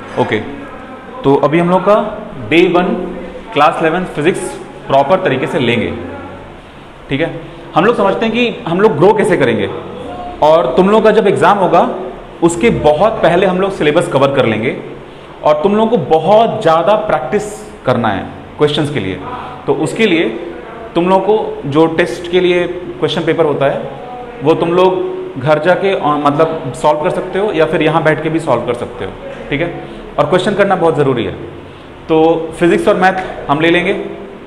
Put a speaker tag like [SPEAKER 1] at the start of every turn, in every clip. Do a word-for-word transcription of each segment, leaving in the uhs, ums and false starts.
[SPEAKER 1] Okay, तो अभी हम लोग का day one class eleventh physics proper तरीके से लेंगे। ठीक है, हम लोग समझते हैं कि हम लोग ग्रो कैसे करेंगे, और तुम लोग का जब एग्जाम होगा उसके बहुत पहले हम लोग सिलेबस कवर कर लेंगे, और तुम लोगों को बहुत ज़्यादा प्रैक्टिस करना है क्वेश्चंस के लिए। तो उसके लिए तुम लोग को जो टेस्ट के लिए क्वेश्चन पेपर होता है वो तुम लोग घर जाके मतलब सॉल्व कर सकते हो, या फिर यहाँ बैठ के भी सॉल्व कर सकते हो। ठीक है, और क्वेश्चन करना बहुत ज़रूरी है। तो फिजिक्स और मैथ हम ले लेंगे,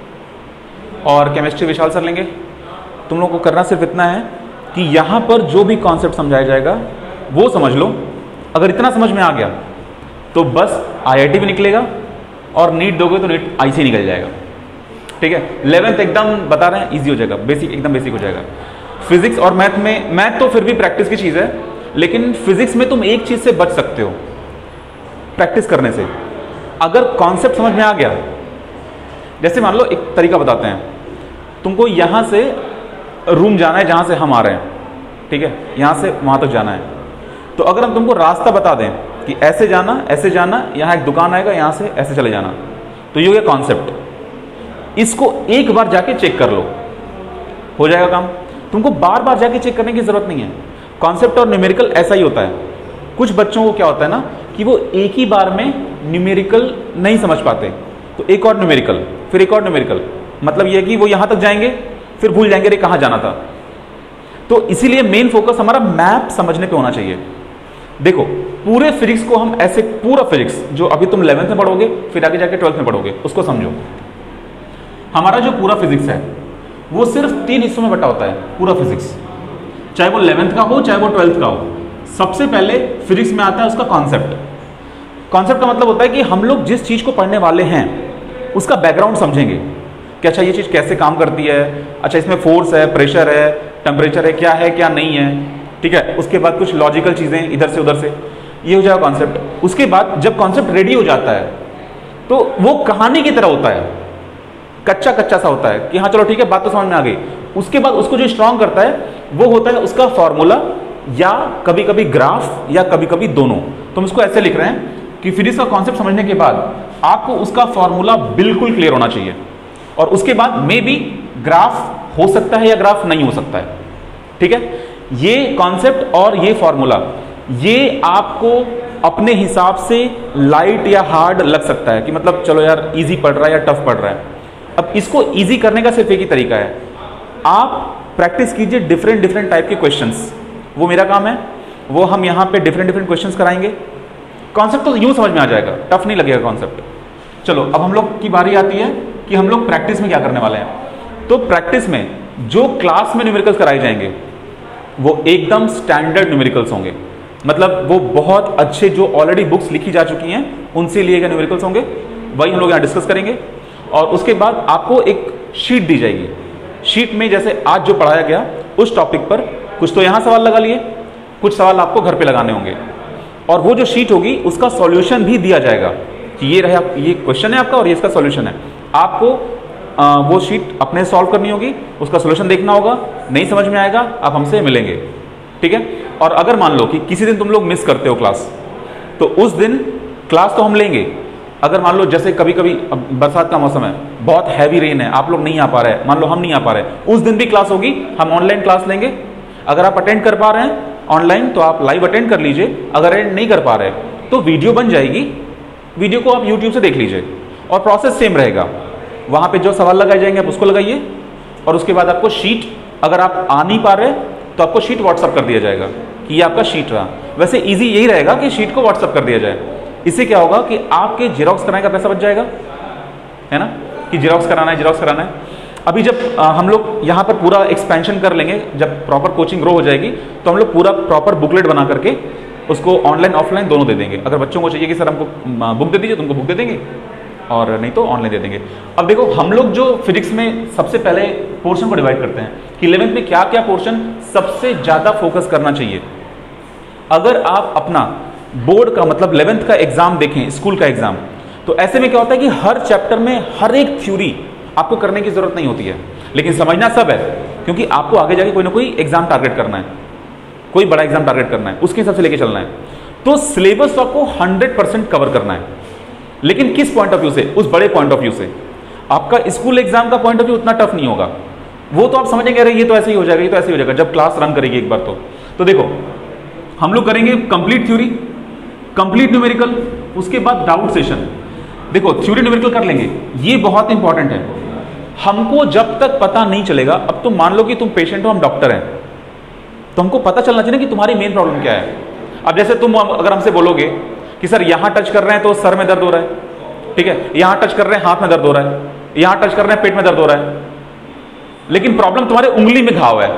[SPEAKER 1] और केमिस्ट्री विशाल सर लेंगे। तुम लोग को करना सिर्फ इतना है कि यहाँ पर जो भी कॉन्सेप्ट समझाया जाएगा वो समझ लो। अगर इतना समझ में आ गया तो बस आईआईटी भी निकलेगा, और नीट दोगे तो नीट आईसी निकल जाएगा। ठीक है, इलेवेंथ एकदम बता रहे हैं इजी हो जाएगा, बेसिक एकदम बेसिक हो जाएगा। फिजिक्स और मैथ में, मैथ तो फिर भी प्रैक्टिस की चीज़ है, लेकिन फिजिक्स में तुम एक चीज़ से बच सकते हो प्रैक्टिस करने से। अगर कॉन्सेप्ट समझ में आ गया, जैसे मान लो एक तरीका बताते हैं, तुमको यहाँ से रूम जाना है जहाँ से हम आ रहे हैं, ठीक है, यहाँ से वहाँ तक जाना है। तो अगर हम तुमको रास्ता बता दें कि ऐसे जाना ऐसे जाना, यहाँ एक दुकान आएगा, यहाँ से ऐसे चले जाना, तो ये हो गया कॉन्सेप्ट। इसको एक बार जाके चेक कर लो, हो जाएगा काम। तुमको बार बार जाके चेक करने की जरूरत नहीं है। कॉन्सेप्ट और न्यूमेरिकल ऐसा ही होता है। कुछ बच्चों को क्या होता है ना कि वो एक ही बार में न्यूमेरिकल नहीं समझ पाते, तो एक और न्यूमेरिकल, फिर एक और न्यूमेरिकल, मतलब ये कि वो यहाँ तक जाएंगे फिर भूल जाएंगे अरे कहाँ जाना था। तो इसीलिए मेन फोकस हमारा मैप समझने पे होना चाहिए। देखो, पूरे फिजिक्स को हम ऐसे, पूरा फिजिक्स जो अभी तुम इलेवेंथ में पढ़ोगे फिर आगे जाके ट्वेल्थ में पढ़ोगे, उसको समझो। हमारा जो पूरा फिजिक्स है वो सिर्फ तीन हिस्सों में बटा होता है। पूरा फिजिक्स, चाहे वो इलेवेंथ का हो चाहे वो ट्वेल्थ का हो, सबसे पहले फिजिक्स में आता है उसका कॉन्सेप्ट। कॉन्सेप्ट का मतलब होता है कि हम लोग जिस चीज़ को पढ़ने वाले हैं उसका बैकग्राउंड समझेंगे कि अच्छा ये चीज़ कैसे काम करती है, अच्छा इसमें फोर्स है, प्रेशर है, टेम्परेचर है, क्या है क्या नहीं है। ठीक है, उसके बाद कुछ लॉजिकल चीज़ें इधर से उधर से, ये हो जाएगा कॉन्सेप्ट। उसके बाद जब कॉन्सेप्ट रेडी हो जाता है तो वो कहानी की तरह होता है, कच्चा कच्चा सा होता है कि हाँ चलो ठीक है बात तो समझ में आ गई। उसके बाद उसको जो स्ट्रॉन्ग करता है वो होता है उसका फॉर्मूला, या कभी कभी ग्राफ, या कभी कभी दोनों। तो हम इसको ऐसे लिख रहे हैं कि फिजिक्स का कॉन्सेप्ट समझने के बाद आपको उसका फॉर्मूला बिल्कुल क्लियर होना चाहिए, और उसके बाद मे बी ग्राफ हो सकता है या ग्राफ नहीं हो सकता है। ठीक है, ये कॉन्सेप्ट और ये फॉर्मूला ये आपको अपने हिसाब से लाइट या हार्ड लग सकता है कि मतलब चलो यार इजी पढ़ रहा है या टफ पढ़ रहा है। अब इसको इजी करने का सिर्फ एक ही तरीका है, आप प्रैक्टिस कीजिए डिफरेंट डिफरेंट टाइप के क्वेश्चंस। वो मेरा काम है, वो हम यहाँ पे डिफरेंट डिफरेंट क्वेश्चंस कराएंगे। कॉन्सेप्ट तो यूं समझ में आ जाएगा, टफ नहीं लगेगा कॉन्सेप्ट। चलो अब हम लोग की बारी आती है कि हम लोग प्रैक्टिस में क्या करने वाले हैं। तो प्रैक्टिस में जो क्लास में न्यूमेरिकल्स कराए जाएंगे वो एकदम स्टैंडर्ड न्यूमेरिकल्स होंगे, मतलब वो बहुत अच्छे जो ऑलरेडी बुक्स लिखी जा चुकी हैं उनसे लिए गए न्यूमेरिकल्स होंगे, वही हम लोग यहाँ डिस्कस करेंगे। और उसके बाद आपको एक शीट दी जाएगी। शीट में जैसे आज जो पढ़ाया गया उस टॉपिक पर कुछ तो यहाँ सवाल लगा लिए, कुछ सवाल आपको घर पे लगाने होंगे, और वो जो शीट होगी उसका सॉल्यूशन भी दिया जाएगा कि ये रहे, ये क्वेश्चन है आपका और ये इसका सॉल्यूशन है। आपको आ, वो शीट अपने सॉल्व करनी होगी, उसका सॉल्यूशन देखना होगा। नहीं समझ में आएगा आप हमसे मिलेंगे। ठीक है, और अगर मान लो कि किसी दिन तुम लोग मिस करते हो क्लास, तो उस दिन क्लास तो हम लेंगे। अगर मान लो जैसे कभी कभी बरसात का मौसम है, बहुत हैवी रेन है, आप लोग नहीं आ पा रहे हैं, मान लो हम नहीं आ पा रहे, उस दिन भी क्लास होगी, हम ऑनलाइन क्लास लेंगे। अगर आप अटेंड कर पा रहे हैं ऑनलाइन तो आप लाइव अटेंड कर लीजिए, अगर अटेंड नहीं कर पा रहे तो वीडियो बन जाएगी, वीडियो को आप यूट्यूब से देख लीजिए, और प्रोसेस सेम रहेगा। वहाँ पे जो सवाल लगाए जाएंगे आप उसको लगाइए, और उसके बाद आपको शीट, अगर आप आ नहीं पा रहे तो आपको शीट व्हाट्सअप कर दिया जाएगा कि ये आपका शीट रहा। वैसे ईजी यही रहेगा कि शीट को व्हाट्सअप कर दिया जाए। इससे क्या होगा कि आपके जेरोक्स कराने का पैसा बच जाएगा, है ना, कि जेरोक्स कराना है जेरोक्स कराना है। अभी जब आ, हम लोग यहाँ पर पूरा एक्सपेंशन कर लेंगे, जब प्रॉपर कोचिंग ग्रो हो जाएगी तो हम लोग पूरा प्रॉपर बुकलेट बना करके उसको ऑनलाइन ऑफलाइन दोनों दे देंगे। अगर बच्चों को चाहिए कि सर हमको बुक दे दीजिए, तुमको बुक दे देंगे, और नहीं तो ऑनलाइन दे देंगे। अब देखो, हम लोग जो फिजिक्स में सबसे पहले पोर्शन को डिवाइड करते हैं कि इलेवेंथ में क्या क्या पोर्शन सबसे ज़्यादा फोकस करना चाहिए। अगर आप अपना बोर्ड का मतलब इलेवेंथ का एग्जाम देखें, स्कूल का एग्जाम, तो ऐसे में क्या होता है कि हर चैप्टर में हर एक थ्योरी आपको करने की जरूरत नहीं होती है, लेकिन समझना सब है, क्योंकि आपको आगे जाके कोई ना कोई एग्जाम टारगेट करना है, कोई बड़ा एग्जाम टारगेट करना है, उसके हिसाब से लेके चलना है। तो सिलेबस तो आपको हंड्रेड परसेंट कवर करना है, लेकिन किस पॉइंट ऑफ व्यू से? उस बड़े पॉइंट ऑफ व्यू से। आपका स्कूल एग्जाम का पॉइंट ऑफ व्यू उतना टफ नहीं होगा, वो तो आप समझेंगे अरे ये तो ऐसे ही हो जाएगा, ये तो ऐसे ही हो जाएगा जब क्लास रन करेगी एक बार तो। तो देखो हम लोग करेंगे कंप्लीट थ्योरी, कंप्लीट न्यूमेरिकल, उसके बाद डाउट सेशन। देखो थ्योरी न्यूमेरिकल कर लेंगे, ये बहुत इंपॉर्टेंट है। हमको जब तक पता नहीं चलेगा, अब तुम मान लो कि तुम पेशेंट हो, हम डॉक्टर हैं, तो हमको पता चलना चाहिए कि तुम्हारी मेन प्रॉब्लम क्या है। अब जैसे तुम अगर हमसे बोलोगे कि सर यहां टच कर रहे हैं तो सर में दर्द हो रहा है, ठीक है, यहां टच कर रहे हैं हाथ में दर्द हो रहा है, यहां टच कर रहे हैं पेट में दर्द हो रहा है, लेकिन प्रॉब्लम तुम्हारे उंगली में घाव है,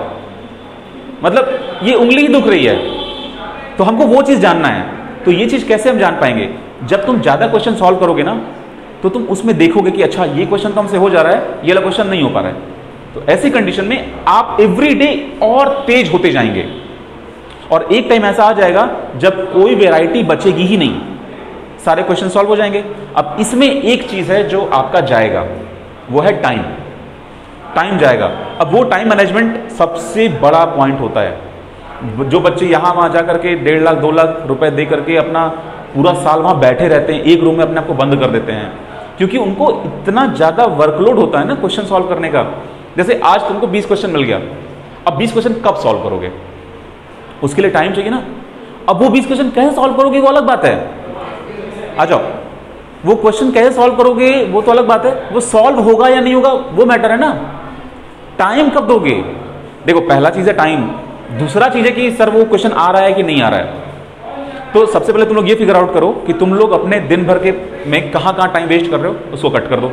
[SPEAKER 1] मतलब ये उंगली ही दुख रही है, तो हमको वो चीज जानना है। तो ये चीज कैसे हम जान पाएंगे? जब तुम ज्यादा क्वेश्चन सॉल्व करोगे ना, तो तुम उसमें देखोगे कि अच्छा ये क्वेश्चन तो हमसे हो जा रहा है, ये वाला क्वेश्चन नहीं हो पा रहा है। तो ऐसी कंडीशन में आप एवरी डे और तेज होते जाएंगे, और एक टाइम ऐसा आ जाएगा जब कोई वैरायटी बचेगी ही नहीं, सारे क्वेश्चन सॉल्व हो जाएंगे। अब इसमें एक चीज है जो आपका जाएगा, वो है टाइम। टाइम जाएगा। अब वो टाइम मैनेजमेंट सबसे बड़ा पॉइंट होता है। जो बच्चे यहां वहां जा करके डेढ़ लाख दो लाख रुपए दे करके अपना पूरा साल वहां बैठे रहते हैं, एक रूम में अपने आप को बंद कर देते हैं, क्योंकि उनको इतना ज्यादा वर्कलोड होता है ना क्वेश्चन सॉल्व करने का। जैसे आज तुमको बीस क्वेश्चन मिल गया, अब बीस क्वेश्चन कब सॉल्व करोगे? उसके लिए टाइम चाहिए ना। अब वो बीस क्वेश्चन कैसे सॉल्व करोगे वो अलग बात है, आ जाओ। वो क्वेश्चन कैसे सॉल्व करोगे वो तो अलग बात है, वो सॉल्व होगा या नहीं होगा वो मैटर है ना। टाइम कब दोगे? देखो पहला चीज है टाइम, दूसरा चीज है कि सर वो क्वेश्चन आ रहा है कि नहीं आ रहा है। तो सबसे पहले तुम लोग ये फिगर आउट करो कि तुम लोग अपने दिन भर के में कहां कहां टाइम वेस्ट कर रहे हो, उसको कट कर दो।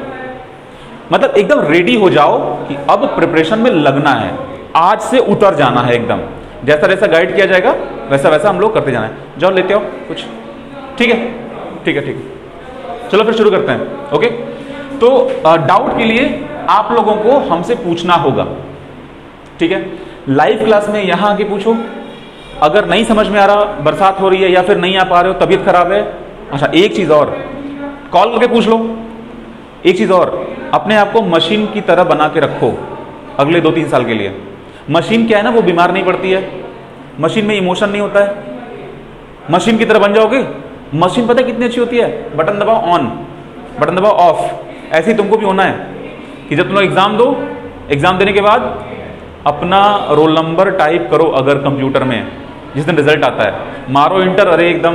[SPEAKER 1] मतलब एकदम रेडी हो जाओ कि अब प्रिपरेशन में लगना है, आज से उतर जाना है एकदम। जैसा जैसा गाइड किया जाएगा वैसा वैसा हम लोग करते जाना है। जाओ लेते आओ कुछ, ठीक है ठीक है ठीक है, चलो फिर शुरू करते हैं। ओके, तो डाउट के लिए आप लोगों को हमसे पूछना होगा, ठीक है। लाइव क्लास में यहां आके पूछो, अगर नहीं समझ में आ रहा, बरसात हो रही है या फिर नहीं आ पा रहे हो, तबीयत खराब है, अच्छा एक चीज और, कॉल करके पूछ लो। एक चीज और, अपने आप को मशीन की तरह बना के रखो अगले दो तीन साल के लिए। मशीन क्या है ना, वो बीमार नहीं पड़ती है, मशीन में इमोशन नहीं होता है। मशीन की तरह बन जाओगे, मशीन पता है कितनी अच्छी होती है, बटन दबाओ ऑन, बटन दबाओ ऑफ। ऐसे ही तुमको भी होना है कि जब तुम लोग एग्जाम दो, एग्जाम देने के बाद अपना रोल नंबर टाइप करो, अगर कंप्यूटर में जिस दिन रिजल्ट आता है मारो इंटर, अरे एकदम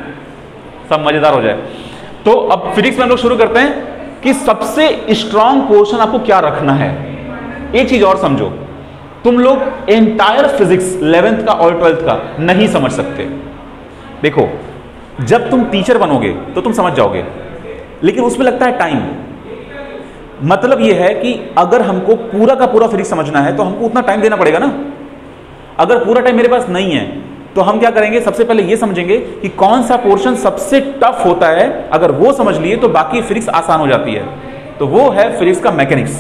[SPEAKER 1] सब मजेदार हो जाए। तो अब फिजिक्स में हम लोग शुरू करते हैं कि सबसे स्ट्रांग पोर्शन आपको क्या रखना है। एक चीज और समझो, तुम लोग एंटायर फिजिक्स इलेवेंथ का और ट्वेल्थ का नहीं समझ सकते। देखो जब तुम टीचर बनोगे तो तुम समझ जाओगे, लेकिन उसमें लगता है टाइम। मतलब यह है कि अगर हमको पूरा का पूरा फिजिक्स समझना है तो हमको उतना टाइम देना पड़ेगा ना। अगर पूरा टाइम मेरे पास नहीं है तो हम क्या करेंगे, सबसे पहले ये समझेंगे कि कौन सा पोर्शन सबसे टफ होता है। अगर वो समझ लिए तो बाकी फिजिक्स आसान हो जाती है। तो वो है फिजिक्स का मैकेनिक्स।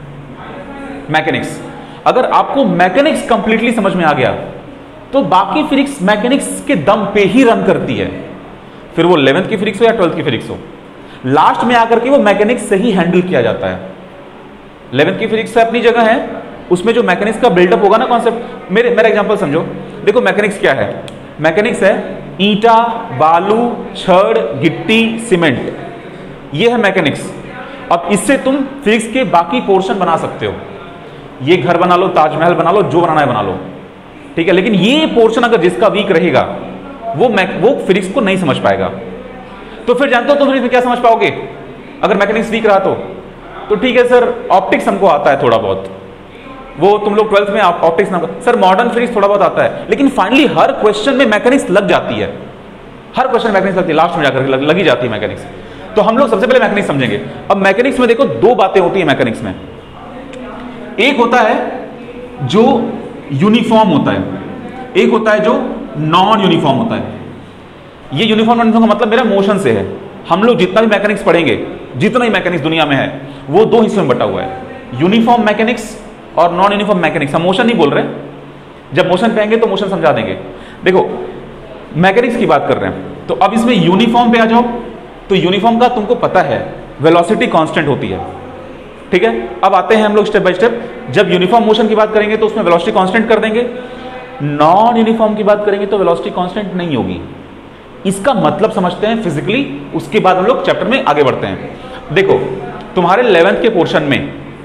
[SPEAKER 1] मैकेनिक्स अगर आपको मैकेनिक्स कंप्लीटली समझ में आ गया तो बाकी फिजिक्स मैकेनिक्स के दम पे ही रन करती है। फिर वो इलेवेंथ की फिजिक्स हो या ट्वेल्थ की फिजिक्स हो, लास्ट में आकर के वो मैकेनिक्स से ही हैंडल किया जाता है। इलेवेंथ की फिजिक्स से अपनी जगह है, उसमें जो मैकेनिक्स का बिल्डअप होगा ना कॉन्सेप्ट। मेरे मेरा एग्जांपल समझो, देखो मैकेनिक्स क्या है, मैकेनिक्स है ईंटा, बालू, छड़, गिट्टी, सीमेंट, ये है मैकेनिक्स। अब इससे तुम फिजिक्स के बाकी पोर्शन बना सकते हो, ये घर बना लो, ताजमहल बना लो, जो बनाना है बना लो, ठीक है। लेकिन ये पोर्शन अगर जिसका वीक रहेगा वो वो फिजिक्स को नहीं समझ पाएगा। तो फिर जानते हो तुम फिजिक्स में क्या समझ पाओगे अगर मैकेनिक्स वीक रहा तो तो ठीक है सर ऑप्टिक्स हमको आता है थोड़ा बहुत, वो तुम लोग ट्वेल्थ में ऑप्टिक्स नाम, सर मॉडर्न फिजिक्स थोड़ा बहुत आता है। लेकिन फाइनली हर क्वेश्चन में मैकेनिक्स लग जाती है, हर क्वेश्चन मैकेनिक्स लगती है, लास्ट में जाकर लग, लगी जाती है मैकेनिक्स। तो हम लोग सबसे पहले मैकेनिक्स समझेंगे। अब मैकेनिक्स में देखो दो बातें होती है मैकेनिक्स में, एक होता है जो यूनिफॉर्म होता है, एक होता है जो नॉन यूनिफॉर्म होता है। ये यूनिफॉर्म नॉन यूनिफॉर्म का मतलब मेरा मोशन से है। हम लोग जितना भी मैकेनिक्स पढ़ेंगे, जितना ही मैकेनिक्स दुनिया में है, वो दो हिस्सों में बटा हुआ है, यूनिफॉर्म मैकेनिक्स और नॉन यूनिफॉर्म मैकेनिक्स। हम मोशन नहीं बोल रहे, जब मोशन पे आएंगे तो मोशन समझा देंगे। देखो मैकेनिक्स की बात कर रहे हैं, तो अब इसमें यूनिफॉर्म पे आ जाओ। तो यूनिफॉर्म का तुमको पता है वेलोसिटी कांस्टेंट होती है, ठीक है। अब आते हैं हम लोग स्टेप बाय स्टेप। जब यूनिफॉर्म मोशन की बात करेंगे तो उसमें वेलोसिटी कांस्टेंट कर देंगे, नॉन यूनिफॉर्म की बात करेंगे तो वेलोसिटी कांस्टेंट नहीं होगी। इसका मतलब समझते हैं फिजिकली, उसके बाद हम लोग चैप्टर में आगे बढ़ते हैं। देखो तुम्हारे इलेवेंथ के पोर्शन में,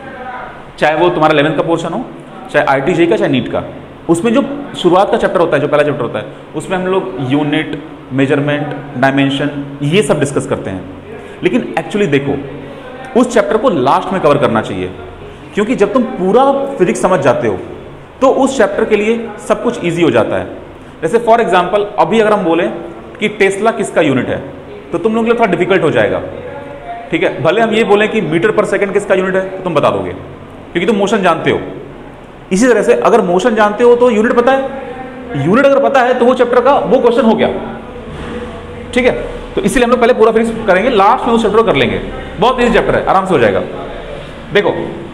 [SPEAKER 1] चाहे वो तुम्हारा इलेवेंथ का पोर्शन हो, चाहे आईटीजे का, चाहे नीट का, उसमें जो शुरुआत का चैप्टर होता है, जो पहला चैप्टर होता है, उसमें हम लोग यूनिट, मेजरमेंट, डायमेंशन, ये सब डिस्कस करते हैं। लेकिन एक्चुअली देखो उस चैप्टर को लास्ट में कवर करना चाहिए, क्योंकि जब तुम पूरा फिजिक्स समझ जाते हो तो उस चैप्टर के लिए सब कुछ ईजी हो जाता है। जैसे फॉर एग्जाम्पल अभी अगर हम बोलें कि टेस्ला किसका यूनिट है, तो तुम लोगों के लिए थोड़ा डिफिकल्ट हो जाएगा, ठीक है। भले हम ये बोलें कि मीटर पर सेकंड किसका यूनिट है, तो तुम बता दोगे, क्योंकि तुम मोशन जानते हो। इसी तरह से अगर मोशन जानते हो तो यूनिट पता है, यूनिट अगर पता है तो वो चैप्टर का वो क्वेश्चन हो गया, ठीक है। तो इसलिए हम लोग पहले पूरा फिजिक्स करेंगे, लास्ट में उस चैप्टर को कर लेंगे। बहुत इजी चैप्टर है, आराम से हो जाएगा। देखो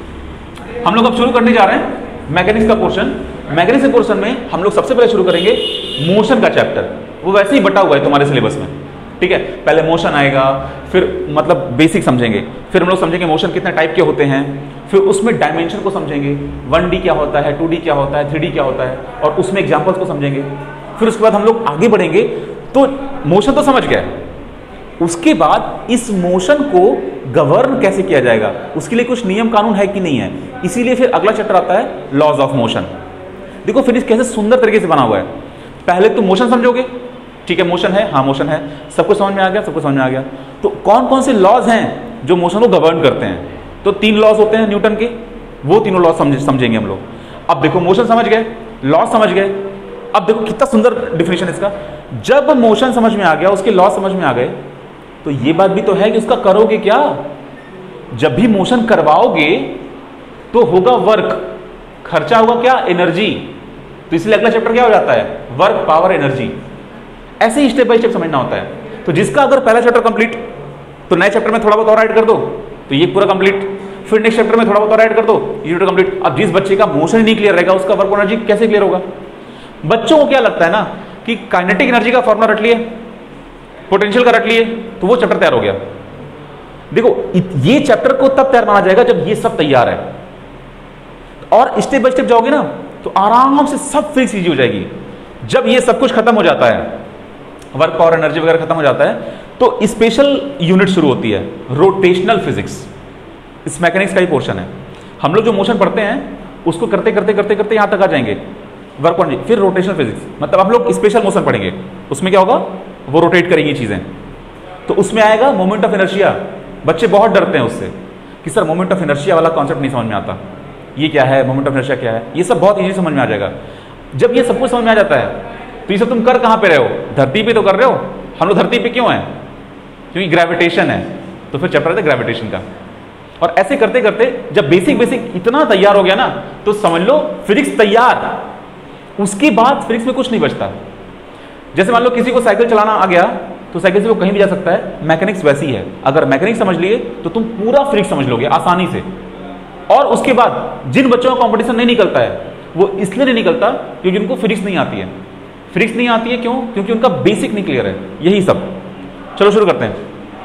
[SPEAKER 1] हम लोग अब शुरू करने जा रहे हैं मैकेनिक्स का पोर्शन। मैकेनिक्स के पोर्शन में हम लोग सबसे पहले शुरू करेंगे मोशन का चैप्टर। वो वैसे ही बटा हुआ है तुम्हारे सिलेबस में, ठीक है। पहले मोशन आएगा, फिर मतलब बेसिक समझेंगे, फिर हम लोग समझेंगे मोशन कितने टाइप के होते हैं, फिर उसमें डायमेंशन को समझेंगे, वन डी क्या होता है, टू डी क्या होता है, थ्री डी क्या होता है, और उसमें एग्जाम्पल्स को समझेंगे। फिर उसके बाद हम लोग आगे बढ़ेंगे। तो मोशन तो समझ गए, उसके बाद इस मोशन को गवर्न कैसे किया जाएगा, उसके लिए कुछ नियम कानून है कि नहीं है। इसीलिए फिर अगला चैप्टर आता है लॉज ऑफ मोशन। देखो फिजिक्स कैसे सुंदर तरीके से बना हुआ है। पहले तुम मोशन समझोगे, ठीक है, मोशन है, हाँ मोशन है, सबको समझ में आ गया, सबको समझ में आ गया। तो कौन कौन से लॉज हैं जो मोशन को गवर्न करते हैं, तो तीन लॉज होते हैं न्यूटन के, वो तीनों लॉज समझ समझेंगे हम लोग। अब देखो मोशन समझ गए, लॉज समझ गए, अब देखो कितना सुंदर डिफिनेशन इसका। जब मोशन समझ में आ गया, उसके लॉज समझ में आ गए, तो ये बात भी तो है कि उसका करोगे क्या। जब भी मोशन करवाओगे तो होगा वर्क, खर्चा होगा क्या, एनर्जी। तो इसलिए अगला चैप्टर क्या हो जाता है, वर्क, पावर, एनर्जी। ऐसे ही स्टेप बाय स्टेप समझना होता है। तो जिसका अगर पहला चैप्टर कंप्लीट, तो नए चैप्टर में थोड़ा बहुत और ऐड कर दो, तो ये पूरा कंप्लीट। फिर नेक्स्ट चैप्टर में थोड़ा बहुत और ऐड कर दो, ये चैप्टर कंप्लीट। अब जिस बच्चे का मोशन ही नहीं क्लियर रहेगा, उसका वर्क एनर्जी कैसे क्लियर होगा। बच्चों को क्या लगता है ना कि काइनेटिक एनर्जी का फॉर्मूला रट लिए, पोटेंशियल का रट लिए, तो वो चैप्टर तैयार हो गया। देखो ये चैप्टर को तब तैयार माना जाएगा जब ये सब तैयार है, और स्टेप बाय स्टेप जाओगे ना तो आराम से सब फिजिक्स इजी हो जाएगी। जब ये सब कुछ खत्म हो जाता है, वर्क, पावर, एनर्जी वगैरह खत्म हो जाता है, तो स्पेशल यूनिट शुरू होती है, रोटेशनल फिजिक्स। इस मैकेनिक्स का ही पोर्शन है। हम लोग जो मोशन पढ़ते हैं उसको करते करते करते करते यहां तक आ जाएंगे, वर्क एनर्जी, फिर रोटेशनल फिजिक्स। मतलब हम लोग स्पेशल मोशन पढ़ेंगे, उसमें क्या होगा, वो रोटेट करेंगी चीजें। तो उसमें आएगा मोमेंट ऑफ इनर्शिया। बच्चे बहुत डरते हैं उससे कि सर मोमेंट ऑफ इनर्शिया वाला कॉन्सेप्ट नहीं समझ में आता, ये क्या है, मोमेंट ऑफ इनर्शिया क्या है। ये सब बहुत इजी समझ में आ जाएगा। जब ये सब कुछ समझ में आ जाता है तो ये सब तुम कर कहां पे रहे हो, धरती पे तो कर रहे हो। हम लोग धरती पे क्यों हैं, क्योंकि ग्रेविटेशन है। तो फिर चैप्टर है ग्रेविटेशन का। और ऐसे करते करते जब बेसिक बेसिक इतना तैयार हो गया ना, तो समझ लो फिजिक्स तैयार। उसके बाद फिजिक्स में कुछ नहीं बचता। जैसे मान लो किसी को साइकिल चलाना आ गया, तो साइकिल से वो कहीं भी जा सकता है। मैकेनिक्स वैसी है, अगर मैकेनिक्स समझ लिए तो तुम पूरा फिजिक्स समझ लोगे आसानी से। और उसके बाद जिन बच्चों का कंपटीशन नहीं निकलता है, वो इसलिए नहीं निकलता क्योंकि उनको फिजिक्स नहीं आती है। फिजिक्स नहीं आती है क्यों, क्योंकि उनका बेसिक नहीं क्लियर है। यही सब। चलो शुरू करते हैं।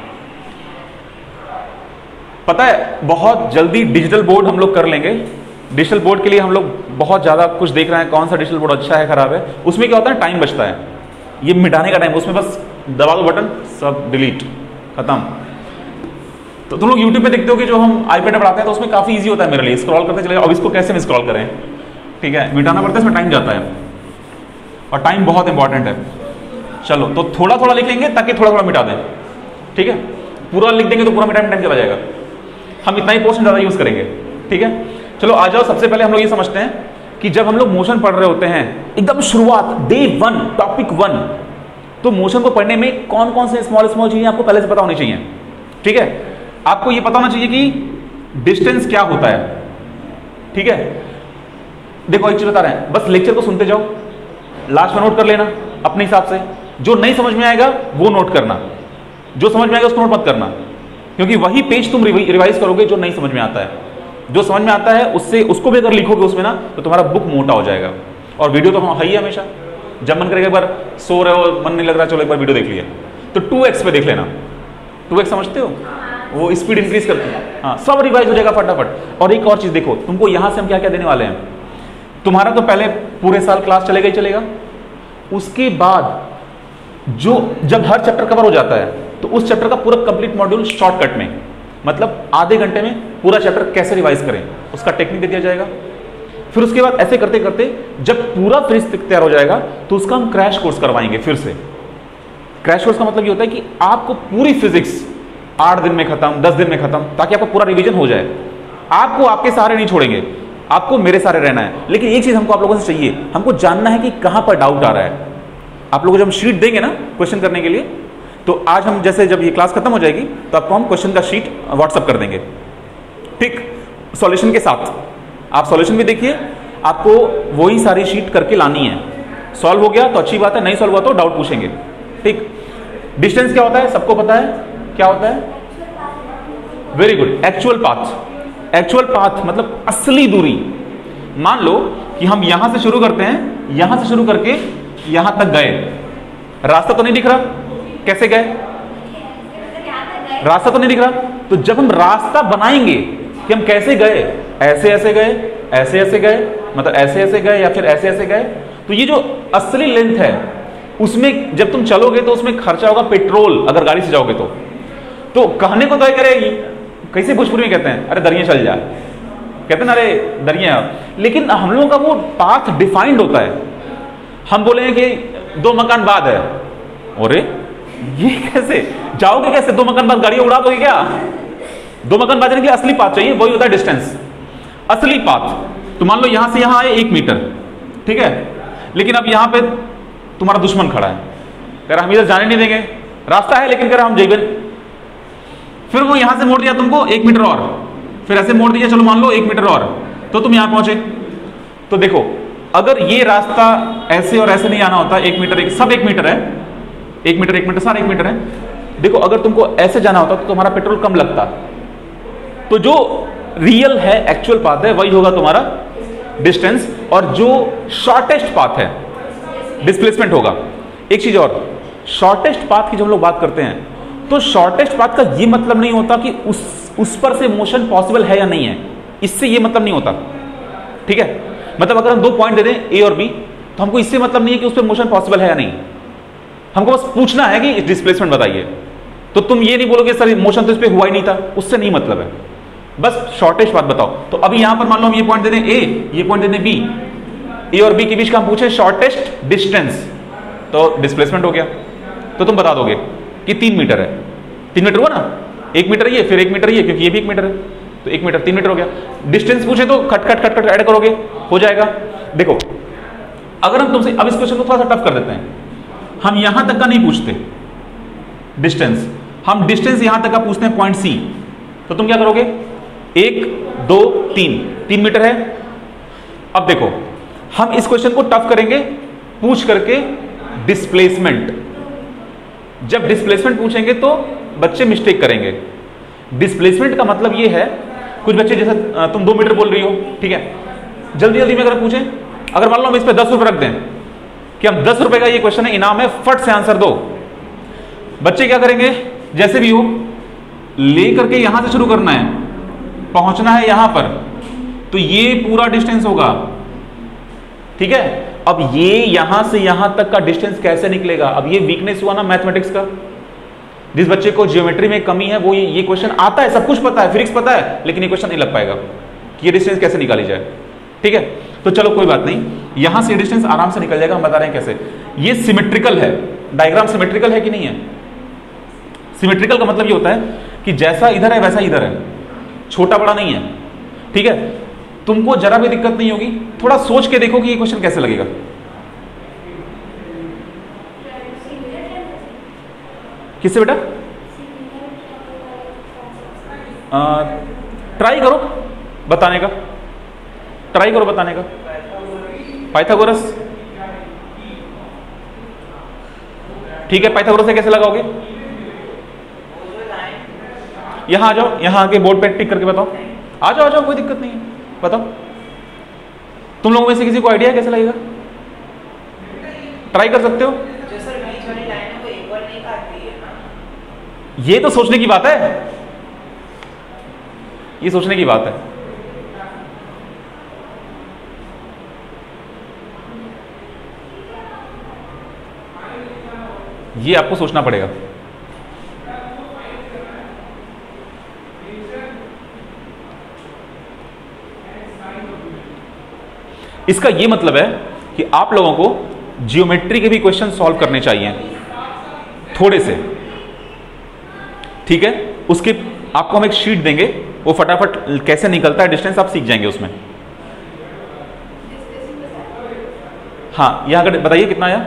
[SPEAKER 1] पता है बहुत जल्दी डिजिटल बोर्ड हम लोग कर लेंगे। डिजिटल बोर्ड के लिए हम लोग बहुत ज्यादा कुछ देख रहे हैं, कौन सा डिजिटल बोर्ड अच्छा है, खराब है। उसमें क्या होता है, टाइम बचता है, ये मिटाने का टाइम। उसमें बस दबा दो बटन, सब डिलीट, खत्म। तो तुम लोग यूट्यूब पे देखते हो कि जो हम आईपैड में पढ़ाते हैं, तो उसमें काफी इजी होता है मेरे लिए, स्क्रॉल करते चले। अब इसको कैसे स्क्रॉल करें, ठीक है, मिटाना पड़ता है, इसमें टाइम जाता है, और टाइम बहुत इंपॉर्टेंट है। चलो तो थोड़ा थोड़ा लिख लेंगे ताकि थोड़ा थोड़ा मिटा दें, ठीक है। पूरा लिख देंगे तो पूरा मिटाने में टाइम चला जाएगा। हम इतना ही पोर्शन ज्यादा यूज करेंगे, ठीक है। चलो आ जाओ। सबसे पहले हम लोग ये समझते हैं कि जब हम लोग मोशन पढ़ रहे होते हैं, एकदम शुरुआत, डे वन, टॉपिक वन, तो मोशन को पढ़ने में कौन कौन से स्मॉल स्मॉल चीजें आपको पहले से पता होनी चाहिए, ठीक है। आपको ये पता होना चाहिए कि डिस्टेंस क्या होता है, ठीक है। देखो एक चीज बता रहे हैं, बस लेक्चर को सुनते जाओ, लास्ट में नोट कर लेना अपने हिसाब से। जो नहीं समझ में आएगा वो नोट करना, जो समझ में आएगा उसको नोट मत करना, क्योंकि वही पेज तुम रिवाइज करोगे जो नहीं समझ में आता है। जो समझ में आता है उससे उसको भी अगर लिखोगे उसमें ना, तो तुम्हारा बुक मोटा हो जाएगा। और वीडियो तो है ही हमेशा, जब मन करेगा एक बार सो रहे हो, मन नहीं लग रहा, चलो एक बार वीडियो देख लिया, तो टू एक्स पे देख लेना। टू एक्स समझते हो, वो स्पीड इंक्रीज करती है, हाँ, सब रिवाइज हो जाएगा फटाफट। और एक और चीज देखो, तुमको यहां से हम क्या क्या देने वाले हैं। तुम्हारा तो पहले पूरे साल क्लास चलेगा ही चलेगा, उसके बाद जो जब हर चैप्टर कवर हो जाता है तो उस चैप्टर का पूरा कंप्लीट मॉड्यूल शॉर्टकट में, मतलब आधे घंटे में पूरा चैप्टर कैसे रिवाइज करें उसका टेक्निक दे दिया जाएगा। फिर उसके बाद ऐसे करते करते जब पूरा फिजिक्स तैयार हो जाएगा तो उसका हम क्रैश कोर्स करवाएंगे। फिर से क्रैश कोर्स का मतलब ये होता है कि आपको पूरी फिजिक्स आठ दिन में खत्म, दस दिन में खत्म, ताकि आपका पूरा रिवीजन हो जाए। आपको आपके सहारे नहीं छोड़ेंगे, आपको मेरे सहारे रहना है। लेकिन एक चीज हमको आप लोगों से चाहिए, हमको जानना है कि कहां पर डाउट आ रहा है। आप लोगों को जब हम शीट देंगे ना क्वेश्चन करने के लिए, तो आज हम जैसे जब ये क्लास खत्म हो जाएगी तो आपको हम क्वेश्चन का शीट व्हाट्सअप कर देंगे, ठीक, सॉल्यूशन के साथ। आप सॉल्यूशन भी देखिए, आपको वही सारी शीट करके लानी है। सॉल्व हो गया तो अच्छी बात है, नहीं सॉल्व हुआ तो डाउट पूछेंगे, ठीक। डिस्टेंस क्या होता है सबको पता है, क्या होता है? Very good, actual path. Actual path मतलब असली दूरी। मान लो कि हम यहां से शुरू करते हैं, यहां से शुरू करके यहां तक गए, रास्ता तो नहीं दिख रहा, कैसे गए? रास्ता तो नहीं दिख रहा, तो जब हम रास्ता बनाएंगे कि हम कैसे गए, ऐसे ऐसे गए, ऐसे ऐसे गए, मतलब ऐसे ऐसे गए या फिर ऐसे ऐसे गए, तो ये जो असली लेंथ है उसमें जब तुम चलोगे तो उसमें खर्चा होगा पेट्रोल, अगर गाड़ी से जाओगे तो। तो कहने को तो है करेगी, कैसे भोजपुरी में कहते हैं, अरे दरिया चल जा, कहते हैं ना अरे दरिया, लेकिन हम लोगों का वो पाथ डिफाइंड होता है। हम बोलेंगे कि दो मकान बाद है, अरे ये कैसे जाओगे, कैसे दो मकान बाद गाड़ी उड़ा दोगे क्या? दो मकान बाद जाने के लिए असली पाथ चाहिए, वही होता है डिस्टेंस, असली पाथ। तो मान लो यहां से यहां आए एक मीटर, ठीक है, लेकिन अब यहां पे तुम्हारा दुश्मन खड़ा है, कह रहा हम इधर जाने नहीं देंगे, रास्ता है लेकिन कह रहा हम जेबन। फिर वो यहां से मोड़ दिया तुमको एक मीटर और, फिर ऐसे मोड़ दिया, चलो मान लो एक मीटर और, तो तुम यहां पहुंचे। तो देखो अगर ये रास्ता ऐसे और ऐसे नहीं आना होता, एक मीटर एक, सब एक मीटर है, एक मीटर एक मीटर सारा एक मीटर है, देखो अगर तुमको ऐसे जाना होता तो तुम्हारा पेट्रोल कम लगता। तो जो रियल है, एक्चुअल पाथ है, वही होगा तुम्हारा डिस्टेंस, और जो शॉर्टेस्ट पाथ है डिस्प्लेसमेंट होगा। एक चीज और, शॉर्टेस्ट पाथ की जब हम लोग बात करते हैं तो शॉर्टेस्ट पाथ का ये मतलब नहीं होता कि उस उस पर से मोशन पॉसिबल है या नहीं है, इससे ये मतलब नहीं होता, ठीक है। मतलब अगर हम दो पॉइंट दे दें ए और बी, तो हमको इससे मतलब नहीं है कि उस पर मोशन पॉसिबल है या नहीं, हमको बस पूछना है कि डिस्प्लेसमेंट बताइए। तो तुम ये नहीं बोलोगे सर मोशन तो इस पर हुआ ही नहीं था, उससे नहीं मतलब है, बस शॉर्टेस्ट पाथ बताओ। तो अभी यहां पर मान लो हम ये पॉइंट दे दें ए, ये पॉइंट दे दें बी, ए और बी के बीच का हम पूछे शॉर्टेस्ट डिस्टेंस, तो डिस्प्लेसमेंट हो गया। तो तुम बता दोगे कि तीन मीटर है, तीन मीटर हुआ ना, एक मीटर ये, फिर एक मीटर ये, क्योंकि ये भी एक मीटर है, तो एक मीटर तीन मीटर हो गया। डिस्टेंस पूछे तो खट खट खट खट ऐड करोगे, हो जाएगा। देखो अगर हम तुमसे अब इस क्वेश्चन को थोड़ा सा टफ कर देते हैं, हम यहां तक का नहीं पूछते डिस्टेंस, हम डिस्टेंस यहां तक का पूछते हैं पॉइंट सी। तो तुम क्या करोगे, एक दो तीन, तीन मीटर है। अब देखो हम इस क्वेश्चन को टफ करेंगे पूछ करके डिस्प्लेसमेंट। जब डिस्प्लेसमेंट पूछेंगे तो बच्चे मिस्टेक करेंगे। डिस्प्लेसमेंट का मतलब ये है, कुछ बच्चे जैसे तुम दो मीटर बोल रही हो, ठीक है, जल्दी जल्दी में अगर पूछें, अगर मान लो हम इस पर दस रुपए रख दें कि हम दस रुपए का ये क्वेश्चन है, इनाम है, फट से आंसर दो, बच्चे क्या करेंगे, जैसे भी हो लेकर के यहां से शुरू करना है, पहुंचना है यहां पर, तो ये पूरा डिस्टेंस होगा, ठीक है। अब ये यहां से यहां तक का डिस्टेंस कैसे निकलेगा? अब ये वीकनेस हुआ ना मैथमेटिक्स का। जिस बच्चे को ज्योमेट्री में कमी है वो ये ये क्वेश्चन आता है, सब कुछ पता है, फिजिक्स पता है, लेकिन ये क्वेश्चन नहीं लग पाएगा कि ये डिस्टेंस कैसे निकाली जाए, ठीक है। तो चलो कोई बात नहीं, यहां से डिस्टेंस आराम से निकल जाएगा, हम बता रहे हैं कैसे। ये सिमेट्रिकल है, डायग्राम सिमेट्रिकल है कि नहीं है? सिमेट्रिकल का मतलब ये होता है कि जैसा इधर है वैसा इधर है, छोटा बड़ा नहीं है, ठीक है। तुमको जरा भी दिक्कत नहीं होगी, थोड़ा सोच के देखो कि ये क्वेश्चन कैसे लगेगा। किससे बेटा? ट्राई करो बताने का, ट्राई करो बताने का। पाइथागोरस, ठीक है, पाइथागोरस से कैसे लगाओगे? यहां आ जाओ, यहां आके बोर्ड पे टिक करके बताओ। आ जाओ आ जाओ, कोई दिक्कत नहीं है, बताओ। तुम लोगों में से किसी को आइडिया है कैसे लगेगा? ट्राई कर सकते हो। जो सर बीच वाली लाइन है वो एक बार नहीं काटती है ना? ये तो सोचने की बात है, ये सोचने की बात है। ये आपको सोचना पड़ेगा। इसका ये मतलब है कि आप लोगों को जियोमेट्री के भी क्वेश्चन सॉल्व करने चाहिए थोड़े से, ठीक है। उसके आपको हम एक शीट देंगे, वो फटाफट कैसे निकलता है डिस्टेंस आप सीख जाएंगे उसमें। हाँ, यहां अगर बताइए कितना आया?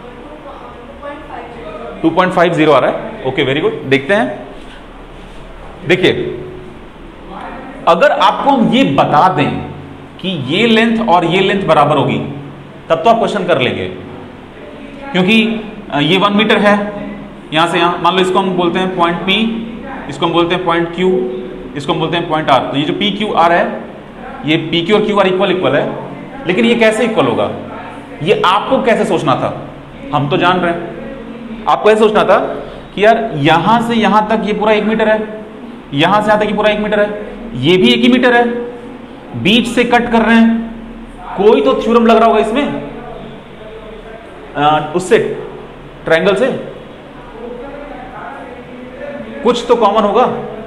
[SPEAKER 1] टू पॉइंट फाइव जीरो आ रहा है। Okay, very good. देखते हैं, देखिए अगर आपको हम ये बता दें कि ये लेंथ और ये लेंथ बराबर होगी तब तो आप क्वेश्चन कर लेंगे, क्योंकि ये वन मीटर है यहां से यहां, मान लो इसको हम बोलते हैं पॉइंट पी, इसको हम बोलते हैं पॉइंट क्यू, इसको हम बोलते हैं पॉइंट आर। तो ये जो पी क्यू आर है, ये पी क्यू और क्यू आर इक्वल इक्वल है, लेकिन ये कैसे इक्वल होगा ये आपको कैसे सोचना था? हम तो जान रहे हैं, आपको ऐसे सोचना था कि यार यहां से यहां तक ये पूरा एक मीटर है, यहां से यहां तक ये पूरा एक मीटर है, ये भी एक ही मीटर है, बीच से कट कर रहे हैं, कोई तो थ्योरम लग रहा होगा इसमें आ, उससे ट्रायंगल से कुछ तो कॉमन होगा।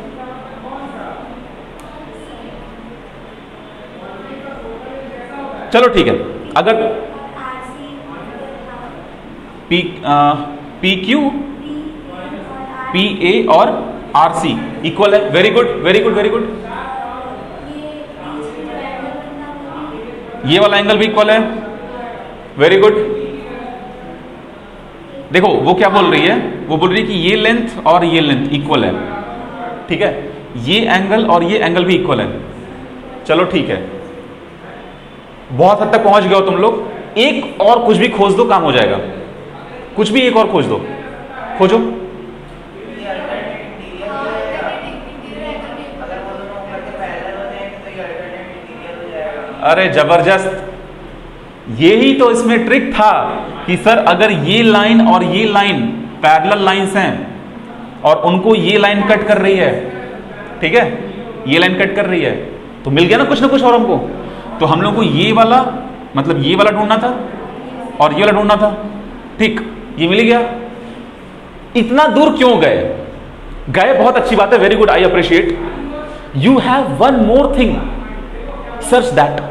[SPEAKER 1] चलो ठीक है, अगर P P Q P A और आर सी इक्वल है, very good very good very good. ये वाला एंगल भी इक्वल है, वेरी गुड। देखो वो क्या बोल रही है, वो बोल रही है कि ये लेंथ और ये लेंथ इक्वल है, ठीक है, ये एंगल और ये एंगल भी इक्वल है। चलो ठीक है, बहुत हद तक पहुंच गए हो तुम लोग। एक और कुछ भी खोज दो, काम हो जाएगा। कुछ भी एक और खोज दो, खोजो। अरे जबरदस्त, यही तो इसमें ट्रिक था कि सर अगर ये लाइन और ये लाइन पैरेलल लाइंस हैं और उनको ये लाइन कट कर रही है, ठीक है, ये लाइन कट कर रही है, तो मिल गया ना कुछ ना कुछ और हमको। तो हम लोग को ये वाला मतलब ये वाला ढूंढना था और ये वाला ढूंढना था, ठीक, ये मिल गया। इतना दूर क्यों गए? गए, बहुत अच्छी बात है, very good, I appreciate. You have one more thing, search that,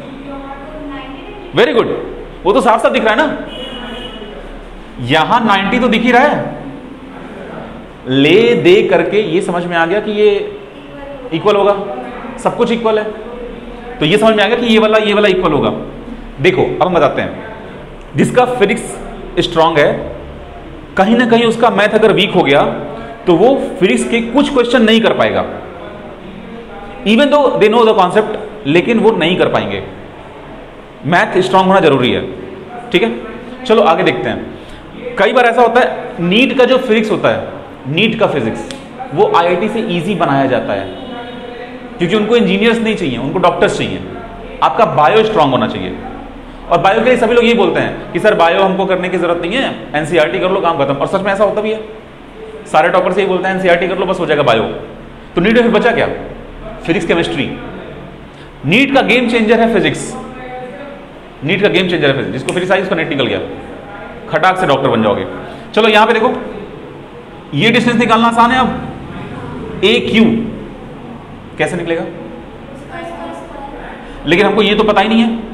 [SPEAKER 1] very good. वो तो साफ साफ दिख रहा है ना, यहां नाइंटी तो दिख ही रहा है, ले दे करके ये समझ में आ गया कि ये इक्वल होगा, सब कुछ इक्वल है, तो ये समझ में आ गया कि ये वाला ये वाला इक्वल होगा। देखो अब हम बताते हैं, जिसका फिजिक्स स्ट्रांग है, कहीं ना कहीं उसका मैथ अगर वीक हो गया तो वो फिजिक्स के कुछ क्वेश्चन नहीं कर पाएगा, even though they know the concept, लेकिन वो नहीं कर पाएंगे। मैथ स्ट्रांग होना जरूरी है, ठीक है। चलो आगे देखते हैं। कई बार ऐसा होता है, नीट का जो फिजिक्स होता है, नीट का फिजिक्स वो आईआईटी से इजी बनाया जाता है, क्योंकि उनको इंजीनियर्स नहीं चाहिए, उनको डॉक्टर्स चाहिए। आपका बायो स्ट्रांग होना चाहिए, और बायो के लिए सभी लोग ये बोलते हैं कि सर बायो हमको करने की जरूरत नहीं है, एनसीईआरटी कर लो, काम खत्म। और सच में ऐसा होता भी है, सारे टॉपर से ही बोलते हैं एनसीईआरटी कर लो, बस हो जाएगा बायो। तो नीट में फिर बचा क्या? Physics chemistry. नीट का गेम चेंजर है फिजिक्स, नीट का गेम चेंजर है फिजिक्स। जिसको फिजिक्स आई उसका नेट निकल गया, खटाक से डॉक्टर बन जाओगे। चलो यहां पे देखो, ये डिस्टेंस निकालना आसान है। अब ए क्यू कैसे निकलेगा, लेकिन हमको ये तो पता ही नहीं है।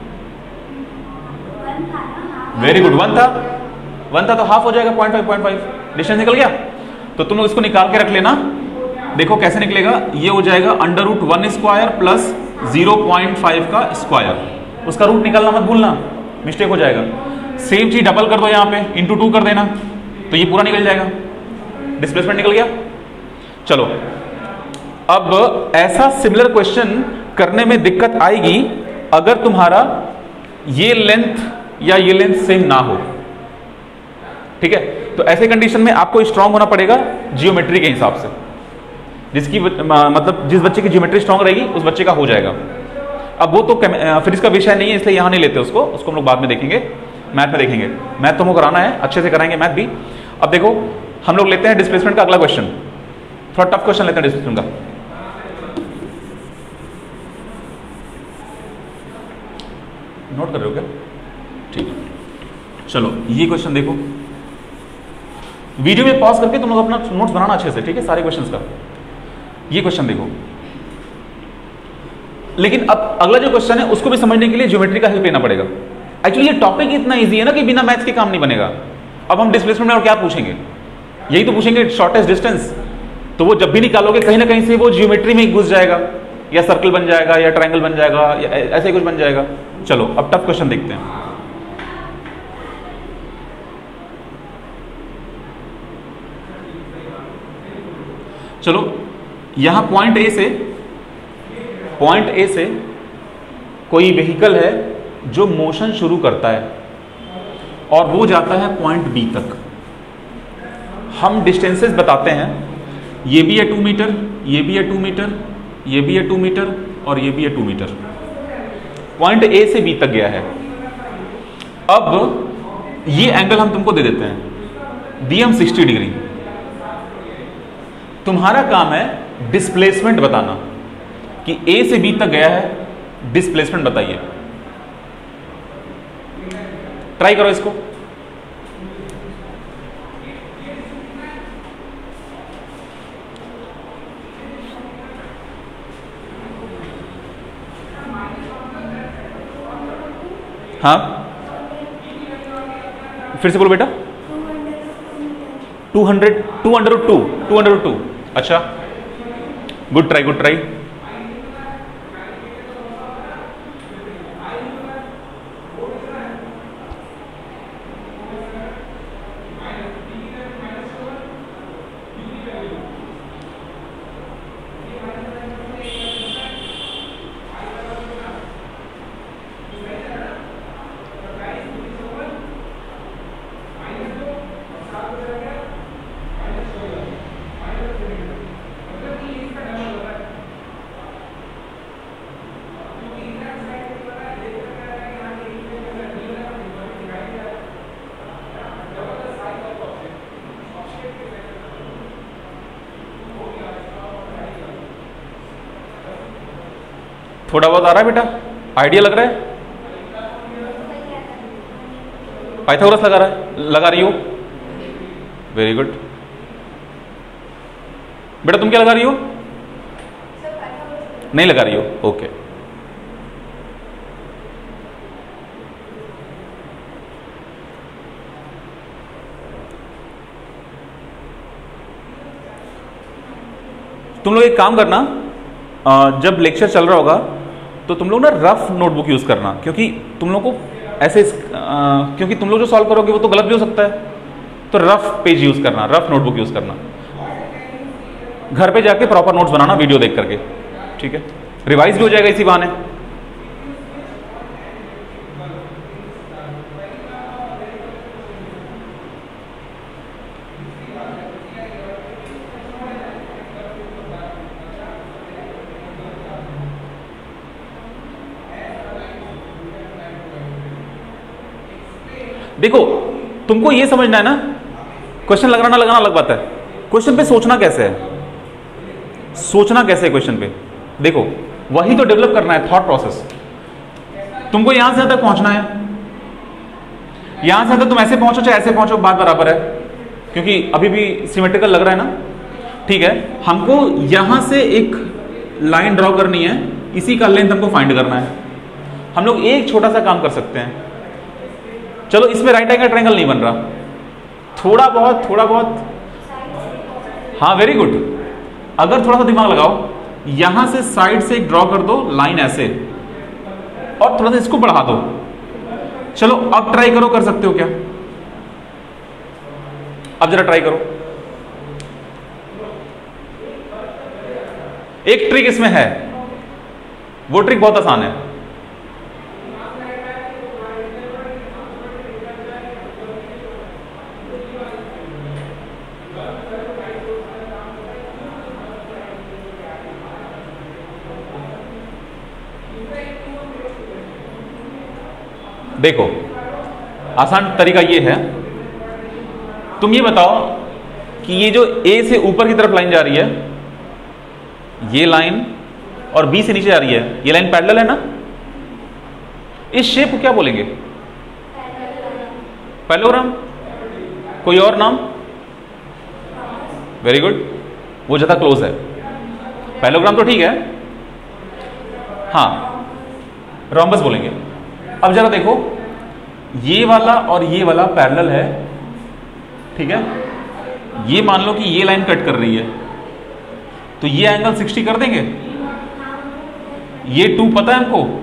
[SPEAKER 1] वेरी गुड, वन था, वन था तो हाफ हो जाएगा, point five point five distance निकल गया। तो तुम लोग इसको निकाल के रख लेना, देखो कैसे निकलेगा। ये हो जाएगा under root one square plus zero point five का स्क्वायर, उसका रूट निकालना मत भूलना, मिस्टेक हो जाएगा। सेम चीज डबल कर दो यहाँ पे, इंटू टू कर देना, तो ये पूरा निकल जाएगा, डिस्प्लेसमेंट निकल गया। चलो अब ऐसा सिमिलर क्वेश्चन करने में दिक्कत आएगी अगर तुम्हारा ये लेंथ या ये लेंथ सेम ना हो, ठीक है। तो ऐसे कंडीशन में आपको स्ट्रांग होना पड़ेगा जियोमेट्री के हिसाब से, जिसकी मतलब जिस बच्चे की जियोमेट्री स्ट्रांग रहेगी उस बच्चे का हो जाएगा। अब वो तो फिजिक्स का विषय नहीं है, इसलिए यहां नहीं लेते उसको, उसको हम लोग बाद में देखेंगे, मैथ में देखेंगे। मैथ तो हमको कराना है, अच्छे से कराएंगे मैथ भी। अब देखो हम लोग लेते हैं डिस्प्लेसमेंट का अगला क्वेश्चन, थोड़ा टफ क्वेश्चन लेते हैं डिस्प्लेसमेंट का। नोट कर रहे हो क्या? ठीक है, चलो ये क्वेश्चन देखो। वीडियो में पॉज करके तुम लोग अपना नोट्स बनाना अच्छे से, ठीक है, सारे क्वेश्चंस का। ये क्वेश्चन देखो, लेकिन अब अगला जो क्वेश्चन है उसको भी समझने के लिए ज्योमेट्री का हेल्प लेना पड़ेगा। एक्चुअली ये टॉपिक इतना इजी है ना कि बिना मैथ्स के काम नहीं बनेगा। अब हम डिस्प्लेसमेंट में और क्या पूछेंगे, यही तो पूछेंगे, शॉर्टेस्ट डिस्टेंस। तो वो जब भी निकालोगे कहीं ना कहीं से वो ज्योमेट्री में ही घुस जाएगा, या सर्कल बन जाएगा, या ट्रायंगल बन जाएगा, या ऐसे कुछ बन जाएगा। चलो अब टफ क्वेश्चन देखते हैं। चलो यहां पॉइंट ए से पॉइंट ए से कोई व्हीकल है जो मोशन शुरू करता है और वो जाता है पॉइंट बी तक। हम डिस्टेंसेस बताते हैं, ये भी है टू मीटर, ये भी है टू मीटर, ये भी है टू मीटर और ये भी है टू मीटर। पॉइंट ए से बी तक गया है। अब ये एंगल हम तुमको दे देते हैं, दी हम सिक्सटी डिग्री। तुम्हारा काम है डिस्प्लेसमेंट बताना कि ए से बी तक गया है, डिस्प्लेसमेंट बताइए। ट्राई करो इसको। हाँ फिर से बोलो बेटा। Two hundred two under two two under two अच्छा, गुड ट्राई गुड ट्राई। थोड़ा बहुत आ रहा है बेटा, आइडिया लग रहा है? पाइथागोरस लगा रहा है, लगा रही हो, वेरी गुड। बेटा तुम क्या लगा रही हो? नहीं लगा रही हो, ओके। तुम लोग एक काम करना, जब लेक्चर चल रहा होगा तो तुम लोग ना रफ नोटबुक यूज करना, क्योंकि तुम लोग को ऐसे आ, क्योंकि तुम लोग जो सॉल्व करोगे वो तो गलत भी हो सकता है, तो रफ पेज यूज करना, रफ नोटबुक यूज करना। घर पे जाके प्रॉपर नोट्स बनाना वीडियो देख करके, ठीक है, रिवाइज भी हो जाएगा इसी बहाने। देखो तुमको ये समझना है ना, क्वेश्चन लगाना लगाना अलग बात है, क्वेश्चन पे सोचना कैसे है, सोचना कैसे है क्वेश्चन पे, देखो वही तो डेवलप करना है, थॉट प्रोसेस। तुमको यहां से यहां तक पहुंचना है, यहां से यहां तक तुम ऐसे पहुंचो चाहे ऐसे पहुंचो, बात बराबर है, क्योंकि अभी भी सिमेट्रिकल लग रहा है ना, ठीक है। हमको यहां से एक लाइन ड्रॉ करनी है, इसी का लेंथ हमको फाइंड करना है। हम लोग एक छोटा सा काम कर सकते हैं, चलो इसमें राइट एंगल ट्रायंगल नहीं बन रहा, थोड़ा बहुत थोड़ा बहुत, हाँ वेरी गुड। अगर थोड़ा सा दिमाग लगाओ, यहां से साइड से एक ड्रॉ कर दो लाइन ऐसे, और थोड़ा सा इसको बढ़ा दो। चलो अब ट्राई करो, कर सकते हो क्या? अब जरा ट्राई करो। एक ट्रिक इसमें है, वो ट्रिक बहुत आसान है। देखो आसान तरीका ये है, तुम ये बताओ कि ये जो ए से ऊपर की तरफ लाइन जा रही है, ये लाइन, और बी से नीचे जा रही है, ये लाइन पैरेलल है ना? इस शेप को क्या बोलेंगे? पैरेललोग्राम। कोई और नाम? वेरी गुड, वो ज़्यादा क्लोज है। पैरेललोग्राम तो ठीक है, हाँ रोम्बस बोलेंगे। अब जरा देखो, ये वाला और ये वाला पैरेलल है, ठीक है। ये मान लो कि ये लाइन कट कर रही है, तो ये एंगल साठ कर देंगे। ये टू पता है हमको।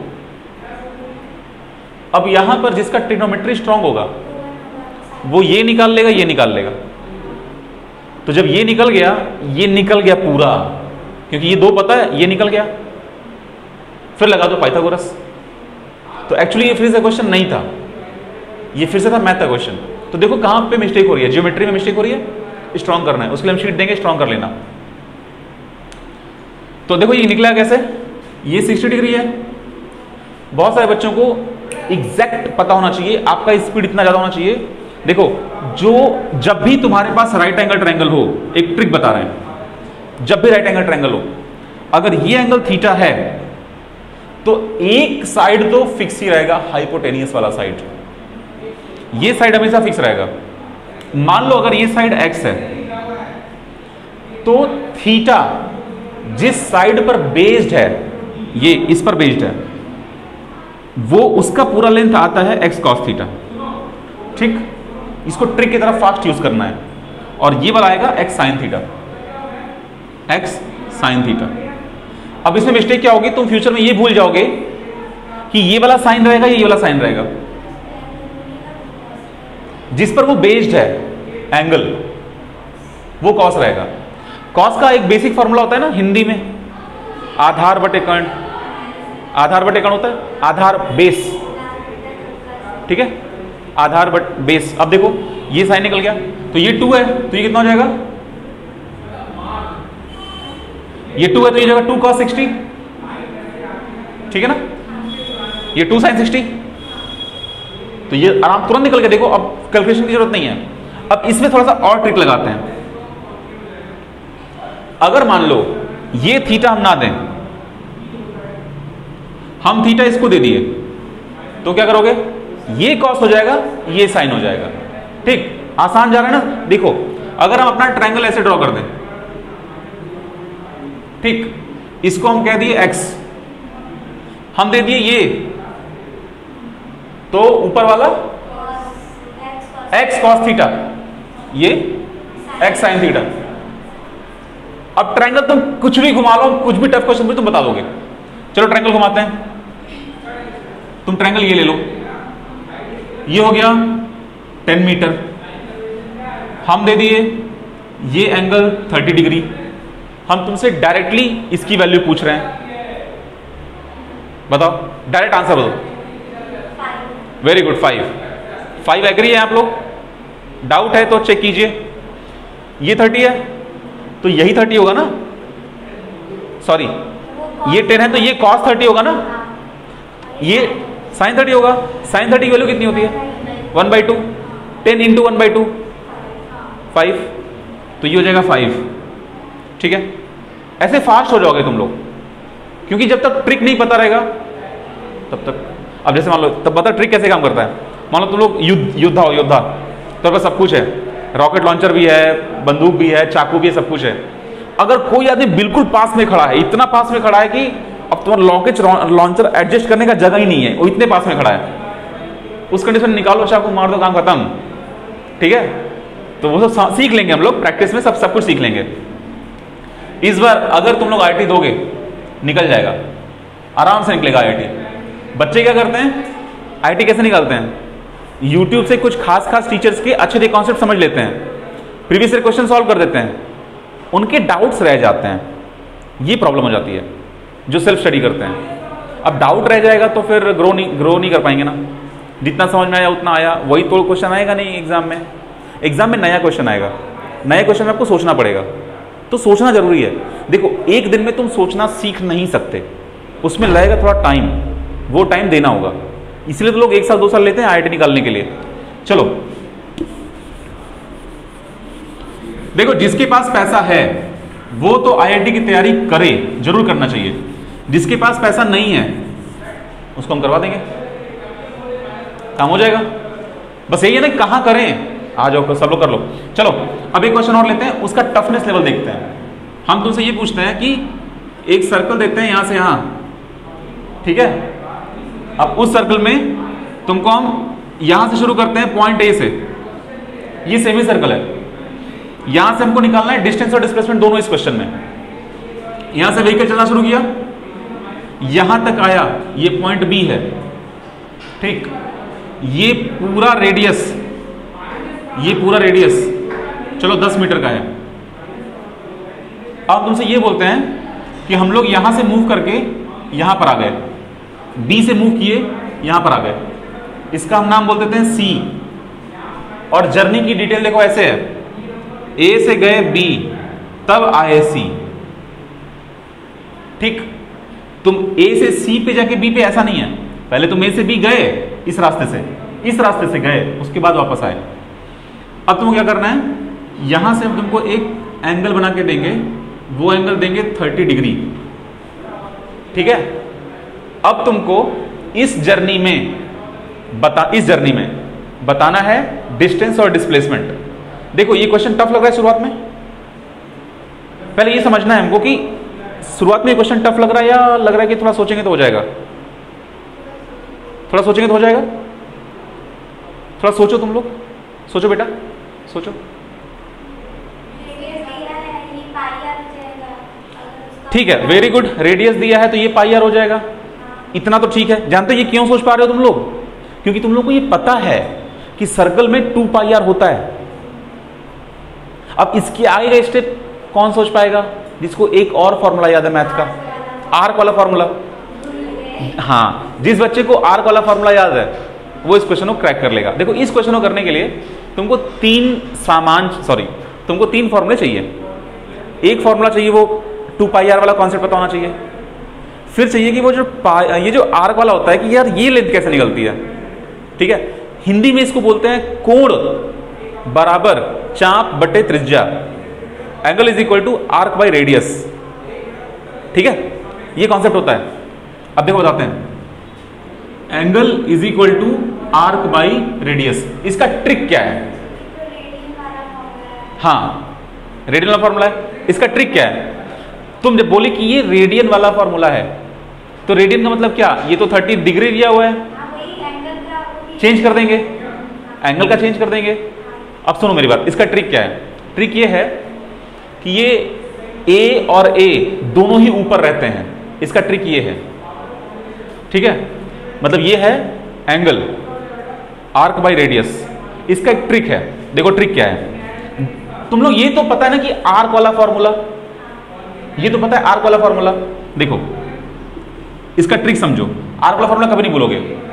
[SPEAKER 1] अब यहां पर जिसका ट्रिग्नोमेट्री स्ट्रांग होगा वो ये निकाल लेगा, ये निकाल लेगा। तो जब ये निकल गया, ये निकल गया पूरा, क्योंकि ये दो पता है, ये निकल गया। फिर लगा दो पाइथागोरस। तो एक्चुअली ये फिर से क्वेश्चन नहीं था, ये फिर से था मैथ का क्वेश्चन। तो देखो कहां पे मिस्टेक हो रही है, ज्योमेट्री में मिस्टेक हो रही है, स्ट्रांग करना है, उसके लिए हम शीट देंगे, स्ट्रांग कर लेना। तो देखो ये निकला कैसे, ये साठ डिग्री है। बहुत सारे बच्चों को एग्जैक्ट पता होना चाहिए, आपका स्पीड इतना ज्यादा होना चाहिए। देखो, जो जब भी तुम्हारे पास राइट एंगल ट्रायंगल हो, एक ट्रिक बता रहे हैं, जब भी राइट एंगल ट्रायंगल हो, अगर ये एंगल थीटा है तो एक साइड तो फिक्स ही रहेगा, हाइपोटेनियस वाला साइड। ये साइड हमेशा फिक्स रहेगा। मान लो अगर ये साइड x है, तो थीटा जिस साइड पर बेस्ड है, ये इस पर बेस्ड है, वो उसका पूरा लेंथ आता है x cos थीटा। ठीक, इसको ट्रिक की तरफ फास्ट यूज करना है। और ये वाला आएगा x sin theta, x sin theta. अब इसमें मिस्टेक क्या होगी, तुम फ्यूचर में ये भूल जाओगे कि ये वाला साइन रहेगा, ये वाला साइन रहेगा। जिस पर वो बेस्ड है एंगल, वो कॉस रहेगा। कॉस का एक बेसिक फॉर्मूला होता है ना हिंदी में, आधार बटे कर्ण। आधार बटे कर्ण होता है, आधार बेस, ठीक है, आधार बट बेस। अब देखो ये साइन निकल गया, तो ये टू है, तो ये कितना हो जाएगा, ये टू है तो ये जगह टू कॉस सिक्सटी, ठीक है ना, ये टू साइन सिक्सटी। तो ये आराम तुरंत निकल गया। देखो अब कैलकुलेशन की जरूरत नहीं है। अब इसमें थोड़ा सा और ट्रिक लगाते हैं। अगर मान लो ये थीटा हम ना दें, हम थीटा इसको दे दिए, तो क्या करोगे, ये कॉस हो जाएगा, ये साइन हो जाएगा। ठीक, आसान जा रहा है ना। देखो अगर हम अपना ट्रायंगल ऐसे ड्रॉ कर दें, ठीक, इसको हम कह दिए x, हम दे दिए ये, तो ऊपर वाला x cos थीटा, ये x sin थीटा। अब ट्रायंगल तुम कुछ भी घुमा लो, कुछ भी टफ क्वेश्चन भी तुम बता दोगे। चलो ट्रायंगल घुमाते हैं। तुम ट्रायंगल ये ले लो, ये हो गया टेन मीटर। हम दे दिए ये एंगल थर्टी डिग्री। हम तुमसे डायरेक्टली इसकी वैल्यू पूछ रहे हैं, बताओ, डायरेक्ट आंसर बताओ। Very good, five. Five agree है आप लोग? डाउट है तो चेक कीजिए। ये थर्टी है तो यही थर्टी होगा ना, सॉरी ये टेन है तो ये कॉस थर्टी होगा ना, ये साइन थर्टी होगा। साइन थर्टी की वैल्यू कितनी होती है, one by two. Ten into one by two five, तो ये हो जाएगा फाइव। ठीक है, ऐसे फास्ट हो जाओगे तुम लोग, क्योंकि जब तक ट्रिक नहीं पता रहेगा तब तक। अब जैसे मान लो, तब पता ट्रिक कैसे काम करता है। मान लो तुम लोग युद्ध योद्धा हो, योद्धा तो बस सब कुछ है, रॉकेट लॉन्चर भी है, बंदूक भी है, चाकू भी है, सब कुछ है। अगर कोई आदमी बिल्कुल पास में खड़ा है, इतना पास में खड़ा है कि अब तुम्हारा लॉकेट लॉन्चर एडजस्ट करने का जगह ही नहीं है, वो इतने पास में खड़ा है, उस कंडीशन निकालो, चाकू मार दो, काम खत्म। ठीक है, तो वो सब सीख लेंगे हम लोग, प्रैक्टिस में सब सब कुछ सीख लेंगे। इस बार अगर तुम लोग आई आई टी दोगे, निकल जाएगा, आराम से निकलेगा आई आई टी। बच्चे क्या करते हैं, आई आई टी कैसे निकालते हैं, यूट्यूब से कुछ खास खास टीचर्स के अच्छे अच्छे कॉन्सेप्ट समझ लेते हैं, प्रीवियस ईयर क्वेश्चन सॉल्व कर देते हैं, उनके डाउट्स रह जाते हैं। ये प्रॉब्लम हो जाती है जो सेल्फ स्टडी करते हैं। अब डाउट रह जाएगा तो फिर ग्रो नहीं ग्रो नहीं कर पाएंगे ना। जितना समझ में आया उतना आया, वही तो क्वेश्चन आएगा नहीं एग्जाम में। एग्जाम में नया क्वेश्चन आएगा, नए क्वेश्चन में आपको सोचना पड़ेगा, तो सोचना जरूरी है। देखो एक दिन में तुम सोचना सीख नहीं सकते, उसमें लगेगा थोड़ा टाइम, वो टाइम देना होगा। इसलिए तो लोग एक साल दो साल लेते हैं आई आई टी निकालने के लिए। चलो देखो, जिसके पास पैसा है वो तो आई आई टी की तैयारी करे, जरूर करना चाहिए। जिसके पास पैसा नहीं है उसको हम करवा देंगे, काम हो जाएगा। बस यही है ना, कहां करें। आ जाओ सब लोग कर लो। चलो अब एक क्वेश्चन और लेते हैं, उसका टफनेस लेवल देखते हैं। हम तुमसे ये पूछते हैं कि एक सर्कल देखते हैं यहां से यहां, ठीक है। अब उस सर्कल में तुमको हम यहां से शुरू करते हैं पॉइंट ए से, ये सेमी सर्कल है, यहां से हमको निकालना है डिस्टेंस और डिस्प्लेसमेंट दोनों इस क्वेश्चन में। यहां से व्हीकल चलना शुरू किया, यहां तक आया, ये पॉइंट बी है, ठीक। ये पूरा रेडियस, ये पूरा रेडियस चलो दस मीटर का है। अब तुमसे ये बोलते हैं कि हम लोग यहां से मूव करके यहां पर आ गए, बी से मूव किए यहां पर आ गए, इसका हम नाम बोल देते हैं सी। और जर्नी की डिटेल देखो ऐसे है, ए से गए बी तब आए सी, ठीक। तुम ए से सी पे जाके बी पे, ऐसा नहीं है, पहले तुम ए से बी गए इस रास्ते से, इस रास्ते से गए, उसके बाद वापस आए। अब तुमको क्या करना है, यहां से हम तुमको एक एंगल बना के देंगे, वो एंगल देंगे थर्टी डिग्री, ठीक है। अब तुमको इस जर्नी में बता इस जर्नी में बताना है डिस्टेंस और डिस्प्लेसमेंट। देखो ये क्वेश्चन टफ लग रहा है शुरुआत में, पहले ये समझना है हमको कि शुरुआत में क्वेश्चन टफ लग रहा है या लग रहा है कि थोड़ा सोचेंगे तो हो जाएगा, थोड़ा सोचेंगे तो हो जाएगा। थोड़ा सोचो, तुम लोग सोचो बेटा, सोचो। ठीक है, वेरी गुड, रेडियस दिया है तो ये पाई आर हो जाएगा, इतना तो ठीक है। जानते हो ये क्यों सोच पा रहे हो तुम लोग? क्योंकि तुम लोग को ये पता है कि सर्कल में टू पाई आर होता है। अब इसके आगे का स्टेप कौन सोच पाएगा जिसको एक और फॉर्मूला याद है मैथ का, आर्क वाला फॉर्मूला। हाँ, जिस बच्चे को आर्क वाला फॉर्मूला याद है वो इस क्वेश्चन को क्रैक कर लेगा। देखो इस क्वेश्चन को करने के लिए तुमको तीन सामान सॉरी तुमको तीन फॉर्मूले चाहिए। एक फॉर्मूला चाहिए वो टू पाई आर वाला कॉन्सेप्ट पता होना चाहिए, फिर चाहिए कि वो जो ये जो आर्क वाला होता है कि यार ये लेंथ कैसे निकलती है, ठीक है। हिंदी में इसको बोलते हैं कोण बराबर चाप बटे त्रिज्या, angle is equal to arc by radius, ठीक है, ये कॉन्सेप्ट होता है। अब देखो बताते हैं, angle is equal to arc by radius, इसका ट्रिक क्या है? हाँ, रेडियन वाला फॉर्मूला है, इसका ट्रिक क्या है? तुम जब बोले कि ये रेडियन वाला फॉर्मूला है तो रेडियन का मतलब क्या? ये तो थर्टी डिग्री दिया हुआ है, चेंज कर देंगे, एंगल का चेंज कर देंगे। अब सुनो मेरी बात, इसका ट्रिक क्या है? ट्रिक ये है कि ये ए और ए दोनों ही ऊपर रहते हैं, इसका ट्रिक ये है, ठीक है। मतलब ये है एंगल आर्क बाई रेडियस, इसका एक ट्रिक है। देखो ट्रिक क्या है, तुम लोग ये तो पता है ना कि आर्क वाला फॉर्मूला, ये तो पता है आर्क वाला फॉर्मूला। देखो इसका ट्रिक समझो, आर्क वाला फॉर्मूला कभी नहीं भूलोगे।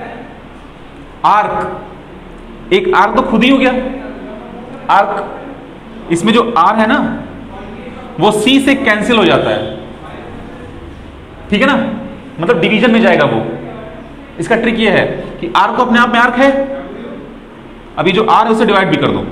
[SPEAKER 1] आर्क, एक आर्क तो खुद ही हो गया आर्क, इसमें जो आर है ना वो सी से कैंसिल हो जाता है, ठीक है ना, मतलब डिवीजन में जाएगा वो। इसका ट्रिक ये है कि आर्क तो अपने आप में आर्क है, अभी जो आर है उसे डिवाइड भी कर दो,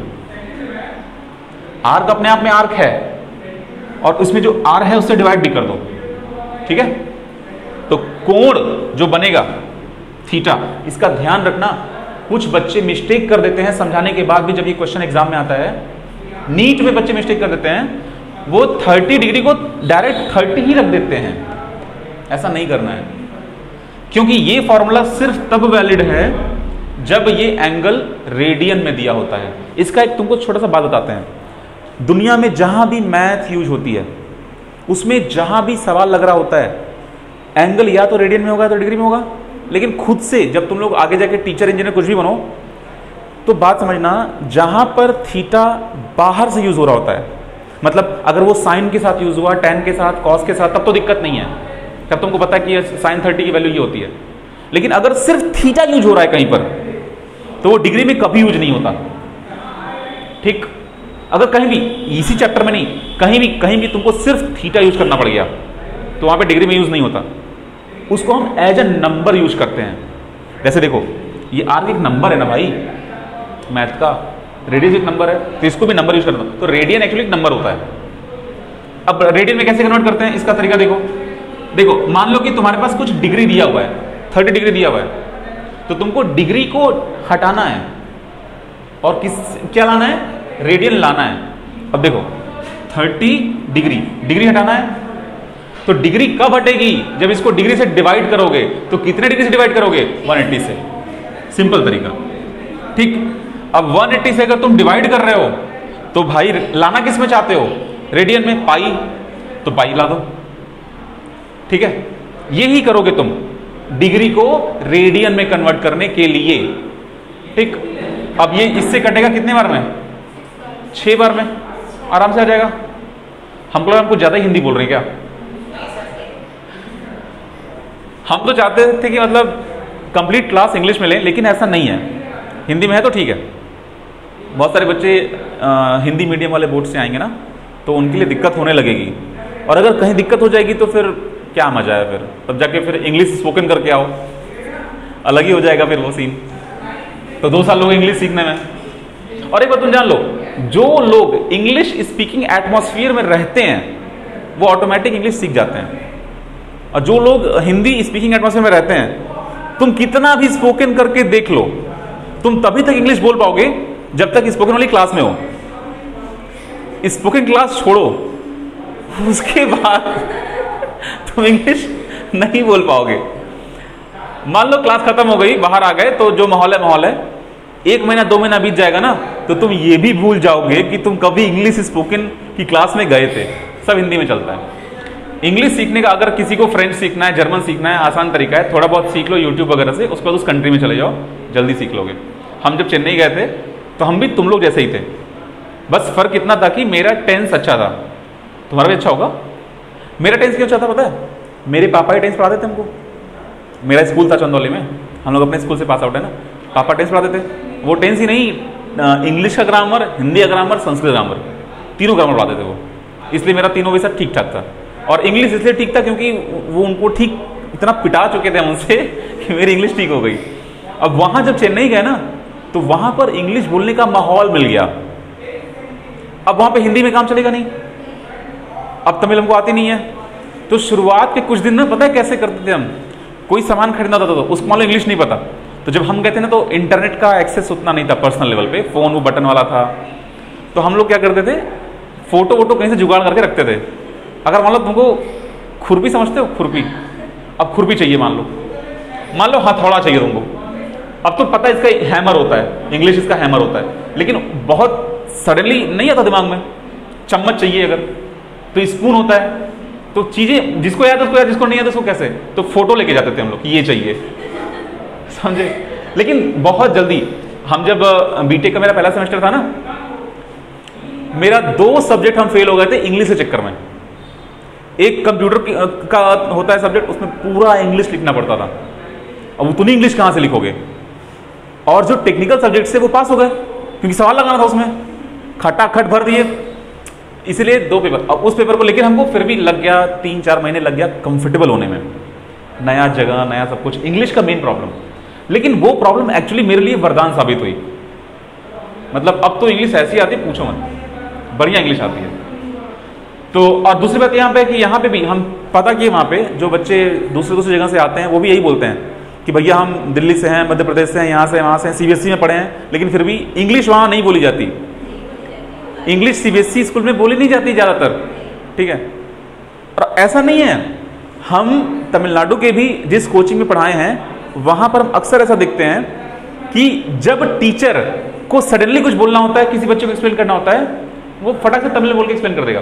[SPEAKER 1] आर्क अपने आप में आर्क है और उसमें जो आर है उससे डिवाइड भी कर दो, ठीक है। तो कोण जो बनेगा थीटा, इसका ध्यान रखना, कुछ बच्चे मिस्टेक कर देते हैं समझाने के बाद भी। जब ये क्वेश्चन एग्जाम में आता है, नीट में बच्चे मिस्टेक कर देते हैं, वो थर्टी डिग्री को डायरेक्ट थर्टी ही रख देते हैं। ऐसा नहीं करना है, क्योंकि ये फॉर्मूला सिर्फ तब वैलिड है जब ये एंगल रेडियन में दिया होता है। इसका एक तुमको छोटा सा बात बताते हैं, दुनिया में जहां भी मैथ यूज होती है उसमें जहां भी सवाल लग रहा होता है, एंगल या तो रेडियन में होगा तो डिग्री में होगा। लेकिन खुद से जब तुम लोग आगे जाके टीचर इंजीनियर कुछ भी बनो तो बात समझना, जहां पर थीटा बाहर से यूज हो रहा होता है, मतलब अगर वो साइन के साथ यूज हुआ, टेन के साथ, कॉस के साथ, तब तो दिक्कत नहीं है, तब तुमको पता है कि साइन थर्टी की वैल्यू ये होती है। लेकिन अगर सिर्फ थीटा यूज हो रहा है कहीं पर तो वो डिग्री में कभी यूज नहीं होता, ठीक। अगर कहीं भी इसी चैप्टर में नहीं, कहीं भी कहीं भी तुमको सिर्फ थीटा यूज करना पड़ गया तो वहां पे डिग्री में यूज नहीं होता, उसको हम एज ए नंबर यूज करते हैं। जैसे देखो ये आर्क एक नंबर है ना भाई, मैथ का रेडियस एक नंबर है, तो इसको भी नंबर यूज करना, तो रेडियन एक्चुअली एक नंबर होता है। अब रेडियन में कैसे कन्वर्ट करते हैं, इसका तरीका देखो। देखो मान लो कि तुम्हारे पास कुछ डिग्री दिया हुआ है, थर्टी डिग्री दिया हुआ है, तो तुमको डिग्री को हटाना है, और किस क्या लाना है, रेडियन लाना है। अब देखो थर्टी डिग्री, डिग्री हटाना है, तो डिग्री कब हटेगी, जब इसको डिग्री से डिवाइड करोगे। तो कितने डिग्री से डिवाइड करोगे, वन एट्टी से, सिंपल तरीका, ठीक। अब वन एट्टी से अगर तुम डिवाइड कर रहे हो तो भाई लाना किस में चाहते हो, रेडियन में, पाई, तो पाई ला दो, ठीक है। यही करोगे तुम डिग्री को रेडियन में कन्वर्ट करने के लिए, ठीक। अब ये इससे कटेगा कितने बार में, छह बार में, आराम से आ जाएगा। हमको लगा हमको ज्यादा हिंदी बोल रहे हैं क्या, हम तो चाहते थे कि मतलब कंप्लीट क्लास इंग्लिश में लें, लेकिन ऐसा नहीं है, हिंदी में है तो ठीक है। बहुत सारे बच्चे आ, हिंदी मीडियम वाले बोर्ड से आएंगे ना, तो उनके लिए दिक्कत होने लगेगी, और अगर कहीं दिक्कत हो जाएगी तो फिर क्या मजा है, फिर तब जाके फिर इंग्लिश स्पोकन करके आओ, अलग ही हो जाएगा फिर वो सीन। तो दो साल लोग इंग्लिश सीखने में। और एक बात तुम जान लो, जो लोग इंग्लिश स्पीकिंग एटमॉस्फेयर में रहते हैं वो ऑटोमेटिक इंग्लिश सीख जाते हैं, और जो लोग हिंदी स्पीकिंग एटमॉस्फेयर में रहते हैं, तुम कितना भी स्पोकन करके देख लो, तुम तभी तक इंग्लिश बोल पाओगे जब तक स्पोकन वाली क्लास में हो। स्पोकन क्लास छोड़ो, उसके बाद तुम इंग्लिश नहीं बोल पाओगे। मान लो क्लास खत्म हो गई, बाहर आ गए, तो जो माहौल है माहौल है, एक महीना दो महीना बीत जाएगा ना, तो तुम ये भी भूल जाओगे कि तुम कभी इंग्लिश स्पोकन की क्लास में गए थे। सब हिंदी में चलता है। इंग्लिश सीखने का, अगर किसी को फ्रेंच सीखना है, जर्मन सीखना है, आसान तरीका है, थोड़ा बहुत सीख लो यूट्यूब वगैरह से, उसके बाद उस कंट्री में चले जाओ, जल्दी सीख लोगे। हम जब चेन्नई गए थे तो हम भी तुम लोग जैसे ही थे, बस फर्क इतना था कि मेरा टेंस अच्छा था, तुम्हारा भी अच्छा होगा। मेरा टेंस क्यों अच्छा था पता है, मेरे पापा ही टेंस पढ़ाते थे हमको। मेरा स्कूल था चंदौली में, हम लोग अपने स्कूल से पास आउट है ना, पापा टेंस पढ़ाते थे। वो टेंस ही नहीं, इंग्लिश का ग्रामर, हिंदी का ग्रामर, संस्कृत ग्रामर, तीनों ग्रामर पढ़ाते थे वो, इसलिए मेरा तीनों वैसा ठीक ठाक था। और इंग्लिश इसलिए ठीक था क्योंकि वो उनको ठीक इतना पिटा चुके थे हमसे कि मेरी इंग्लिश ठीक हो गई। अब वहां जब चेन्नई गए ना, तो वहां पर इंग्लिश बोलने का माहौल मिल गया। अब वहां पे हिंदी में काम चलेगा नहीं, अब तमिल हमको आती नहीं है, तो शुरुआत के कुछ दिन ना पता है कैसे करते थे हम, कोई सामान खरीदना होता था तो उसको मान लो इंग्लिश नहीं पता, तो जब हम गए थे ना तो इंटरनेट का एक्सेस उतना नहीं था पर्सनल लेवल पे, फोन वो बटन वाला था, तो हम लोग क्या करते थे, फोटो वोटो कहीं से जुगाड़ करके रखते थे। अगर मान लो तुमको खुरपी समझते हो, खुरपी, अब खुरपी चाहिए, मान लो मान लो हथौड़ा चाहिए तुमको, अब तो पता है इसका हैमर होता है, इंग्लिश इसका हैमर होता है, लेकिन बहुत सडनली नहीं आता दिमाग में। चम्मच चाहिए अगर, तो स्पून होता है, तो चीजें जिसको याद है उसको याद, जिसको नहीं याद उसको कैसे, तो फोटो लेके जाते थे हम लोग, ये चाहिए, समझे। लेकिन बहुत जल्दी, हम जब बीटेक का मेरा पहला सेमेस्टर था ना, मेरा दो सब्जेक्ट हम फेल हो गए थे इंग्लिश के चक्कर में। एक कंप्यूटर का होता है सब्जेक्ट, उसमें पूरा इंग्लिश लिखना पड़ता था, अब उतनी इंग्लिश कहां से लिखोगे। और जो टेक्निकल सब्जेक्ट से वो पास हो गए, क्योंकि सवाल लगाना था उसमें, खटाखट भर दिए, इसलिए दो पेपर। अब उस पेपर को लेकर हमको फिर भी लग गया, तीन चार महीने लग गया कंफर्टेबल होने में, नया जगह, नया सब कुछ, इंग्लिश का मेन प्रॉब्लम। लेकिन वो प्रॉब्लम एक्चुअली मेरे लिए वरदान साबित हुई। मतलब अब तो इंग्लिश ऐसी आती है पूछो मत, बढ़िया इंग्लिश आती है। तो और दूसरी बात यहाँ पे कि यहाँ पे भी हम पता किए, वहाँ पे जो बच्चे दूसरे दूसरी जगह से आते हैं वो भी यही बोलते हैं कि भैया हम दिल्ली से हैं, मध्य प्रदेश से हैं, यहाँ से वहाँ से सीबीएसई में पढ़े हैं, लेकिन फिर भी इंग्लिश वहाँ नहीं बोली जाती। इंग्लिश सीबीएसई स्कूल में बोली नहीं जाती ज़्यादातर, ठीक है। और ऐसा नहीं है, हम तमिलनाडु के भी जिस कोचिंग में पढ़ाए हैं वहाँ पर हम अक्सर ऐसा देखते हैं कि जब टीचर को सडनली कुछ बोलना होता है, किसी बच्चे को एक्सप्लेन करना होता है, वो फटाक से तमिल में बोल के एक्सप्लेन कर देगा।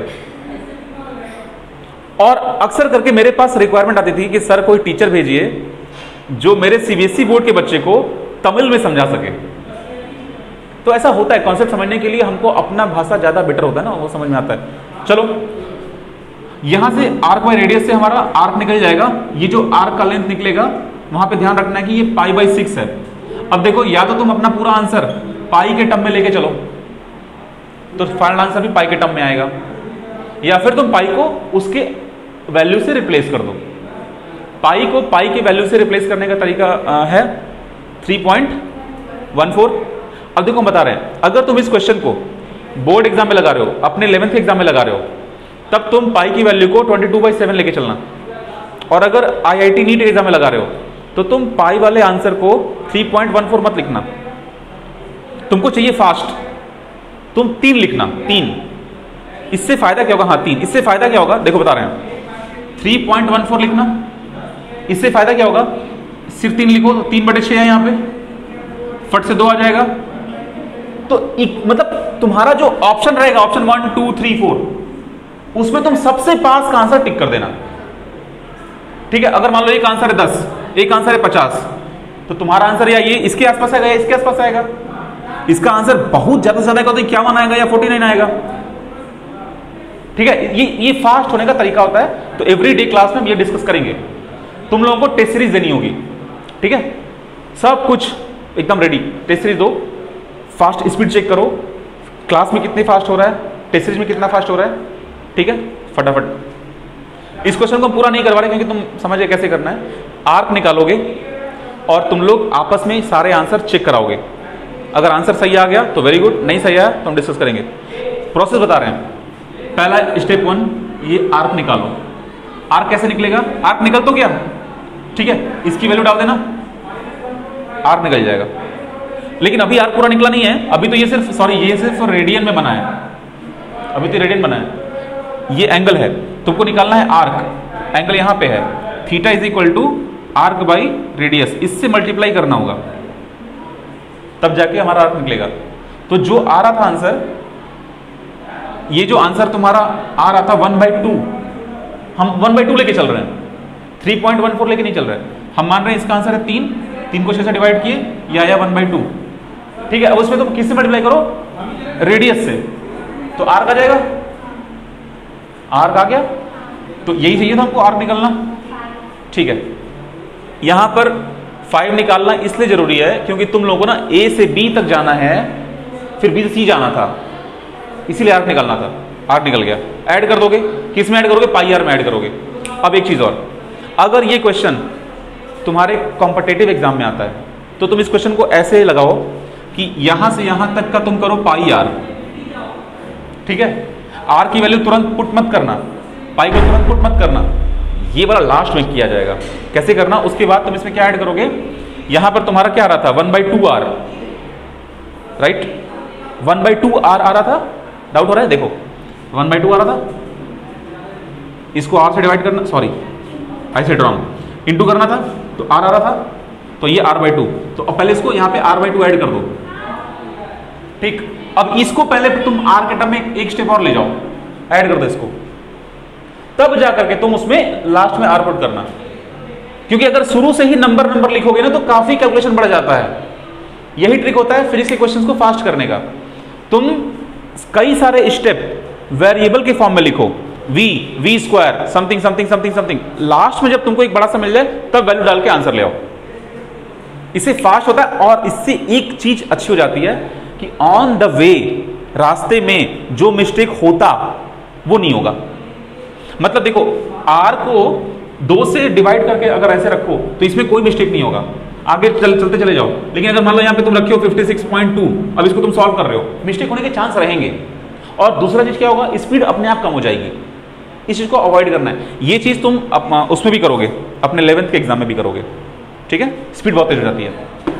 [SPEAKER 1] और अक्सर करके मेरे पास रिक्वायरमेंट आती थी कि सर कोई टीचर भेजिए जो मेरे सीबीएसई बोर्ड के बच्चे को तमिल में समझा सके। तो ऐसा होता है, कॉन्सेप्ट समझने के लिए हमको अपना भाषा ज्यादा बेटर होता है ना, वो समझ में आता है। चलो यहां से आर्क बाय रेडियस से हमारा आर्क निकल जाएगा, ये जो आर्क का लेंथ निकलेगा वहां पे ध्यान रखना है कि ये पाई बाई सिक्स है। अब देखो, या तो तुम अपना पूरा आंसर पाई के टर्म में लेके चलो, तो फाइनल आंसर भी पाई के टर्म में आएगा, या फिर तुम पाई को उसके वैल्यू से रिप्लेस कर दो। पाई को पाई के वैल्यू से रिप्लेस करने का तरीका आ, है थ्री पॉइंट वन फोर। अब देखो हम बता रहे हैं, अगर तुम इस क्वेश्चन को बोर्ड एग्जाम में लगा रहे हो, अपने इलेवेंथ के एग्जाम में लगा रहे हो, तब तुम पाई की वैल्यू को ट्वेंटी टू बाई सेवन लेके चलना। और अगर आईआईटी नीट एग्जाम में लगा रहे हो तो तुम पाई वाले आंसर को थ्री पॉइंट वन फोर मत लिखना, तुमको चाहिए फास्ट, तुम तीन लिखना, तीन। इससे फायदा क्या होगा, हाँ तीन, इससे फायदा क्या होगा देखो बता रहे हैं, थ्री पॉइंट वन फोर लिखना। इससे फायदा क्या होगा, सिर्फ तीन लिखो तो तीन बटे छह है यहाँ पे, फट से दो आ जाएगा। तो एक, मतलब तुम्हारा जो ऑप्शन रहेगा, option one two three four, उसमें तुम सबसे पास का आंसर टिक कर देना। ठीक है, अगर मान लो एक आंसर है दस, एक आंसर है पचास, तो तुम्हारा आंसर या ये इसके आसपास आएगा या इसके आसपास आएगा। इसका आंसर बहुत ज्यादा से ज्यादा तो इक्यावन आएगा या फोर्टी नाइन आएगा। ठीक है, ये ये फास्ट होने का तरीका होता है। तो एवरी डे क्लास में हम ये डिस्कस करेंगे। तुम लोगों को टेस्ट सीरीज देनी होगी, ठीक है, सब कुछ एकदम रेडी। टेस्ट सीरीज दो, फास्ट स्पीड चेक करो, क्लास में कितने फास्ट हो रहा है, टेस्ट सीरीज में कितना फास्ट हो रहा है। ठीक है, फटाफट। इस क्वेश्चन को हम पूरा नहीं करवा रहे क्योंकि तुम समझे कैसे करना है। आर्क निकालोगे और तुम लोग आपस में सारे आंसर चेक कराओगे। अगर आंसर सही आ गया तो वेरी गुड, नहीं सही आया तो हम डिस्कस करेंगे। प्रोसेस बता रहे हैं। पहला स्टेप वन, ये आर्क निकालो। आर्क कैसे निकलेगा, आर्क निकल तो गया, ठीक है, इसकी वैल्यू डाल देना, आर्क निकल जाएगा। लेकिन अभी आर्क पूरा निकला नहीं है, अभी तो ये सिर्फ सॉरी ये सिर्फ रेडियन में बना है, अभी तो रेडियन बना है। ये एंगल है, तुमको निकालना है आर्क। एंगल यहां पे है, theta is equal to arc by radius, इससे मल्टीप्लाई करना होगा, तब जाके हमारा आर्क निकलेगा। तो जो आ रहा था आंसर, ये जो आंसर तुम्हारा आ रहा था वन बाई टू, हम वन बाई टू लेके चल रहे हैं, थ्री पॉइंट वन फोर लेके नहीं चल रहे हैं। हम मान रहे हैं इसका आंसर है तीन, तीन को छह से डिवाइड किए, ये आया वन बाई टू। ठीक है, अब उसमें तुम किससे मल्टीप्लाई करो, रेडियस से, तो आर्क आ जाएगा। आर्क आ गया, तो यही चाहिए था हमको, आर्क निकलना। ठीक है, यहां पर फाइव निकालना इसलिए जरूरी है क्योंकि तुम लोगों को ना ए से बी तक जाना है, फिर बी से सी जाना था, इसीलिए आर्क निकालना था। आर्क निकल गया। ऐड कर दोगे, किस में ऐड करोगे, पाई आर में ऐड करोगे। अब एक चीज और, अगर ये क्वेश्चन तुम्हारे कॉम्पिटिटिव एग्जाम में आता है तो तुम इस क्वेश्चन को ऐसे लगाओ कि यहां से यहां तक का तुम करो पाई आर। ठीक है, आर की वैल्यू तुरंत पुट मत करना, पाई को तुरंत पुट मत करना, ये वाला लास्ट में किया जाएगा। कैसे करना, उसके बाद तुम इसमें क्या ऐड करोगे, यहां पर तुम्हारा क्या आ रहा था, one by two r, right, one by two r आ रहा था। डाउट हो रहा है, देखो वन बाई टू आ रहा था, इसको आर से डिवाइड करना, sorry I said wrong, into करना था, तो आर आ रहा था, तो ये आर बाई टू। तो अब पहले इसको यहां पे आर बाई टू ऐड कर दो। ठीक, अब इसको पहले तुम आर के टर्म में एक स्टेप और ले जाओ, ऐड कर दो इसको, तब जाकर के तुम उसमें लास्ट में आर पुट करना। क्योंकि अगर शुरू से ही नंबर नंबर लिखोगे ना तो काफी कैलकुलेशन बढ़ जाता है। यही ट्रिक होता है फिजिक्स के क्वेश्चंस को फास्ट करने का। तुम कई सारे स्टेप वेरिएबल के फॉर्म में लिखो, v v square something something something something, last में जब तुमको एक बड़ा सा मिल जाए तब वैल्यू डाल के आंसर ले आओ। इससे फास्ट होता है और इससे एक चीज अच्छी हो जाती है कि ऑन द वे, रास्ते में जो मिस्टेक होता वो नहीं होगा। मतलब देखो, r को दो से डिवाइड करके अगर ऐसे रखो तो इसमें कोई मिस्टेक नहीं होगा, आगे चल चलते चले जाओ। लेकिन अगर मान लो यहाँ पे तुम रखे हो फिफ्टी सिक्स पॉइंट टू, अब इसको तुम सॉल्व कर रहे हो, मिस्टेक होने के चांस रहेंगे। और दूसरा चीज क्या होगा, स्पीड अपने आप कम हो जाएगी। इस चीज को अवॉइड करना है। ये चीज तुम अप, उसमें भी करोगे, अपने इलेवेंथ के एग्जाम में भी करोगे। ठीक है, स्पीड बहुत तेज हो जाती है।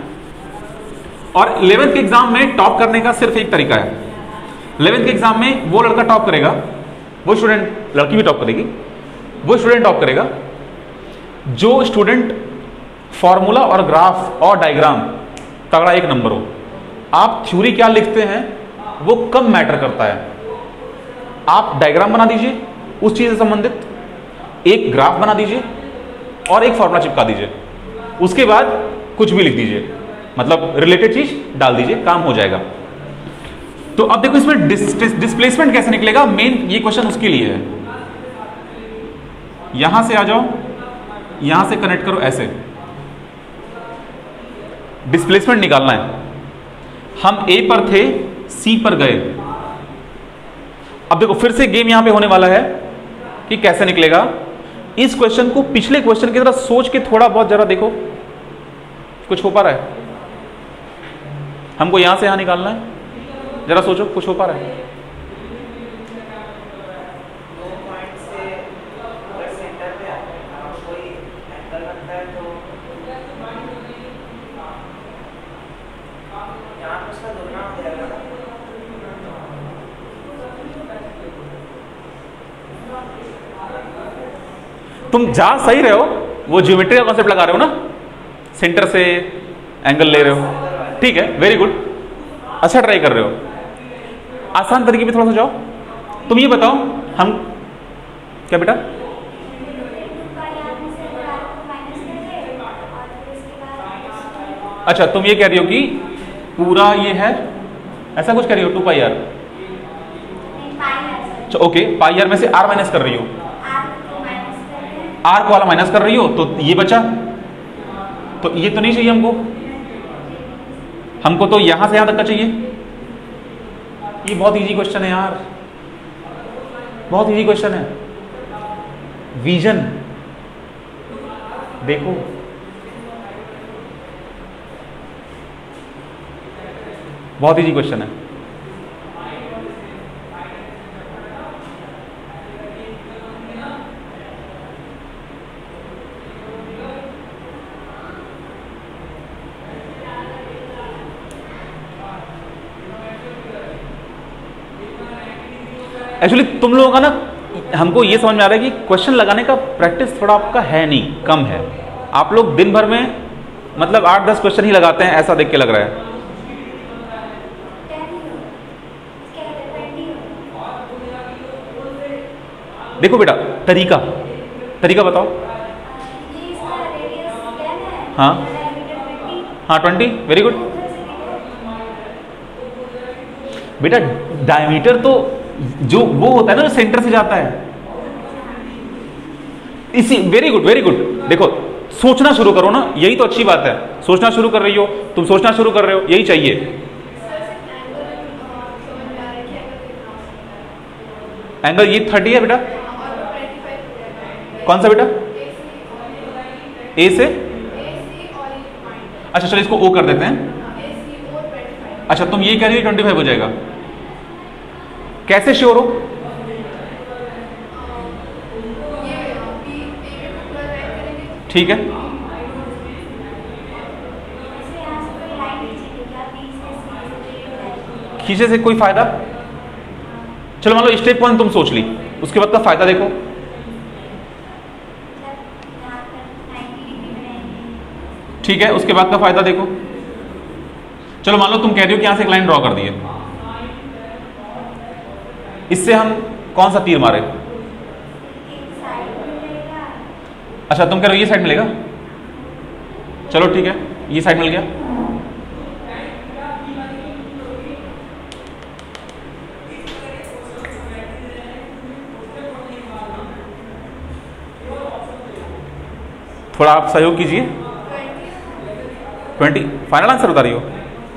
[SPEAKER 1] और इलेवेंथ के एग्जाम में टॉप करने का सिर्फ एक तरीका है। इलेवेंथ के एग्जाम में वो लड़का टॉप करेगा, वो स्टूडेंट, लड़की भी टॉप करेगी, वो स्टूडेंट टॉप करेगा जो स्टूडेंट फॉर्मूला और ग्राफ और डायग्राम तगड़ा एक नंबर हो। आप थ्योरी क्या लिखते हैं वो कम मैटर करता है, आप डायग्राम बना दीजिए उस चीज से संबंधित, एक ग्राफ बना दीजिए और एक फॉर्मूला चिपका दीजिए, उसके बाद कुछ भी लिख दीजिए, मतलब रिलेटेड चीज डाल दीजिए, काम हो जाएगा। तो अब देखो इसमें डिस्प्लेसमेंट कैसे निकलेगा, मेन ये क्वेश्चन उसके लिए है। यहां से आ जाओ, यहां से कनेक्ट करो, ऐसे डिस्प्लेसमेंट निकालना है। हम ए पर थे, सी पर गए। अब देखो फिर से गेम यहां पे होने वाला है कि कैसे निकलेगा। इस क्वेश्चन को पिछले क्वेश्चन की तरह सोच के थोड़ा बहुत जरा देखो, कुछ हो पा रहा है? हमको यहां से यहां निकालना है, जरा सोचो कुछ हो पा रहा है? तुम जा सही रहे हो, वो ज्योमेट्री का कॉन्सेप्ट लगा रहे हो ना, सेंटर से एंगल ले रहे हो, ठीक है, वेरी गुड, अच्छा ट्राई कर रहे हो। आसान तरीके पे थोड़ा सा जाओ। तुम ये बताओ, हम क्या बेटा, अच्छा तुम ये कह रही हो कि पूरा ये है, ऐसा कुछ कह रही हो, two pi r, okay, pi r में से आर माइनस कर रही हो, आर को वाला माइनस कर रही हो, तो ये बचा, तो ये तो नहीं चाहिए हमको, हमको तो यहां से यहां तक का चाहिए। ये बहुत इजी क्वेश्चन है यार, बहुत इजी क्वेश्चन है। विजन देखो, बहुत इजी क्वेश्चन है। एक्चुअली तुम लोगों का ना, हमको ये समझ में आ रहा है कि क्वेश्चन लगाने का प्रैक्टिस थोड़ा आपका है नहीं, कम है। आप लोग दिन भर में मतलब आठ दस क्वेश्चन ही लगाते हैं, ऐसा देख के लग रहा है। देखो बेटा, तरीका तरीका बताओ। हाँ हाँ, ट्वेंटी, वेरी गुड बेटा। डायमीटर तो जो वो होता है ना, जो सेंटर से जाता है, इसी, वेरी गुड वेरी गुड। देखो सोचना शुरू करो ना, यही तो अच्छी बात है, सोचना शुरू कर रही हो तुम, सोचना शुरू कर रहे हो, यही चाहिए। एंगल ये थर्टी है बेटा, कौन सा बेटा, ए से, अच्छा चलो इसको ओ कर देते हैं। अच्छा तुम ये कह रही हो ट्वेंटी फाइव हो जाएगा, कैसे श्योर हो? ठीक है, खींचे से कोई फायदा, चलो मान लो स्टेप पॉइंट तुम सोच ली, उसके बाद का फायदा देखो। ठीक है, उसके बाद का फायदा देखो। चलो मान लो तुम कह रही हो कि यहां से एक लाइन ड्रॉ कर दिए, इससे हम कौन सा तीर मारे? अच्छा तुम कह रहे हो ये साइड मिलेगा, चलो ठीक है, ये साइड मिल गया। थोड़ा आप सहयोग कीजिए। ट्वेंटी फाइनल आंसर बता रही हो?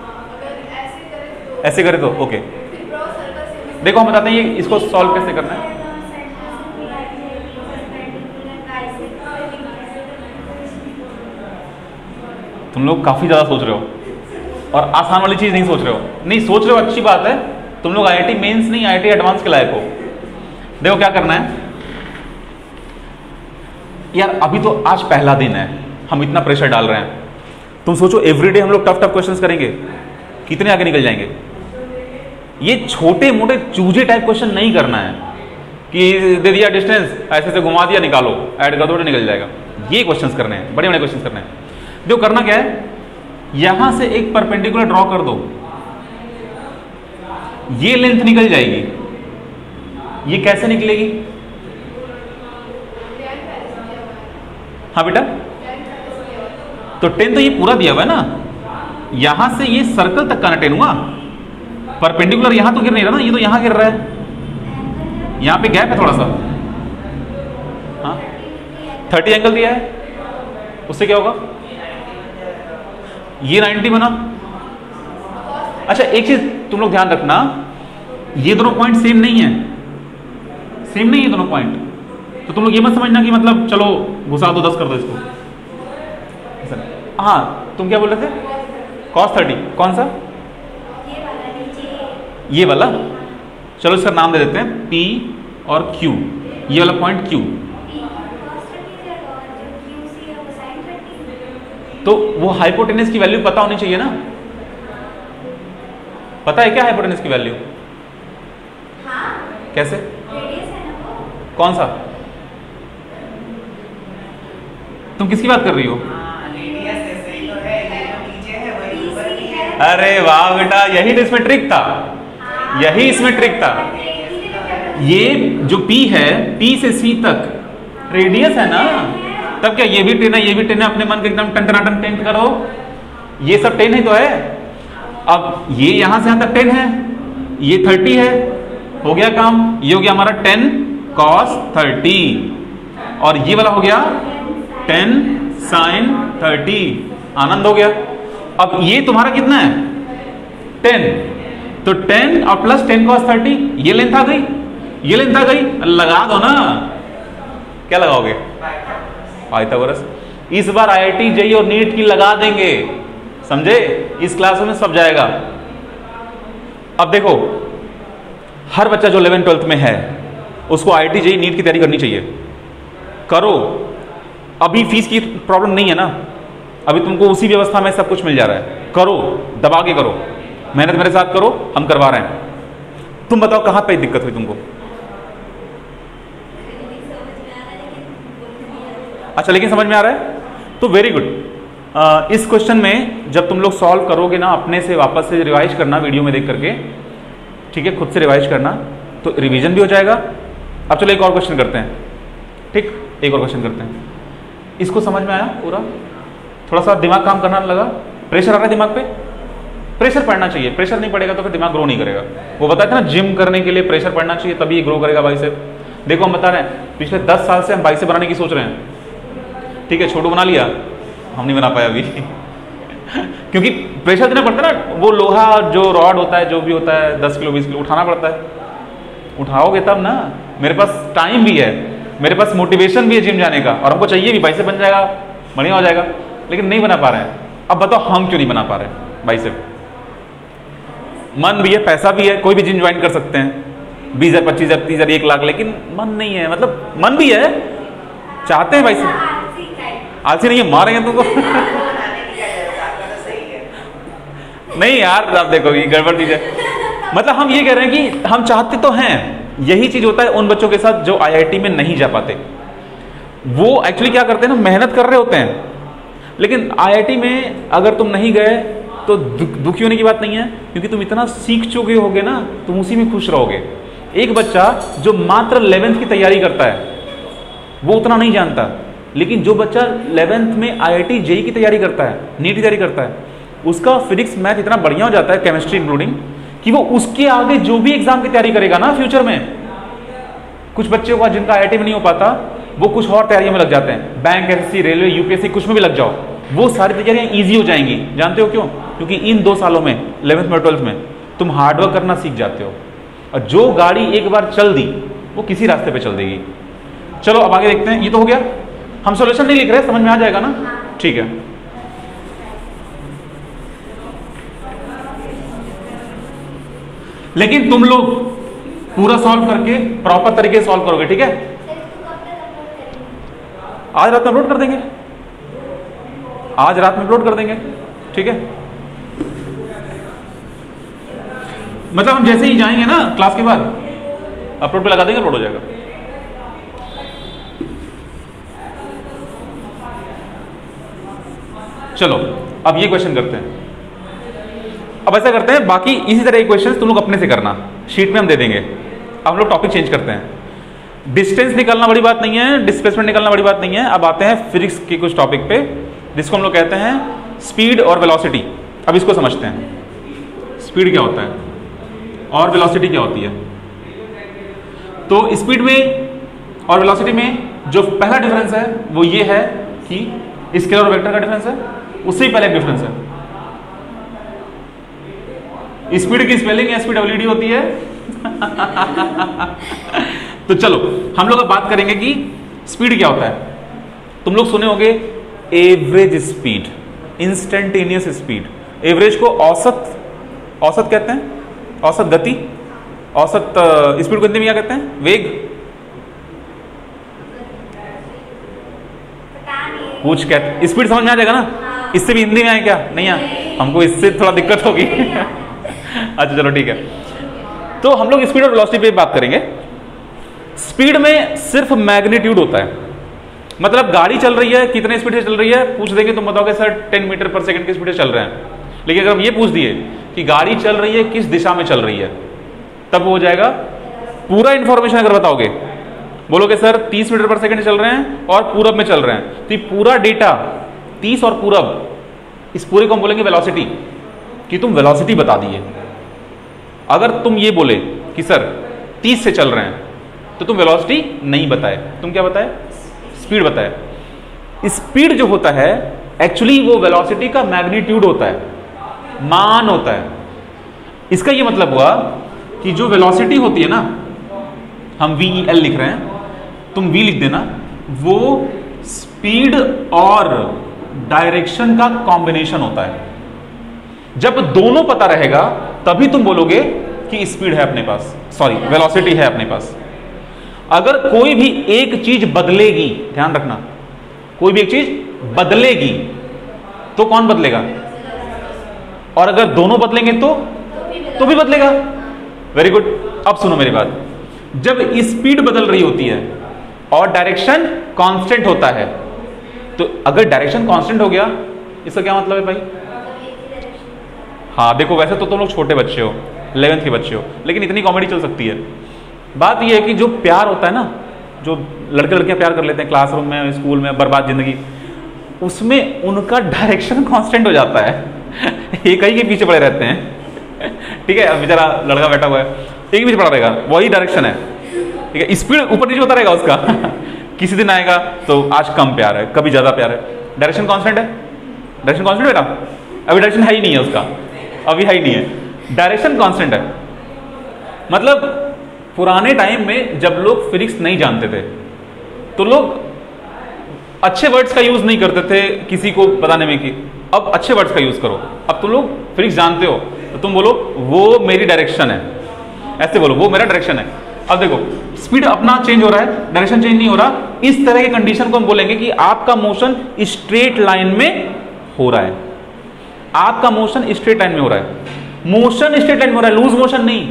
[SPEAKER 1] ऐसे करे तो ओके। देखो हम बताते हैं ये इसको सॉल्व कैसे करना है। तुम लोग काफी ज्यादा सोच रहे हो और आसान वाली चीज नहीं सोच रहे हो। नहीं सोच रहे हो, अच्छी बात है, तुम लोग आईआईटी मेंस नहीं आईआईटी एडवांस के लायक हो। देखो क्या करना है यार, अभी तो आज पहला दिन है, हम इतना प्रेशर डाल रहे हैं। तुम सोचो एवरीडे हम लोग टफ टफ क्वेश्चंस करेंगे, कितने आगे निकल जाएंगे। ये छोटे मोटे चूजे टाइप क्वेश्चन नहीं करना है कि दे दिया डिस्टेंस, ऐसे से घुमा दिया, निकालो, ऐड कर दो तो निकल जाएगा। ये क्वेश्चंस करने हैं, बड़े बड़े क्वेश्चंस करने हैं। जो करना क्या है, यहां से एक परपेंडिकुलर ड्रॉ कर दो, ये लेंथ निकल जाएगी। ये कैसे निकलेगी? हाँ बेटा, तो टेन तो ये पूरा दिया हुआ है ना, यहां से ये सर्कल तक का ना टेन हुआ। परपेंडिकुलर यहां तो गिर नहीं रहा ना, ये तो यहां गिर रहा है, यहां पे गैप है थोड़ा सा। हाँ थर्टी एंगल दिया है, उससे क्या होगा? ये नाइंटी बना। अच्छा एक चीज तुम लोग ध्यान रखना, ये दोनों पॉइंट सेम नहीं है, सेम नहीं है दोनों पॉइंट। तो तुम लोग ये मत समझना कि मतलब चलो घुसा दो, दस कर दो इसको। हाँ तुम क्या बोल रहे थे? कॉस थर्टी, कौन सा? ये वाला। चलो इसका नाम दे देते हैं P और Q, ये वाला पॉइंट Q। तो वो हाइपोटेनस की वैल्यू पता होनी चाहिए ना। पता है क्या हाइपोटेनस की वैल्यू? हाँ। कैसे? रेडियस है ना वो। कौन सा? तुम किसकी बात कर रही हो?
[SPEAKER 2] रेडियस ऐसे ही तो है, ये जो नीचे है वही ऊपर भी है।
[SPEAKER 1] अरे वाह बेटा, यही तो इसमें ट्रिक था, यही इसमें ट्रिक था। ये जो P है, P से C तक रेडियस है ना, तब क्या ये भी टेन है, ये भी टेन है, अपने मन के एकदम टन टेन करो, ये सब टेन ही तो है। अब ये यहां से यहां तक टेन है, ये थर्टी है, हो गया काम। ये हो गया हमारा टेन कॉस थर्टी, और ये वाला हो गया टेन साइन थर्टी। आनंद हो गया। अब ये तुम्हारा कितना है? टेन, तो टेन और प्लस टेन कॉस थर्टी, ये लेंथ आ गई, ये लेंथ आ गई, लगा दो ना। क्या लगाओगे? पाइथागोरस। इस बार आईआईटी जेईई और नीट की लगा देंगे, समझे? इस क्लास में सब जाएगा। अब देखो, हर बच्चा जो इलेवन ट्वेल्थ में है उसको आईआईटी जेईई नीट की तैयारी करनी चाहिए। करो, अभी फीस की प्रॉब्लम नहीं है ना, अभी तुमको उसी व्यवस्था में सब कुछ मिल जा रहा है। करो, दबा के करो, मेहनत मेरे साथ करो, हम करवा रहे हैं। तुम बताओ कहां पे दिक्कत हुई तुमको? अच्छा, लेकिन समझ में आ रहा है तो वेरी गुड। इस क्वेश्चन में जब तुम लोग सॉल्व करोगे ना, अपने से वापस से रिवाइज करना वीडियो में देख करके, ठीक है, खुद से रिवाइज करना, तो रिवीजन भी हो जाएगा। अब चलो एक और क्वेश्चन करते हैं, ठीक, एक और क्वेश्चन करते हैं। इसको समझ में आया पूरा? थोड़ा सा दिमाग काम करना लगा? प्रेशर आ रहा है दिमाग पे? प्रेशर पड़ना चाहिए, प्रेशर नहीं पड़ेगा तो फिर दिमाग ग्रो नहीं करेगा। वो बताते हैं ना, जिम करने के लिए प्रेशर पड़ना चाहिए तभी ग्रो करेगा बाइसेप। देखो हम बता रहे हैं, पिछले दस साल से हम बाइसेप बनाने की सोच रहे हैं, ठीक है, छोटू बना लिया, हम नहीं बना पाया अभी क्योंकि प्रेशर देना पड़ता है ना, वो लोहा जो रॉड होता है, जो भी होता है, दस किलो बीस किलो उठाना पड़ता है। उठाओगे तब ना। मेरे पास टाइम भी है, मेरे पास मोटिवेशन भी है जिम जाने का, और हमको चाहिए भी, बाइसेप बन जाएगा, बढ़िया हो जाएगा, लेकिन नहीं बना पा रहे हैं। अब बताओ हम क्यों नहीं बना पा रहे हैं बाइसेप? मन भी है, पैसा भी है, कोई भी जिम ज्वाइन कर सकते हैं, बीस हजार पच्चीस हजार तीस हजार एक लाख, लेकिन मन नहीं है। मतलब मन भी है, चाहते हैं बाइसेप, आलसी नहीं है, मारेंगे तुमको नहीं यार, आप देखो ये गड़बड़ चीज है। मतलब हम ये कह रहे हैं कि हम चाहते तो हैं, यही चीज होता है उन बच्चों के साथ जो आईआईटी में नहीं जा पाते। वो एक्चुअली क्या करते हैं ना, मेहनत कर रहे होते हैं, लेकिन आईआईटी में अगर तुम नहीं गए तो दुखी होने की बात नहीं है, क्योंकि तुम इतना सीख चुके होगे ना, तुम उसी में खुश रहोगे। एक बच्चा जो मात्र इलेवेंथ की तैयारी करता है वो उतना नहीं जानता, लेकिन जो बच्चा इलेवेंथ में आईआईटी जेईई की तैयारी करता है, नीट की तैयारी करता है, उसका फिजिक्स मैथ इतना बढ़िया हो जाता है, केमिस्ट्री इंक्लूडिंग, कि वो उसके आगे जो भी एग्जाम की तैयारी करेगा ना फ्यूचर में, कुछ बच्चों का जिनका आईआईटी में नहीं हो पाता, वो कुछ और तैयारियों में लग जाते हैं। बैंक, एसएससी, रेलवे, यूपीएससी, कुछ में भी लग जाओ, वो सारी तैयारियां ईजी हो जाएंगी। जानते हो क्यों? क्योंकि इन दो सालों में, इलेवेंथ में ट्वेल्थ में, तुम हार्डवर्क करना सीख जाते हो, और जो गाड़ी एक बार चल दी वो किसी रास्ते पे चल देगी। चलो अब आगे देखते हैं। ये तो हो गया, हम सॉल्यूशन नहीं लिख रहे, समझ में आ जाएगा ना? ठीक है, लेकिन तुम लोग पूरा सॉल्व करके प्रॉपर तरीके से सॉल्व करोगे, ठीक है? आज रात में अपलोड कर देंगे, आज रात में अपलोड कर देंगे, ठीक है? मतलब हम जैसे ही जाएंगे ना क्लास के बाद, अपलोड पे लगा देंगे, अपलोड हो जाएगा। चलो अब ये क्वेश्चन करते हैं। अब ऐसा करते हैं, बाकी इसी तरह के क्वेश्चंस तुम लोग अपने से करना, शीट में हम दे देंगे। अब हम लोग टॉपिक चेंज करते हैं। डिस्टेंस निकालना बड़ी बात नहीं है, डिस्प्लेसमेंट निकालना बड़ी बात नहीं है। अब आते हैं फिजिक्स के कुछ टॉपिक पे, जिसको हम लोग कहते हैं स्पीड और वेलोसिटी। अब इसको समझते हैं, स्पीड क्या होता है और वेलोसिटी क्या होती है। तो स्पीड में और वेलोसिटी में जो पहला डिफरेंस है वो ये है कि स्केलर और वेक्टर का डिफरेंस है, उससे ही पहले एक डिफरेंस है। स्पीड की spelling S P W D होती है तो चलो हम लोग अब बात करेंगे कि स्पीड क्या होता है। तुम लोग सुने होंगे average speed, instantaneous speed. Average को औसत औसत कहते हैं, औसत गति, औसत स्पीड को हिंदी में क्या कहते हैं? वेग। कुछ कहते, स्पीड समझ में आ जाएगा ना? इससे भी हिंदी में आए क्या? नहीं आ, हमको इससे थोड़ा दिक्कत होगी अच्छा चलो ठीक है। तो हम लोग स्पीड और वेलोसिटी पे बात करेंगे। स्पीड में सिर्फ मैग्नीट्यूड होता है, मतलब गाड़ी चल रही है, कितने स्पीड से चल रही है पूछ देंगे, तुम बताओगे सर टेन मीटर पर सेकंड की स्पीड से चल रहे हैं। लेकिन अगर हम ये पूछ दिए कि गाड़ी चल रही है किस दिशा में चल रही है, तब हो जाएगा पूरा इंफॉर्मेशन। अगर बताओगे, बोलोगे सर तीस मीटर पर सेकंड चल रहे हैं और पूरब में चल रहे हैं, तो ये पूरा डेटा तीस और पूरब, इस पूरे को हम बोलेंगे वेलोसिटी, कि तुम वेलोसिटी बता दिए। अगर तुम ये बोले कि सर तीस से चल रहे हैं, तो तुम वेलोसिटी नहीं बताए, तुम क्या बताए? स्पीड बताए। स्पीड जो होता है एक्चुअली वो वेलोसिटी का मैग्नीट्यूड होता है, मान होता है। इसका ये मतलब हुआ कि जो वेलोसिटी होती है ना, हम वी ई एल लिख रहे हैं, तुम v लिख देना, वो स्पीड और डायरेक्शन का कॉम्बिनेशन होता है। जब दोनों पता रहेगा तभी तुम बोलोगे कि स्पीड है अपने पास, सॉरी वेलोसिटी है अपने पास। अगर कोई भी एक चीज बदलेगी, ध्यान रखना, कोई भी एक चीज बदलेगी तो कौन बदलेगा? और अगर दोनों बदलेंगे तो तो भी बदलेगा। Very good. अब सुनो मेरी बात, जब स्पीड बदल रही होती है और डायरेक्शन कांस्टेंट होता है, तो अगर डायरेक्शन कांस्टेंट हो गया, इसका क्या मतलब है भाई? हाँ देखो, वैसे तो तुम लोग छोटे बच्चे हो, इलेवेंथ के बच्चे हो, लेकिन इतनी कॉमेडी चल सकती है। बात यह है कि जो प्यार होता है ना, जो लड़के लड़कियां प्यार कर लेते हैं क्लासरूम में, स्कूल में, बर्बाद जिंदगी, उसमें उनका डायरेक्शन कांस्टेंट हो जाता है। एक ही के पीछे पड़े रहते हैं, ठीक है। अब बेचारा लड़का बैठा हुआ है, एक ही पीछे पड़ा रहेगा, वही डायरेक्शन है, ठीक है। स्पीड ऊपर नीचे होता रहेगा उसका। किसी दिन आएगा तो आज कम प्यार है, कभी ज्यादा प्यार है, डायरेक्शन कांस्टेंट है। डायरेक्शन कांस्टेंट बेटा, अभी डायरेक्शन है ही नहीं है उसका, अभी है ही नहीं है, डायरेक्शन कांस्टेंट है। मतलब पुराने टाइम में जब लोग फिजिक्स नहीं जानते थे, तो लोग अच्छे वर्ड्स का यूज नहीं करते थे किसी को बताने में कि अब अच्छे वर्ड्स का यूज करो। अब तुम लोग फिजिक्स जानते हो तो तुम बोलो वो मेरी डायरेक्शन है, ऐसे बोलो वो मेरा डायरेक्शन है। अब देखो स्पीड अपना चेंज हो रहा है, डायरेक्शन चेंज नहीं हो रहा। इस तरह के कंडीशन को हम बोलेंगे कि आपका मोशन स्ट्रेट लाइन में हो रहा है, आपका मोशन स्ट्रेट लाइन में हो रहा है। मोशन स्ट्रेट लाइन में हो रहा है, लूज मोशन नहीं।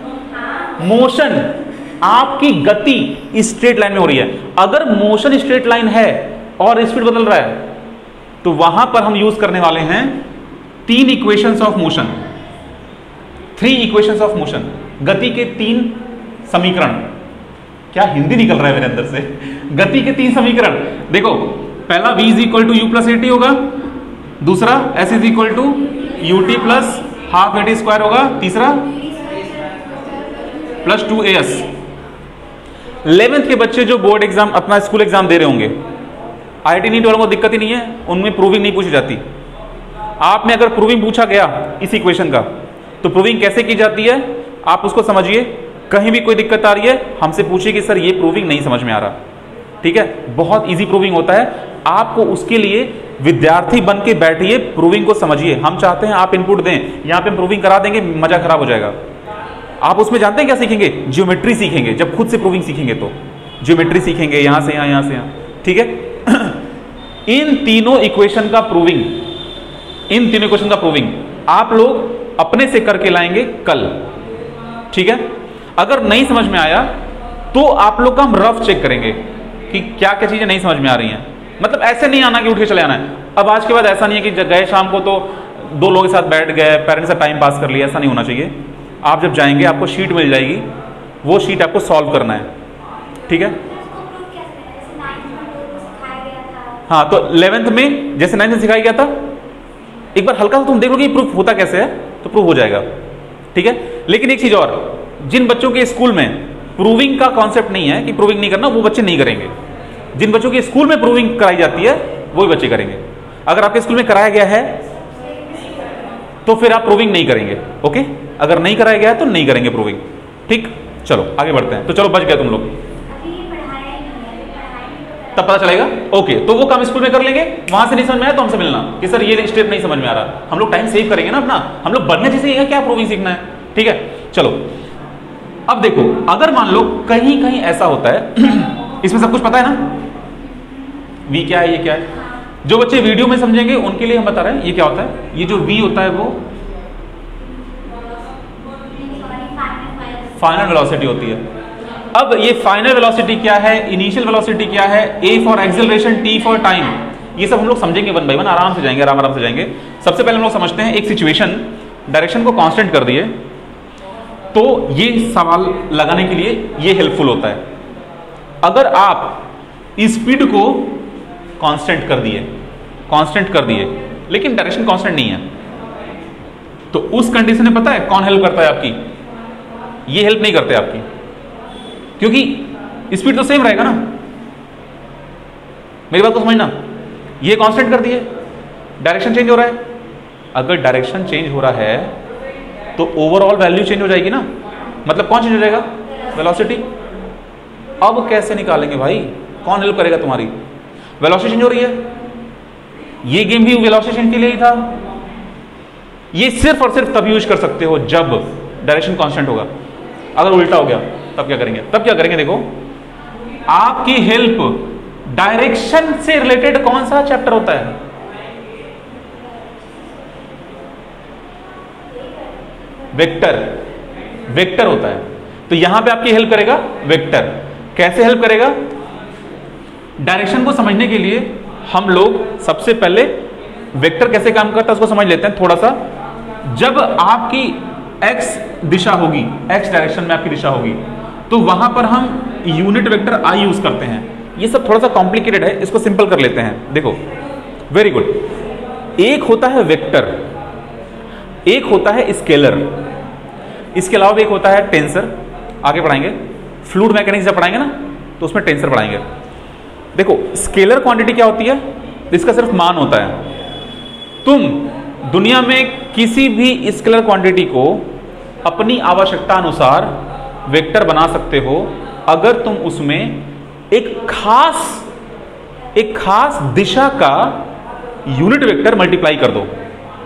[SPEAKER 1] मोशन, आपकी गति स्ट्रेट लाइन में हो रही है। अगर मोशन स्ट्रेट लाइन है और स्पीड बदल रहा है, तो वहां पर हम यूज करने वाले हैं तीन equations of motion, three equations of motion, गति के तीन समीकरण। क्या हिंदी निकल रहा है मेरे अंदर से? गति के तीन समीकरण। देखो, पहला v is equal to u plus a t होगा, दूसरा s is equal to u t plus half a t square होगा, तीसरा plus two a s. Eleventh के बच्चे जो बोर्ड एग्जाम, अपना स्कूल एग्जाम दे रहे होंगे, आई आई टी नीट वालों को दिक्कत ही नहीं है, उनमें प्रूविंग नहीं पूछी जाती। आप में अगर प्रूविंग पूछा गया इस इक्वेशन का, तो प्रूविंग कैसे की जाती है आप उसको समझिए। कहीं भी कोई दिक्कत आ रही है हमसे पूछिए कि सर ये प्रूविंग नहीं समझ में आ रहा, ठीक है। बहुत इजी प्रूविंग होता है, आपको उसके लिए विद्यार्थी बन के बैठिए, प्रूविंग को समझिए। हम चाहते हैं आप इनपुट दें, यहाँ पे प्रूविंग करा देंगे, मजा खराब हो जाएगा। आप उसमें जानते हैं क्या सीखेंगे? ज्योमेट्री सीखेंगे। जब खुद से प्रूविंग सीखेंगे तो ज्योमेट्री सीखेंगे, यहां से यहां, यहां से यहां, ठीक है। इन तीनों इक्वेशन का प्रूविंग, इन तीनों इक्वेशन का प्रूविंग आप लोग अपने से करके लाएंगे कल, ठीक है। अगर नहीं समझ में आया तो आप लोग का हम रफ चेक करेंगे कि क्या क्या चीजें नहीं समझ में आ रही हैं। मतलब ऐसे नहीं आना कि उठ के चले आना है। अब आज के बाद ऐसा नहीं है कि गए शाम को तो दो लोगों के साथ बैठ गए, पेरेंट्स से टाइम पास कर लिया, ऐसा नहीं होना चाहिए। आप जब जाएंगे आपको शीट मिल जाएगी, वो शीट आपको सॉल्व करना है, ठीक है। हाँ, तो इलेवेंथ में जैसे नाइन्थ में सिखाया गया था, एक बार हल्का सा तुम देख लो कि प्रूफ होता कैसे है, तो प्रूफ हो जाएगा, ठीक है। लेकिन एक चीज और, जिन बच्चों के स्कूल में प्रूविंग का कॉन्सेप्ट नहीं है कि प्रूविंग नहीं करना, वो बच्चे नहीं करेंगे। जिन बच्चों के स्कूल में प्रूविंग कराई जाती है वही बच्चे करेंगे। अगर आपके स्कूल में कराया गया है तो फिर आप प्रूविंग नहीं करेंगे, ओके। अगर नहीं कराया गया है तो नहीं करेंगे प्रूविंग, ठीक। चलो आगे बढ़ते हैं। तो चलो बच गए तुम लोग, तब पता चलेगा, ओके। तो वो काम स्कूल में कर लेंगे, वहां से नहीं समझ में आया तो हमसे मिलना कि सर ये स्टेप नहीं समझ में आ रहा। हम लोग टाइम सेव करेंगे ना अपना, हम लोग बनने जैसे है क्या प्रूविंग सीखना है, ठीक है। चलो अब देखो, अगर मान लो कहीं कहीं ऐसा होता है, इसमें सब कुछ पता है ना, वी क्या है, ये क्या है। जो बच्चे वीडियो में समझेंगे उनके लिए हम बता रहे हैं ये क्या होता है। ये जो वी होता है वो फाइनल वेलोसिटी होती है, अब ये फाइनल वेलोसिटी क्या है, इनिशियल वेलोसिटी क्या है, a for acceleration, t for time, ये सब हम लोग समझेंगे वन बाय वन, आराम से जाएंगे, आराम आराम से जाएंगे। सबसे पहले हम लोग समझते हैं एक सिचुएशन, डायरेक्शन को कांस्टेंट कर दिए तो ये सवाल लगाने के लिए ये हेल्पफुल होता है। अगर आप स्पीड को कांस्टेंट कर दिए, कांस्टेंट कर दिए लेकिन डायरेक्शन कांस्टेंट नहीं है, तो उस कंडीशन में पता है कौन हेल्प करता है आपकी? ये हेल्प नहीं करते आपकी, क्योंकि स्पीड तो सेम रहेगा ना। मेरी बात को समझना, ये कांस्टेंट कर दिए, डायरेक्शन चेंज हो रहा है। अगर डायरेक्शन चेंज हो रहा है तो ओवरऑल वैल्यू चेंज हो जाएगी ना, मतलब कौन चेंज हो जाएगा? वेलोसिटी। अब कैसे निकालेंगे भाई? कौन हेल्प करेगा तुम्हारी? वेलोसिटी चेंज हो रही है, ये गेम भी वेलोसिटी के लिए ही था। ये सिर्फ और सिर्फ तब यूज कर सकते हो जब डायरेक्शन कांस्टेंट होगा। अगर उल्टा हो गया तब क्या करेंगे? तब क्या करेंगे देखो, आपकी हेल्प डायरेक्शन से रिलेटेड कौन सा चैप्टर होता है? वेक्टर, वेक्टर होता है। तो यहां पे आपकी हेल्प करेगा वेक्टर। कैसे हेल्प करेगा? डायरेक्शन को समझने के लिए हम लोग सबसे पहले वेक्टर कैसे काम करता है उसको समझ लेते हैं थोड़ा सा। जब आपकी x दिशा होगी, x डायरेक्शन में आपकी दिशा होगी, तो वहां पर हम यूनिट वेक्टर i यूज करते हैं। ये सब थोड़ा सा कॉम्प्लिकेटेड है, इसको सिंपल कर लेते हैं। देखो, वेरी गुड। एक होता है वेक्टर, एक होता है स्केलर, इसके अलावा एक होता है टेंसर। आगे पढ़ाएंगे, फ्लूइड मैकेनिक्स जब पढ़ाएंगे ना तो उसमें टेंसर पढ़ाएंगे। देखो, स्केलर क्वांटिटी क्या होती है? इसका सिर्फ मान होता है। तुम दुनिया में किसी भी स्केलर क्वांटिटी को अपनी आवश्यकता अनुसार वेक्टर बना सकते हो अगर तुम उसमें एक खास एक खास दिशा का यूनिट वेक्टर मल्टीप्लाई कर दो।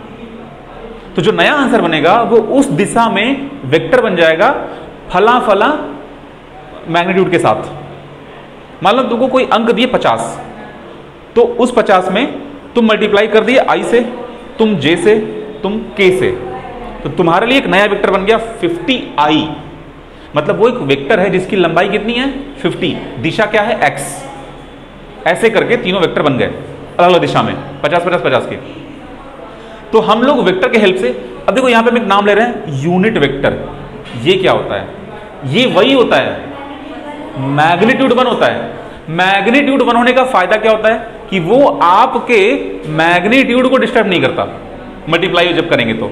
[SPEAKER 1] तो जो नया आंसर बनेगा वो उस दिशा में वेक्टर बन जाएगा फला फला मैग्नीट्यूड के साथ। मान लो तुमको कोई अंक दिए पचास, तो उस पचास में तुम मल्टीप्लाई कर दिए आई से, तुम जे से, तुम के से, तो तुम्हारे लिए एक नया वेक्टर बन गया फिफ्टी आई। मतलब वो एक वेक्टर है जिसकी लंबाई कितनी है? फिफ्टी, दिशा क्या है? एक्स। ऐसे करके तीनों वेक्टर बन गए अलग अलग दिशा में, पचास पचास पचास के। तो हम लोग वेक्टर के हेल्प से, अब देखो यहां पे हम एक नाम ले रहे हैं यूनिट वेक्टर। ये क्या होता है? ये वही होता है, मैग्नीट्यूड वन होता है। मैग्नीट्यूड वन होने का फायदा क्या होता है कि वो आपके मैग्नीट्यूड को डिस्टर्ब नहीं करता मल्टीप्लाई जब करेंगे तो।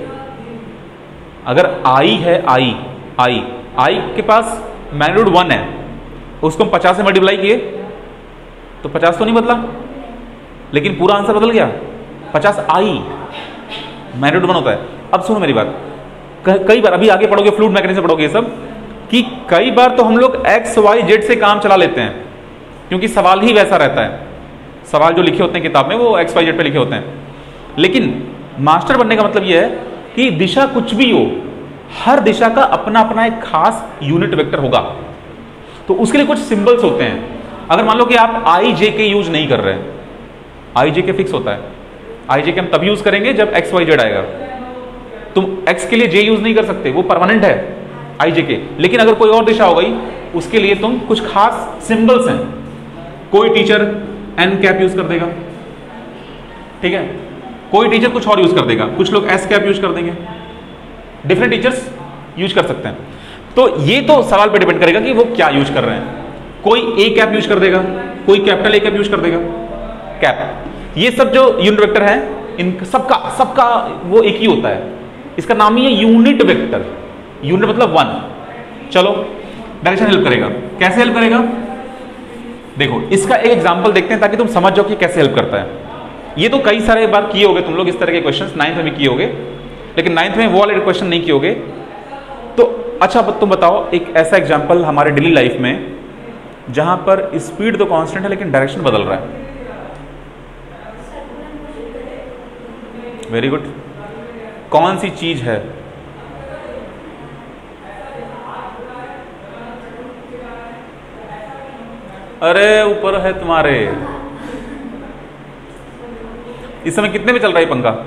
[SPEAKER 1] अगर आई है, आई आई आई के पास मैग्नीट्यूड वन है, उसको हम पचास से मल्टीप्लाई किए तो पचास तो नहीं बदला, लेकिन पूरा आंसर बदल गया। पचास आई मैग्नीट्यूड वन होता है। अब सुनो मेरी बात, कई बार अभी आगे पढ़ोगे, फ्लूइड मैकेनिक्स पढ़ोगे ये सब, कि कई बार तो हम लोग एक्स वाई जेड से काम चला लेते हैं क्योंकि सवाल ही वैसा रहता है। सवाल जो लिखे होते हैं किताब में वो एक्स वाई जेड पे लिखे होते हैं। लेकिन मास्टर बनने का मतलब यह है कि दिशा कुछ भी हो, हर दिशा का अपना अपना एक खास यूनिट वेक्टर होगा। तो उसके लिए कुछ सिंबल्स होते हैं। अगर मान लो कि आप आई जे के यूज नहीं कर रहे, आई जे के फिक्स होता है। आई जे के हम तब यूज करेंगे जब एक्स वाई जेड आएगा। तुम एक्स के लिए जे यूज नहीं कर सकते, वो परमानेंट है आई जे के। लेकिन अगर कोई और दिशा हो गई उसके लिए तुम कुछ खास सिंबल्स हैं। कोई टीचर एन कैप यूज कर देगा, ठीक है, कोई टीचर कुछ और यूज कर देगा, कुछ लोग एस कैप यूज कर देंगे, डिफरेंट टीचर्स यूज कर सकते हैं। तो ये तो सवाल पे डिपेंड करेगा कि वो क्या यूज कर रहे हैं। कोई ए कैप यूज कर देगा, कोई कैपिटल ए कैप यूज कर देगा, कैप। ये सब जो यूनिट वेक्टर है, इन सबका सबका वो एक ही होता है। इसका नाम ही है यूनिट वेक्टर। यूनिट मतलब वन। चलो, डायरेक्शन हेल्प करेगा। कैसे हेल्प करेगा? देखो, इसका एक एग्जांपल देखते हैं ताकि तुम समझ जाओ कि कैसे हेल्प करता है। ये तो कई सारे बार किए होगे तुम लोग इस तरह के क्वेश्चंस, नाइन्थ में किए होगे, लेकिन नाइन्थ में वो वाले क्वेश्चन नहीं किए होगे। तो अच्छा, तुम बताओ एक ऐसा एग्जाम्पल हमारे डेली लाइफ में जहां पर स्पीड तो कांस्टेंट है लेकिन डायरेक्शन बदल रहा है। Very good. कौन सी चीज है? अरे ऊपर है तुम्हारे। इस समय कितने पे चल रहा है पंखा?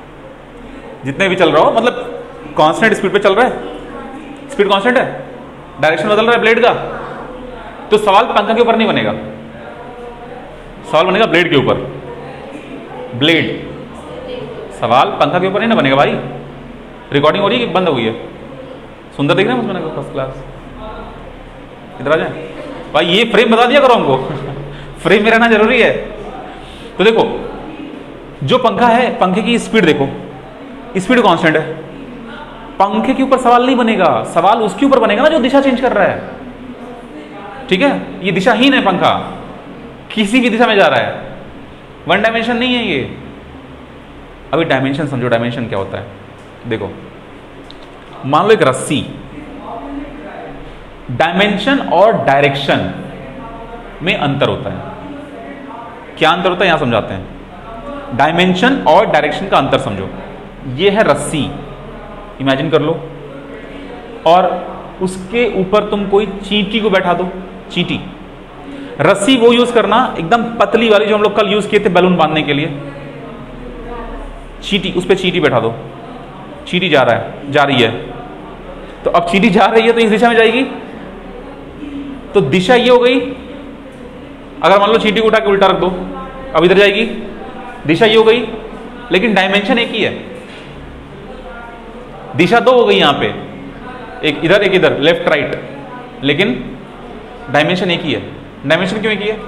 [SPEAKER 1] जितने भी चल रहा हो, मतलब कांस्टेंट स्पीड पे चल रहा है। स्पीड कांस्टेंट है, डायरेक्शन बदल रहा है ब्लेड का, तो सवाल पंखा के ऊपर नहीं बनेगा, सवाल बनेगा ब्लेड के ऊपर। ब्लेड, सवाल पंखा के ऊपर नहीं ना बनेगा भाई। रिकॉर्डिंग हो रही है कि बंद हो गई है? सुंदर दिख रहा है मुझमें फर्स्ट क्लास। इधर आ जाए भाई, ये फ्रेम बता दिया करो हमको फ्रेम में रहना जरूरी है। तो देखो जो पंखा है, पंखे की स्पीड देखो, स्पीड कांस्टेंट है, पंखे के ऊपर सवाल नहीं बनेगा, सवाल उसके ऊपर बनेगा ना जो दिशा चेंज कर रहा है। ठीक है, ये दिशाहीन है पंखा, किसी भी दिशा में जा रहा है, वन डायमेंशन नहीं है ये। अभी डायमेंशन समझो, डायमेंशन क्या होता है। देखो मान लो एक रस्सी, डायमेंशन और डायरेक्शन में अंतर होता है। क्या अंतर होता है यहां समझाते हैं। डायमेंशन और डायरेक्शन का अंतर समझो। ये है रस्सी, इमेजिन कर लो, और उसके ऊपर तुम कोई चींटी को बैठा दो। चींटी, रस्सी वो यूज करना एकदम पतली वाली जो हम लोग कल यूज किए थे बैलून बांधने के लिए। चींटी, उस पर चींटी बैठा दो, चींटी जा रहा है, जा रही है, तो अब चींटी जा रही है तो इस दिशा में जाएगी, तो दिशा ये हो गई। अगर मान लो चींटी को उठा के उल्टा रख दो, अब इधर जाएगी, दिशा ये हो गई, लेकिन डायमेंशन एक ही है। दिशा दो हो गई यहां पे, एक इधर एक इधर, लेफ्ट राइट, लेकिन डायमेंशन एक ही है। डायमेंशन क्यों एक ही है?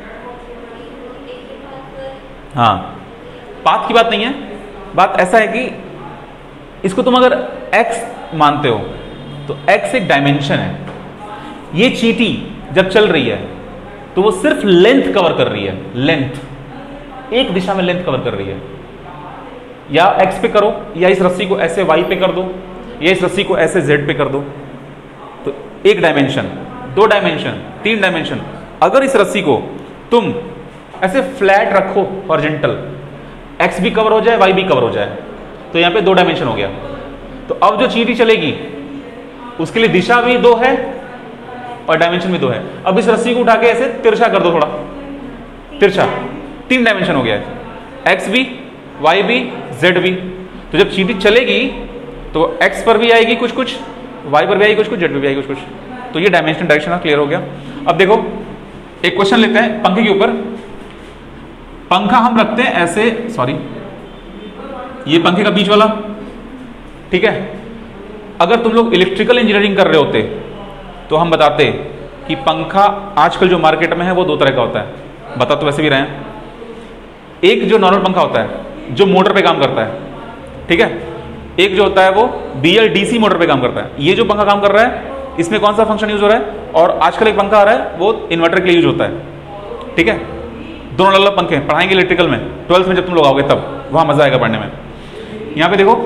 [SPEAKER 1] हाँ, पाथ की बात नहीं है, बात ऐसा है कि इसको तुम अगर x मानते हो तो x एक डायमेंशन है। ये चींटी जब चल रही है तो वो सिर्फ लेंथ कवर कर रही है, लेंथ, एक दिशा में लेंथ कवर कर रही है। या x पे करो, या इस रस्सी को ऐसे y पे कर दो, या इस रस्सी को ऐसे z पे कर दो, तो एक डायमेंशन, दो डायमेंशन, तीन डायमेंशन। अगर इस रस्सी को तुम ऐसे फ्लैट रखो हॉरिजॉन्टल, x भी कवर हो जाए, y भी कवर हो जाए, तो यहां पे दो डायमेंशन हो गया। तो अब जो चींटी चलेगी उसके लिए दिशा भी दो है और डायमेंशन भी दो है। अब इस रस्सी को उठा के ऐसे तिरछा कर दो, थोड़ा तिरछा, तीन डायमेंशन हो गया है, x भी, y भी, z भी। तो जब चींटी चलेगी तो x पर भी आएगी कुछ कुछ, y पर भी आएगी कुछ कुछ, z पर भी आएगी कुछ कुछ। तो ये डायमेंशन डायरेक्शन क्लियर हो गया। अब देखो एक क्वेश्चन लेते हैं पंखे के ऊपर। पंखा हम रखते हैं ऐसे, सॉरी ये पंखे का बीच वाला, ठीक है। अगर तुम लोग इलेक्ट्रिकल इंजीनियरिंग कर रहे होते तो हम बताते कि पंखा आजकल जो मार्केट में है वो दो तरह का होता है, बता तो वैसे भी रहे हैं। एक जो नॉर्मल पंखा होता है जो मोटर पे काम करता है, ठीक है। एक जो होता है वो B L D C motor पे काम करता है। ये जो पंखा काम कर रहा है इसमें कौन सा फंक्शन यूज हो रहा है, और आजकल एक पंखा आ रहा है वो इन्वर्टर के लिए यूज होता है, ठीक है। दोनों अलग अलग पंखे पढ़ाएंगे इलेक्ट्रिकल में, ट्वेल्थ में जब तुम लोग आओगे तब वहां मजा आएगा पढ़ने में। यहां पे देखो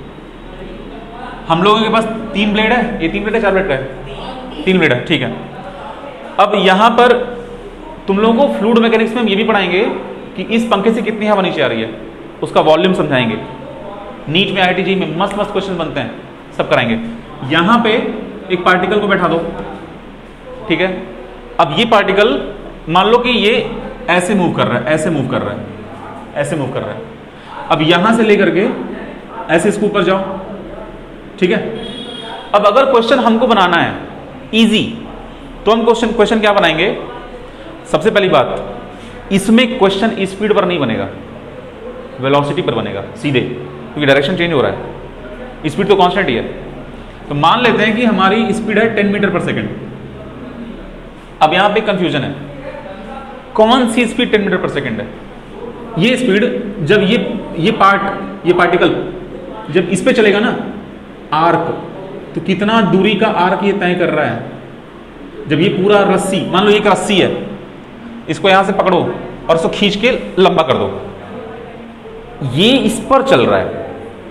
[SPEAKER 1] हम लोगों के पास तीन ब्लेड है, ये तीन ब्लेड है चार ब्लेड का है, तीन ब्लेड है, ठीक है। अब यहां पर तुम लोगों को फ्लूइड मैकेनिक्स में हम ये भी पढ़ाएंगे कि इस पंखे से कितनी हवा नीचे आ रही है, उसका वॉल्यूम समझाएंगे। नीट में आई आई टी जी में मस्त मस्त क्वेश्चन बनते हैं, सब कराएंगे। यहां पे एक पार्टिकल को बैठा दो, ठीक है। अब ये पार्टिकल मान लो कि ये ऐसे मूव कर रहा है, ऐसे मूव कर रहा है, ऐसे मूव कर रहा है। अब यहां से लेकर के ऐसे इसके ऊपर जाओ, ठीक है। अब अगर क्वेश्चन हमको बनाना है इजी तो हम क्वेश्चन क्वेश्चन क्या बनाएंगे? सबसे पहली बात, इसमें क्वेश्चन स्पीड पर नहीं बनेगा, वेलोसिटी पर बनेगा सीधे, क्योंकि डायरेक्शन चेंज हो रहा है, स्पीड तो कांस्टेंट ही है। तो मान लेते हैं कि हमारी स्पीड है टेन मीटर पर सेकेंड। अब यहां पे कंफ्यूजन है, कौन सी स्पीड टेन मीटर पर सेकेंड है? ये स्पीड जब ये ये पार्ट ये पार्टिकल जब इस पे चलेगा ना आर्क, तो कितना दूरी का आर्क ये तय कर रहा है। जब ये पूरा रस्सी, मान लो एक रस्सी है, इसको यहां से पकड़ो और इसको खींच के लंबा कर दो, ये इस पर चल रहा है,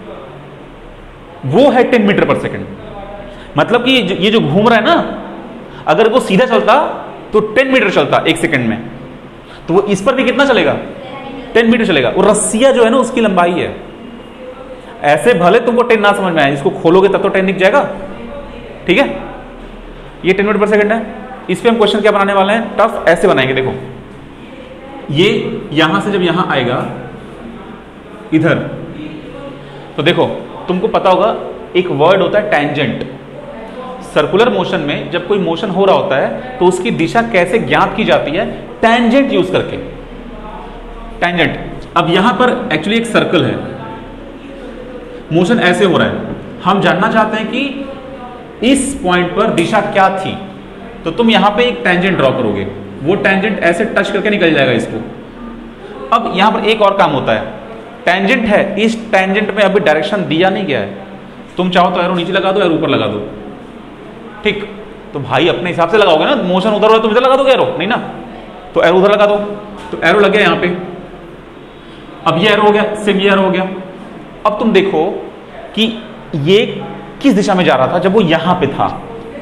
[SPEAKER 1] वो है टेन मीटर पर सेकेंड। मतलब कि ये जो घूम रहा है ना, अगर वो सीधा चलता तो टेन मीटर चलता एक सेकंड में, तो वो इस पर भी कितना चलेगा? टेन मीटर चलेगा। वो रस्सिया जो है ना उसकी लंबाई है। ऐसे भले तुमको टेन ना समझ में आए, इसको खोलोगे तब तो टेन दिख जाएगा, ठीक है। ये टेन मीटर पर सेकंड है। इस पे हम क्वेश्चन क्या बनाने वाले हैं? टफ ऐसे बनाएंगे। देखो ये यहां से जब यहां आएगा इधर, तो देखो तुमको पता होगा एक वर्ड होता है टेंजेंट। सर्कुलर मोशन में जब कोई मोशन हो रहा होता है तो उसकी दिशा कैसे ज्ञात की जाती है? टेंजेंट यूज करके। टेंजेंट। अब यहां पर एक्चुअली एक सर्कल है, मोशन ऐसे हो रहा है, हम जानना चाहते हैं कि इस पॉइंट पर दिशा क्या थी, तो तुम यहां पे एक टेंजेंट ड्रॉ करोगे, वो टेंजेंट ऐसे टच करके निकल जाएगा इसको। अब यहां पर एक और काम होता है, टेंजेंट है, इस टेंजेंट में अभी डायरेक्शन दिया नहीं गया है, तुम चाहो तो एरो नीचे लगा दो, एरो ऊपर लगा दो, ठीक। तो भाई अपने हिसाब से लगाओगे ना, मोशन उधर हो तुम इधर लगा दोगे एरो, नहीं ना, तो एरो उधर लगा दो। तो एरो लग गया यहां पे, अब ये एरो हो गया, सेम ये एरो हो गया। अब तुम देखो कि ये किस दिशा में जा रहा था जब वो यहां पे था,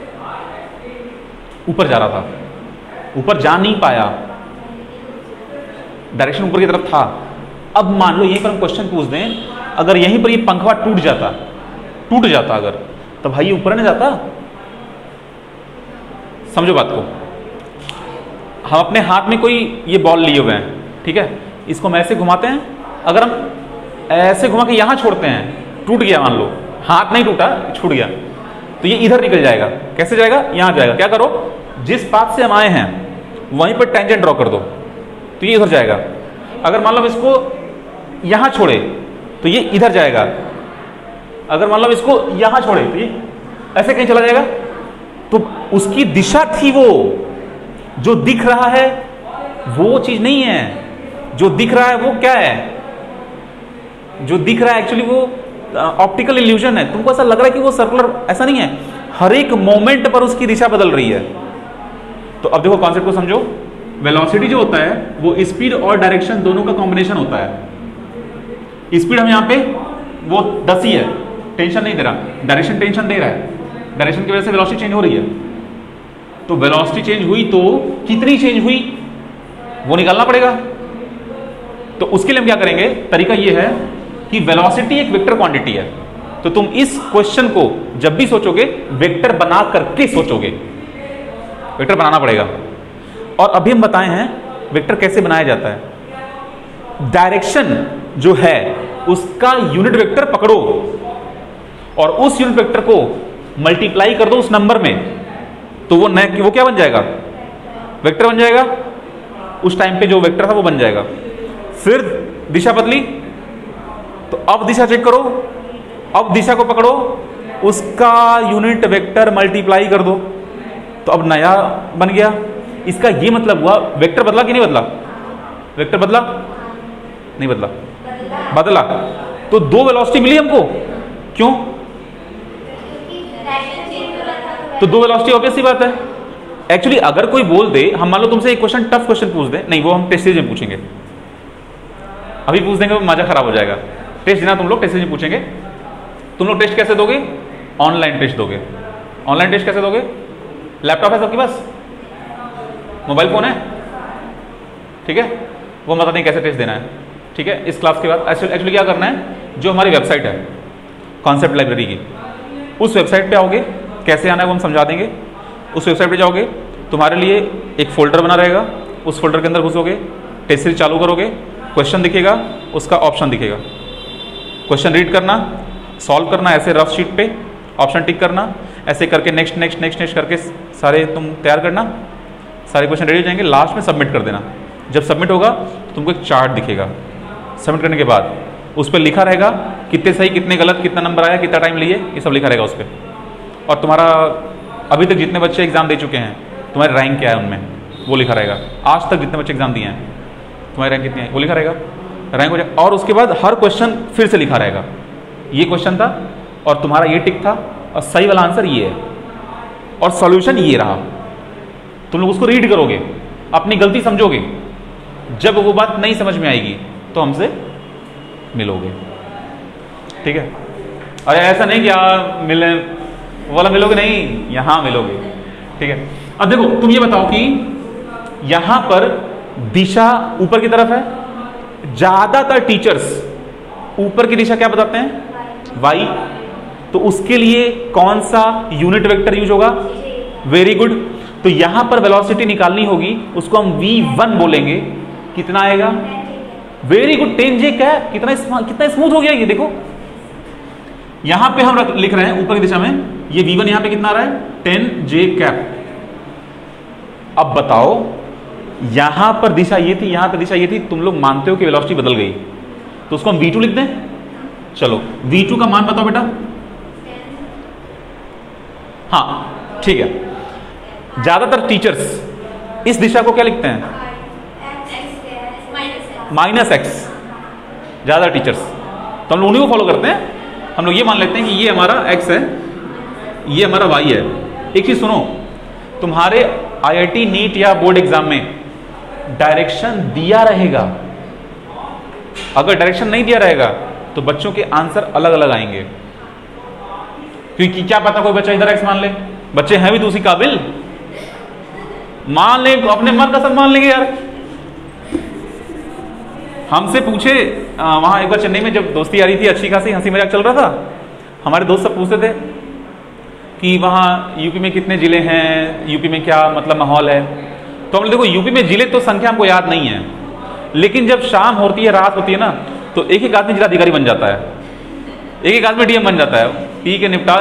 [SPEAKER 1] ऊपर जा रहा था, ऊपर जा नहीं पाया, डायरेक्शन ऊपर की तरफ था। अब मान लो यहीं पर हम क्वेश्चन पूछ दें, अगर यहीं पर ये पंखवा टूट जाता, टूट जाता अगर, तो भाई ये ऊपर न जाता। समझो बात को, हम अपने हाथ में कोई ये बॉल लिए हुए हैं, ठीक है, इसको हम ऐसे घुमाते हैं, अगर हम ऐसे घुमा के यहां छोड़ते हैं, टूट गया, मान लो हाथ नहीं टूटा, छूट गया, तो ये इधर निकल जाएगा। कैसे जाएगा? यहां जाएगा। क्या करो, जिस पाथ से हम आए हैं वहीं पर टेंजेंट ड्रॉ कर दो, तो ये इधर जाएगा। अगर मान लो इसको यहां छोड़े तो ये इधर जाएगा, अगर मान लो इसको यहां छोड़े तो ये ऐसे कहीं चला जाएगा। तो उसकी दिशा थी, वो जो दिख रहा है वो चीज नहीं है, जो दिख रहा है वो क्या है, जो दिख रहा है एक्चुअली वो ऑप्टिकल इल्यूजन है। तुमको ऐसा लग रहा है कि वो सर्कुलर, ऐसा नहीं है, हर एक मोमेंट पर उसकी दिशा बदल रही है। तो अब देखो कॉन्सेप्ट को समझो, वेलोसिटी जो होता है वो स्पीड और डायरेक्शन दोनों का कॉम्बिनेशन होता है। स्पीड हम यहां पे वो दस ही है, टेंशन नहीं दे रहा, डायरेक्शन टेंशन दे रहा है, डायरेक्शन की वजह से वेलोसिटी चेंज हो रही है। तो वेलोसिटी चेंज हुई तो कितनी चेंज हुई वो निकालना पड़ेगा। तो उसके लिए हम क्या करेंगे, तरीका ये है कि वेलोसिटी एक वेक्टर क्वांटिटी है, तो तुम इस क्वेश्चन को जब भी सोचोगे वेक्टर बना करके सोचोगे, वेक्टर बनाना पड़ेगा। और अभी हम बताए हैं वेक्टर कैसे बनाया जाता है। डायरेक्शन जो है उसका यूनिट वेक्टर पकड़ो और उस यूनिट वेक्टर को मल्टीप्लाई कर दो उस नंबर में, तो वो न, वो क्या बन जाएगा, वेक्टर बन जाएगा। उस टाइम पे जो वेक्टर था वो बन जाएगा। फिर दिशा बदली, तो अब दिशा चेक करो, अब दिशा को पकड़ो, उसका यूनिट वेक्टर मल्टीप्लाई कर दो, तो अब नया बन गया। इसका ये मतलब हुआ वेक्टर बदला कि नहीं बदला, वेक्टर बदला नहीं बदला, बदला। तो दो वेलोसिटी मिली हमको, क्यों? तो दो वेलोसिटी, ऑब्वियस सी बात है। एक्चुअली अगर कोई बोल दे, हम मान लो तुमसे एक क्वेश्चन टफ क्वेश्चन पूछ दे, नहीं वो हम टेस्ट सीरीज में पूछेंगे, अभी पूछ देंगे तो मजा खराब हो जाएगा। टेस्ट देना तुम लोग, टेस्ट सीरीज में पूछेंगे। तुम लोग टेस्ट कैसे दोगे? ऑनलाइन टेस्ट दोगे। ऑनलाइन टेस्ट कैसे दोगे? लैपटॉप है सबके पास, मोबाइल फोन है, ठीक है, वो बता दें कैसे टेस्ट देना है, ठीक है। इस क्लास के बाद एक्चुअली क्या करना है, जो हमारी वेबसाइट है कॉन्सेप्ट लाइब्रेरी की, उस वेबसाइट पे आओगे, कैसे आना है वो हम समझा देंगे। उस वेबसाइट पे जाओगे, तुम्हारे लिए एक फोल्डर बना रहेगा, उस फोल्डर के अंदर घुसोगे, टेस्ट सीरीज चालू करोगे, क्वेश्चन दिखेगा, उसका ऑप्शन दिखेगा, क्वेश्चन रीड करना, सॉल्व करना, ऐसे रफ शीट पे ऑप्शन टिक करना, ऐसे करके नेक्स्ट नेक्स्ट नेक्स्ट नेक्स्ट करके सारे तुम तैयार करना, सारे क्वेश्चन रेडी हो जाएंगे, लास्ट में सबमिट कर देना। जब सबमिट होगा तो तुमको एक चार्ट दिखेगा, सबमिट करने के बाद उस पर लिखा रहेगा कितने सही कितने गलत, कितना नंबर आया, कितना टाइम लिए, ये सब लिखा रहेगा उस पर। और तुम्हारा अभी तक जितने बच्चे एग्जाम दे चुके हैं, तुम्हारी रैंक क्या है उनमें, वो लिखा रहेगा। आज तक जितने बच्चे एग्जाम दिए हैं, तुम्हारी रैंक कितनी है वो लिखा रहेगा, रैंक हो जाएगा। और उसके बाद हर क्वेश्चन फिर से लिखा रहेगा, ये क्वेश्चन था और तुम्हारा ये टिक था और सही वाला आंसर ये है और सॉल्यूशन ये रहा। तुम लोग उसको रीड करोगे, अपनी गलती समझोगे, जब वो बात नहीं समझ में आएगी तो हमसे मिलोगे, ठीक है। अरे ऐसा नहीं कि यहाँ मिले वाला मिलोगे, नहीं, यहां मिलोगे, ठीक है। अब देखो तुम ये बताओ कि यहां पर दिशा ऊपर की तरफ है, ज्यादातर टीचर्स ऊपर की दिशा क्या बताते हैं, वाई, तो उसके लिए कौन सा यूनिट वेक्टर यूज होगा, वेरी गुड। तो यहां पर वेलोसिटी निकालनी होगी, उसको हम वी वन बोलेंगे, कितना आएगा, वेरी गुड, टेन जे क्या है, कितना कितना स्मूथ हो गया ये देखो, यहां पे हम रख, लिख रहे हैं ऊपर की दिशा में, ये वी वन यहां पे कितना आ रहा है टेन जे कैप। अब बताओ यहां पर दिशा ये थी, यहां पर दिशा ये थी, तुम लोग मानते हो कि वेलोसिटी बदल गई, तो उसको हम वी टू लिख दें। चलो वी टू का मान बताओ बेटा। हाँ ठीक है, ज्यादातर टीचर्स इस दिशा को क्या लिखते हैं, माइनस एक्स, ज्यादा टीचर्स। तो हम लोग उन्हीं को फॉलो करते हैं, हम लोग ये मान लेते हैं कि ये हमारा एक्स है, ये हमारा वाई है। एक चीज सुनो, तुम्हारे आईआईटी नीट या बोर्ड एग्जाम में डायरेक्शन दिया रहेगा, अगर डायरेक्शन नहीं दिया रहेगा तो बच्चों के आंसर अलग अलग आएंगे, क्योंकि क्या पता कोई बच्चा इधर एक्स मान ले, बच्चे हैं भी तो उसी काबिल, मान ले अपने मन का सब मान लेंगे यार। हमसे पूछे वहां एक बार चेन्नई में जब दोस्ती आ रही थी, अच्छी खासी हंसी मजाक चल रहा था, हमारे दोस्त सब पूछते थे कि वहाँ यूपी में कितने जिले हैं, यूपी में क्या मतलब माहौल है। तो हम देखो यूपी में जिले तो संख्या हमको याद नहीं है, लेकिन जब शाम होती है, रात होती है ना, तो एक एक आदमी जिलाधिकारी बन जाता है, एक एक आदमी डीएम बन जाता है, पी के निपटा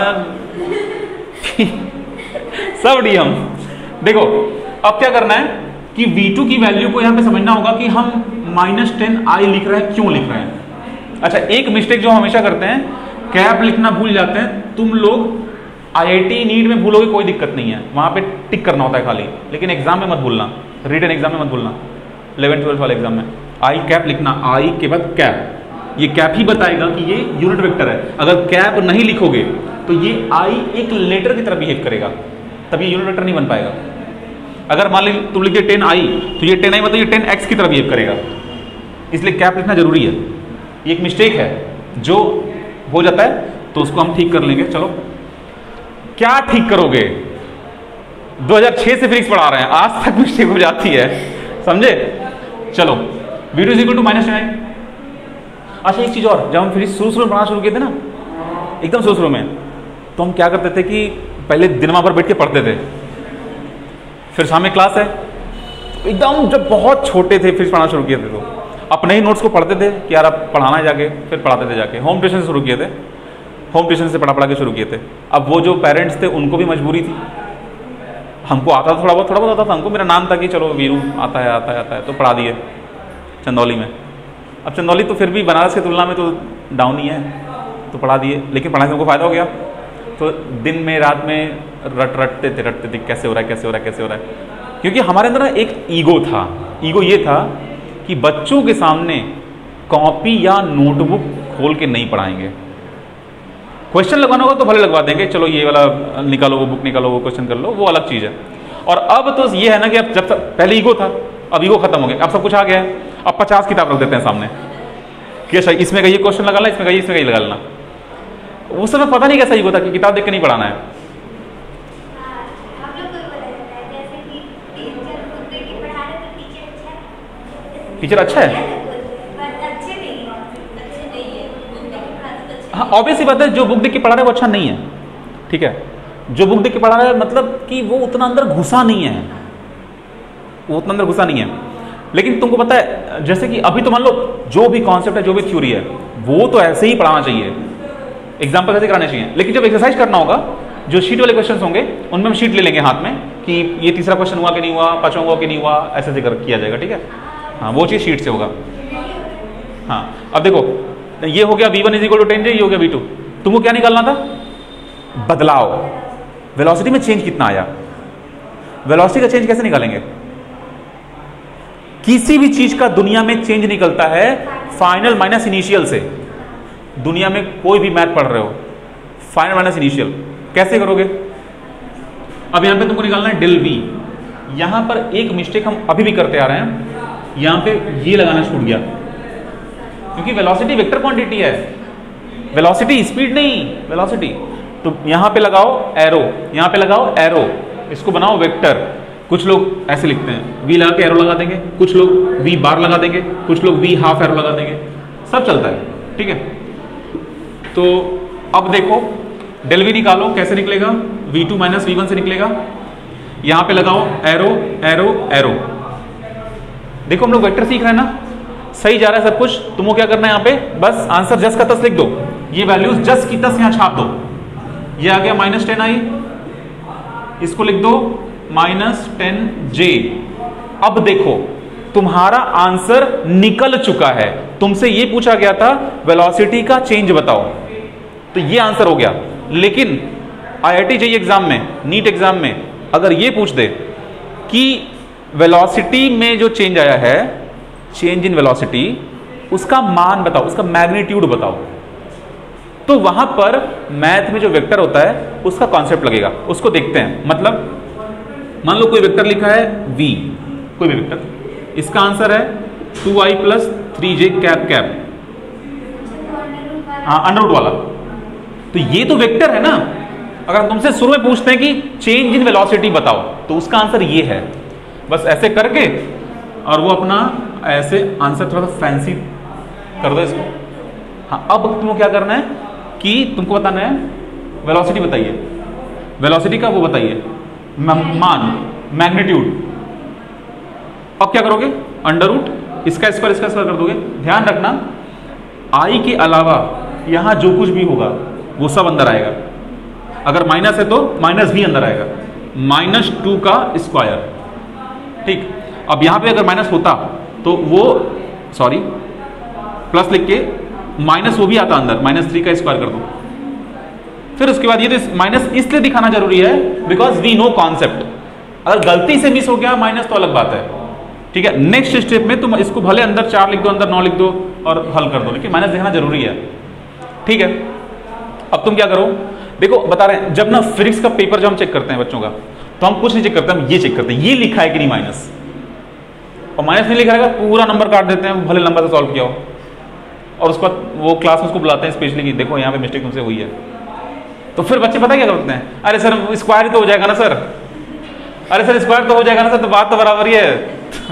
[SPEAKER 1] सब डीएम। देखो अब क्या करना है कि वी टू की वैल्यू को यहां पे समझना होगा कि हम माइनस टेन आई लिख रहे हैं, क्यों लिख रहे हैं। अच्छा एक मिस्टेक जो हमेशा करते हैं, कैप लिखना भूल जाते हैं। तुम लोग आईआईटी नीट में भूलोगे कोई दिक्कत नहीं है, वहां पे टिक करना होता है खाली, लेकिन एग्जाम में मत भूलना, रिटन एग्जाम में मत भूलना, इलेवन ट्वेल्थ वाले एग्जाम में आई कैप लिखना, आई के बाद कैप। ये कैप ही बताएगा कि ये यूनिट वेक्टर है। अगर कैप नहीं लिखोगे तो ये आई एक लेटर की तरह बिहेव करेगा, तब ये यूनिट वेक्टर नहीं बन पाएगा। अगर मान ली तुम लिखिए टेन आई, तो ये टेन आई मतलब ये टेन एक्स की तरह बिहेव करेगा, इसलिए कैप लिखना जरूरी है। ये एक मिस्टेक है जो हो जाता है, तो उसको हम ठीक कर लेंगे। चलो क्या ठीक करोगे, दो हज़ार छह से फिजिक्स पढ़ा रहे हैं, आज तक मिस्टेक हो जाती है, समझे। चलो v two is equal to minus ten i. अच्छा एक चीज और, जब हम फिजिक्स शुरू शुरू में पढ़ना शुरू किए थे ना, एकदम शुरू शुरू में, तो हम क्या करते थे कि पहले दिन भर बैठ के पढ़ते थे, फिर शाम में क्लास है, एकदम जब बहुत छोटे थे फिर पढ़ना शुरू किए थे तो अपने ही नोट्स को पढ़ते थे कि यार अब पढ़ाना है जाके, फिर पढ़ाते थे जाके। होम ट्यूशन से शुरू किए थे, होम ट्यूशन से पढ़ा पढ़ा के शुरू किए थे। अब वो जो पेरेंट्स थे उनको भी मजबूरी थी, हमको आता था थोड़ा बहुत, थोड़ा बहुत आता था हमको, मेरा नाम था कि चलो वीरू आता है आता है आता है, तो पढ़ा दिए चंदौली में। अब चंदौली तो फिर भी बनारस की तुलना में तो डाउन ही है, तो पढ़ा दिए, लेकिन पढ़ाने से हमको फायदा हो गया। तो दिन में रात में रट रटते थे रटते थे कैसे हो रहा है कैसे हो रहा है कैसे हो रहा है, क्योंकि हमारे अंदर एक ईगो था। ईगो ये था कि बच्चों के सामने कॉपी या नोटबुक खोल के नहीं पढ़ाएंगे, क्वेश्चन लगवाना होगा तो भले लगवा देंगे, चलो ये वाला निकालो, वो बुक निकालो, वो क्वेश्चन कर लो, वो अलग चीज़ है। और अब तो ये है ना कि अब जब तक पहले ईगो था, अब ईगो खत्म हो गया, अब सब कुछ आ गया है। अब पचास किताब रख देते हैं सामने कि अच्छा इसमें का ये क्वेश्चन लगा लेना, इसमें का ये इसमें का ये लगा लेना। उस समय पता नहीं कैसा ईगो था कि किताब देख के नहीं पढ़ाना है। टीचर अच्छा है, हाँ ऑब्वियस ही बात है, जो बुक देख के पढ़ा रहा है वो अच्छा नहीं है, ठीक है। जो बुक देख के पढ़ा रहा है मतलब कि वो उतना अंदर घुसा नहीं है, वो उतना अंदर घुसा नहीं है। लेकिन तुमको पता है जैसे कि अभी तो मान लो जो भी कॉन्सेप्ट है, जो भी थ्योरी है, वो तो ऐसे ही पढ़ाना चाहिए, एग्जाम्पल ऐसे कराने चाहिए। लेकिन जब एक्सरसाइज करना होगा, जो शीट वाले क्वेश्चन होंगे उनमें हम शीट ले लेंगे हाथ में कि ये तीसरा क्वेश्चन हुआ कि नहीं हुआ, पांचवा हुआ कि नहीं हुआ, ऐसे ऐसे किया जाएगा, ठीक है। हाँ वो चीज शीट से होगा। हाँ अब देखो ये हो गया v one is equal to ten j, ये हो गया वी टू। तुमको क्या निकालना था, बदलाव, वेलोसिटी में चेंज कितना आया। वेलोसिटी का चेंज कैसे निकालेंगे, किसी भी चीज का दुनिया में चेंज निकलता है फाइनल माइनस इनिशियल से। दुनिया में कोई भी मैथ पढ़ रहे हो, फाइनल माइनस इनिशियल कैसे करोगे। अब यहां पे तुमको निकालना है डेल वी। यहां पर एक मिस्टेक हम अभी भी करते आ रहे हैं, यहां पे ये लगाना छूट गया, क्योंकि वेलोसिटी वेक्टर क्वांटिटी है, वेलोसिटी स्पीड नहीं, वेलोसिटी। तो यहां पे लगाओ एरो, यहां पे लगाओ एरो, इसको बनाओ वेक्टर। कुछ लोग ऐसे लिखते हैं, वी लगा के एरो लगा देंगे, कुछ लोग वी बार लगा देंगे, कुछ लोग वी हाफ एरो लगा देंगे, सब चलता है, ठीक है। तो अब देखो डेल वी निकालो, कैसे निकलेगा, v two minus v one से निकलेगा। यहां पे लगाओ एरो एरो एरो। देखो हम लोग वेक्टर सीख रहे हैं ना, सही जा रहा है सब कुछ, तुमको क्या करना है यहाँ पे, बस आंसर जस्ट का तस लिख दो, ये वैल्यूज जस्ट की तस यहाँ छाप दो। ये आ गया माइनस टेन आई, इसको लिख दो माइनस टेन जे। अब देखो तुम्हारा आंसर निकल चुका है, तुमसे ये पूछा गया था वेलोसिटी का चेंज बताओ, तो ये आंसर हो गया। लेकिन आईआईटी जेईई एग्जाम में, नीट एग्जाम में अगर ये पूछ दे कि वेलोसिटी में जो चेंज आया है, चेंज इन वेलोसिटी, उसका मान बताओ, उसका मैग्नीट्यूड बताओ, तो वहां पर मैथ में जो वेक्टर होता है उसका कॉन्सेप्ट लगेगा। उसको देखते हैं। मतलब मान लो कोई वेक्टर लिखा है v, कोई भी वेक्टर, इसका आंसर है two i plus three j cap cap, हाँ अंडर रूट वाला। तो ये तो वेक्टर है ना। अगर हम तुमसे शुरू में पूछते हैं कि चेंज इन वेलोसिटी बताओ, तो उसका आंसर ये है। बस ऐसे करके और वो अपना ऐसे आंसर थोड़ा सा फैंसी कर दो इसको। हाँ, अब तुमको क्या करना है कि तुमको बताना है वेलोसिटी बताइए, वेलोसिटी का वो बताइए मान, मैग्नीट्यूड। अब क्या करोगे, अंडर रूट इसका स्क्वायर इसका स्क्वायर कर दोगे। ध्यान रखना आई के अलावा यहां जो कुछ भी होगा वो सब अंदर आएगा। अगर माइनस है तो माइनस भी अंदर आएगा, माइनस टू का स्क्वायर। ठीक, अब यहां पे अगर माइनस होता तो वो सॉरी प्लस लिख के माइनस वो भी आता अंदर, माइनस थ्री का स्क्वायर कर दो। फिर उसके बाद ये तो माइनस इसलिए दिखाना जरूरी है बिकॉज वी नो कॉन्सेप्ट। अगर गलती से मिस हो गया माइनस तो अलग बात है। ठीक है, नेक्स्ट स्टेप में तुम इसको भले अंदर चार लिख दो, अंदर नौ लिख दो और हल कर दो, लेकिन माइनस देखना जरूरी है। ठीक है, अब तुम क्या करो, देखो बता रहे हैं, जब ना फिजिक्स का पेपर जब हम चेक करते हैं बच्चों का, तो हम कुछ नहीं चेक करते, हम ये चेक करते हैं ये लिखा है कि नहीं माइनस, और माइनस नहीं लिखा रहेगा पूरा नंबर काट देते हैं, भले नंबर से सॉल्व किया हो। और उसके बाद वो क्लास में उसको बुलाते हैं स्पेशली कि देखो यहाँ पे मिस्टेक तुमसे हुई है। तो फिर बच्चे पता क्या करते हैं, अरे सर स्क्वायर तो हो जाएगा ना सर, अरे सर स्क्वायर तो हो जाएगा ना सर, तो बात तो बराबर ही है।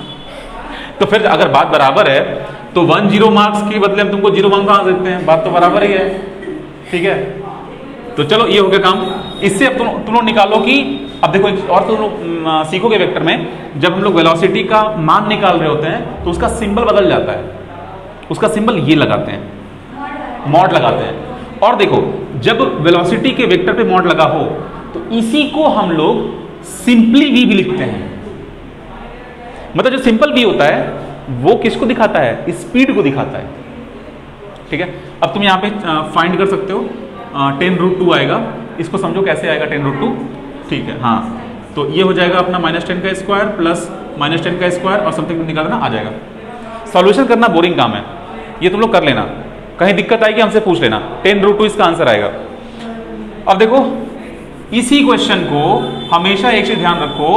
[SPEAKER 1] तो फिर अगर बात बराबर है तो वन जीरो मार्क्स के बदले हम तुमको जीरो मार्क्स कहाँ देते हैं, बात तो बराबर ही है। ठीक है, तो चलो ये हो गया काम। इससे अब तुम तुम लोग निकालो कि अब देखो एक और तुम लोग सीखोगे वेक्टर में, जब हम लोग वेलोसिटी का मान निकाल रहे होते हैं तो उसका सिंबल बदल जाता है। उसका सिंबल ये लगाते हैं, मॉड लगाते हैं। और देखो जब वेलोसिटी के वेक्टर पे मॉड लगा हो तो इसी को हम लोग सिंपली वी भी लिखते हैं। मतलब जो सिंपल वी होता है वो किसको दिखाता है, स्पीड को दिखाता है। ठीक है, अब तुम यहां पे फाइंड कर सकते हो, टेन रूट टू आएगा, इसको समझो कैसे आएगा टेन रूट टू। ठीक है, हाँ, तो ये हो जाएगा अपना माइनस टेन का स्क्वायर प्लस माइनस टेन का स्क्वायर और समथिंग निकाल देना, आ जाएगा। सॉल्यूशन करना बोरिंग काम है, ये तुम लोग कर लेना, कहीं दिक्कत आएगी हमसे पूछ लेना। टेन रूट टू इसका आंसर आएगा। अब देखो इसी क्वेश्चन को हमेशा एक चीज ध्यान रखो,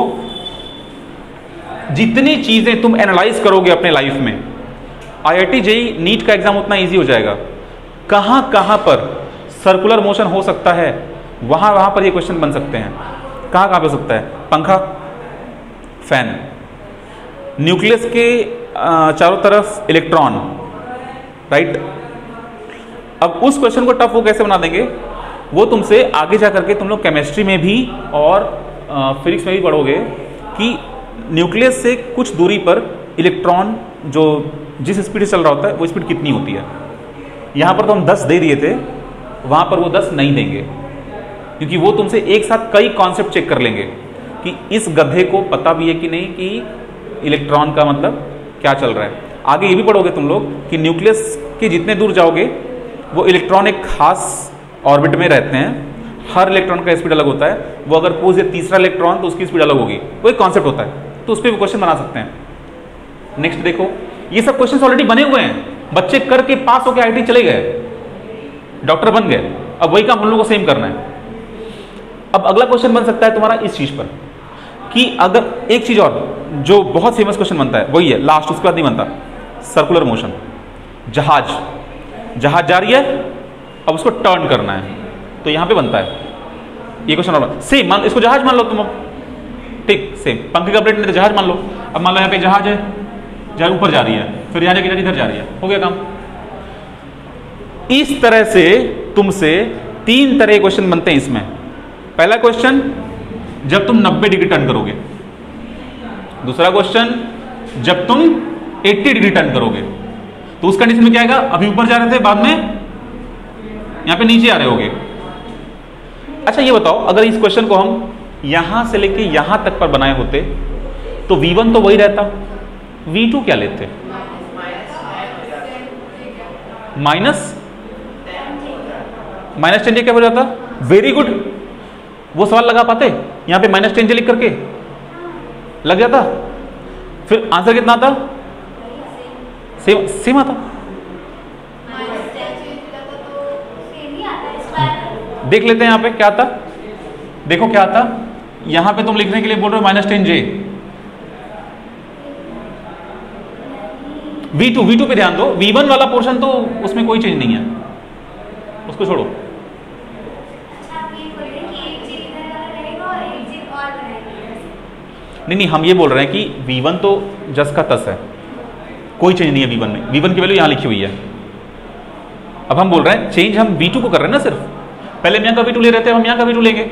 [SPEAKER 1] जितनी चीजें तुम एनालाइज करोगे अपने लाइफ में, आईआईटी जेईई नीट का एग्जाम उतना इजी हो जाएगा। कहां कहां पर सर्कुलर मोशन हो सकता है वहां वहां पर ये क्वेश्चन बन सकते हैं। कहां कहां पे हो सकता है, पंखा, फैन, न्यूक्लियस के चारों तरफ इलेक्ट्रॉन, राइट। अब उस क्वेश्चन को टफ वो कैसे बना देंगे, वो तुमसे आगे जा करके तुम लोग केमिस्ट्री में भी और फिजिक्स में भी पढ़ोगे कि न्यूक्लियस से कुछ दूरी पर इलेक्ट्रॉन जो जिस स्पीड से चल रहा होता है वो स्पीड कितनी होती है। यहां पर तो हम दस दे दिए थे, वहां पर वो दस नहीं देंगे, क्योंकि वो तुमसे एक साथ कई कॉन्सेप्ट चेक कर लेंगे कि इस गधे को पता भी है कि नहीं कि इलेक्ट्रॉन का मतलब क्या चल रहा है। आगे ये भी पढ़ोगे तुम लोग कि न्यूक्लियस के जितने दूर जाओगे वो इलेक्ट्रॉन एक खास ऑर्बिट में रहते हैं, हर इलेक्ट्रॉन का स्पीड अलग होता है। वो अगर पूछ दे तीसरा इलेक्ट्रॉन तो उसकी स्पीड अलग होगी, वो एक कॉन्सेप्ट होता है, तो उस पर भी क्वेश्चन बना सकते हैं। नेक्स्ट देखो, ये सब क्वेश्चन ऑलरेडी बने हुए हैं, बच्चे करके पास होकर आईआईटी चले गए, डॉक्टर बन गए, अब वही काम हम लोग को सेम करना है। अब अगला क्वेश्चन बन सकता है तुम्हारा इस चीज पर कि अगर एक चीज और जो बहुत फेमस क्वेश्चन बनता है वही है लास्ट, उसके बाद नहीं बनता, सर्कुलर मोशन। जहाज जहाज जा रही है, अब उसको टर्न करना है, तो यहां पे बनता है ये क्वेश्चन और सेम। मान इसको जहाज मान लो तुम, ठीक, सेम पंखे का प्लेट नहीं तो जहाज मान लो। अब मान लो यहाँ पे जहाज है, जहाज ऊपर जा रही है, फिर यहाँ जाके इधर जा रही है, हो गया काम। इस तरह से तुमसे तीन तरह के क्वेश्चन बनते हैं इसमें। पहला क्वेश्चन जब तुम नब्बे डिग्री टर्न करोगे, दूसरा क्वेश्चन जब तुम अस्सी डिग्री टर्न करोगे, तो उस कंडीशन में क्या आएगा, अभी ऊपर जा रहे थे बाद में यहां पे नीचे आ रहे होगे। अच्छा ये बताओ, अगर इस क्वेश्चन को हम यहां से लेके यहां तक पर बनाए होते तो वी वन तो वही रहता, वी टू क्या लेते, माइनस माइनस टेन जे क्या हो जाता, वेरी गुड। वो सवाल लगा पाते यहां पे माइनस टेन जे लिख करके, लग जाता, फिर आंसर कितना आता, सेम सेम आता। देख लेते हैं यहां पे क्या आता, देखो क्या आता, यहां पे तुम लिखने के लिए बोल रहे हो minus ten j, v two v two पे ध्यान दो, वी वन वाला पोर्शन तो उसमें कोई चेंज नहीं है, उसको छोड़ो। नहीं नहीं हम ये बोल रहे हैं कि वी वन तो जस का तस है, कोई चेंज नहीं है वी वन में, वी वन की वैल्यू यहां लिखी हुई है। अब हम बोल रहे हैं चेंज हम वी टू को कर रहे हैं ना, सिर्फ पहले हम यहां का वी टू ले रहे थे, हम यहां का वी टू लेंगे,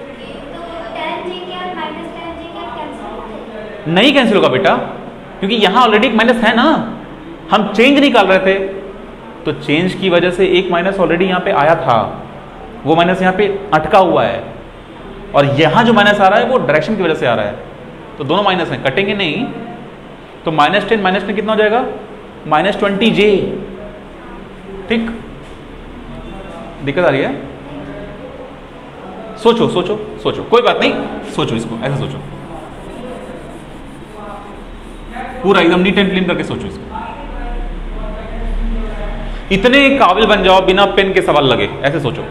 [SPEAKER 1] नहीं कैंसिल होगा बेटा, क्योंकि यहां ऑलरेडी एक माइनस है ना, हम चेंज निकाल रहे थे, तो चेंज की वजह से एक माइनस ऑलरेडी यहां पे आया था, वो माइनस यहां पे अटका हुआ है, और यहां जो माइनस आ रहा है वो डायरेक्शन की वजह से आ रहा है, तो दोनों माइनस हैं, कटेंगे नहीं, तो माइनस टेन माइनस टेन कितना हो जाएगा, माइनस ट्वेंटी जे। ठीक, दिक्कत आ रही है, सोचो सोचो सोचो, कोई बात नहीं, सोचो इसको ऐसे सोचो, पूरा एकदम नीट एंड क्लीन करके सोचो इसको, इतने काबिल बन जाओ बिना पेन के सवाल लगे, ऐसे सोचो।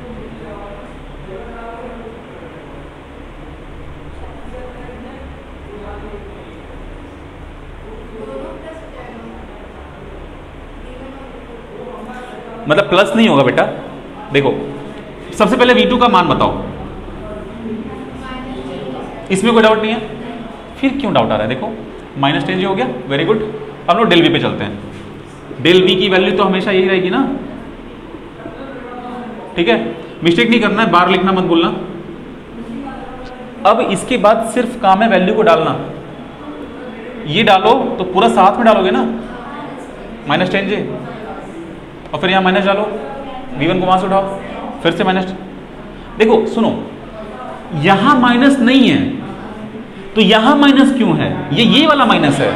[SPEAKER 1] मतलब प्लस नहीं होगा बेटा, देखो सबसे पहले वी टू का मान बताओ, इसमें कोई डाउट नहीं है, फिर क्यों डाउट आ रहा है, देखो माइनस टेन जी हो गया, वेरी गुड। अब लोग डेल वी पे चलते हैं, डेल वी की वैल्यू तो हमेशा यही रहेगी ना, ठीक है, मिस्टेक नहीं करना है, बार लिखना मत भूलना। अब इसके बाद सिर्फ काम है वैल्यू को डालना, ये डालो तो पूरा साथ में डालोगे ना, माइनस टेन जे, और फिर यहां माइनस डालो, वी वन को वहां से उठाओ, फिर से माइनस। देखो सुनो, यहां माइनस नहीं है तो यहां माइनस क्यों है, ये ये वाला माइनस है,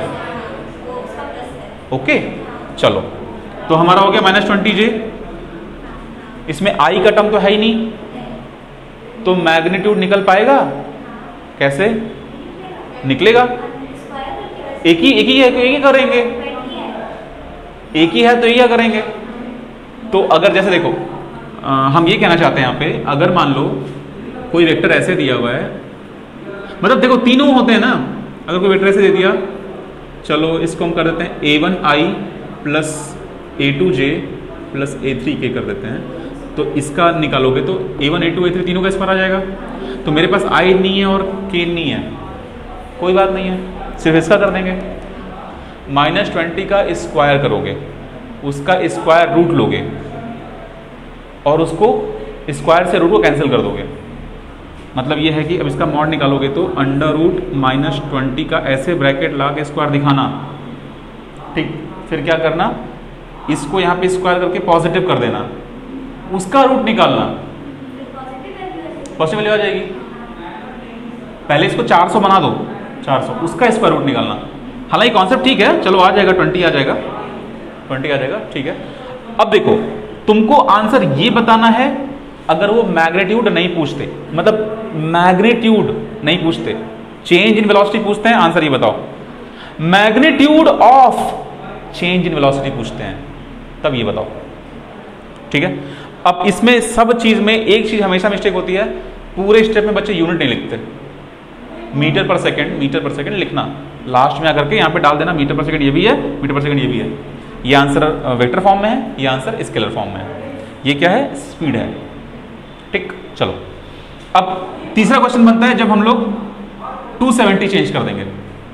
[SPEAKER 1] ओके चलो, तो हमारा हो गया माइनस ट्वेंटी जे, इसमें आई का टर्म तो है ही नहीं, तो मैग्नीट्यूड निकल पाएगा, कैसे निकलेगा, एक ही एक ही है, एक ही करेंगे, एक ही है तो ये करेंगे। तो अगर जैसे देखो आ, हम ये कहना चाहते हैं यहाँ पे, अगर मान लो कोई वेक्टर ऐसे दिया हुआ है, मतलब देखो तीनों होते हैं ना, अगर कोई वेक्टर ऐसे दे दिया, चलो इसको हम कर देते हैं a one i plus a two j plus a three के कर देते हैं, तो इसका निकालोगे तो a one a two a three तीनों का इस पर आ जाएगा, तो मेरे पास आई नहीं है और के नहीं है, कोई बात नहीं है, सिर्फ इसका कर देंगे, माइनस ट्वेंटी का स्क्वायर करोगे, उसका स्क्वायर रूट लोगे और उसको स्क्वायर से रूट को कैंसिल कर दोगे, मतलब ये है कि अब इसका मॉड निकालोगे तो अंडर रूट माइनस ट्वेंटी का ऐसे ब्रैकेट ला के स्क्वायर दिखाना, ठीक, फिर क्या करना, इसको यहाँ पे स्क्वायर करके पॉजिटिव कर देना, उसका रूट निकालना, पॉजिटिव वैल्यू आ जाएगी, पहले इसको चार सौ बना दो, चार सौ उसका स्क्वायर रूट निकालना, हालांकि कॉन्सेप्ट ठीक है, चलो आ जाएगा, ट्वेंटी आ जाएगा, ट्वेंटी आ जाएगा, ठीक है। अब देखो तुमको आंसर ये बताना है, अगर वो मैग्नीट्यूड नहीं पूछते, मतलब मैग्नीट्यूड नहीं पूछते, चेंज इन वेलोसिटी पूछते हैं, आंसर ये बताओ, magnitude of change in velocity पूछते हैं, तब ये बताओ, ठीक है। अब इसमें सब चीज में एक चीज हमेशा मिस्टेक होती है, पूरे स्टेप में बच्चे यूनिट नहीं लिखते, मीटर पर सेकंड मीटर पर सेकंड लिखना, लास्ट में आकर के यहाँ पे डाल देना मीटर पर सेकंड ये भी है, मीटर पर सेकंड ये भी है, ये आंसर वेक्टर फॉर्म में है, ये आंसर स्केलर फॉर्म में है, ये क्या है, स्पीड है, ठीक। चलो अब तीसरा क्वेश्चन बनता है, जब हम लोग टू सेवेंटी चेंज कर देंगे,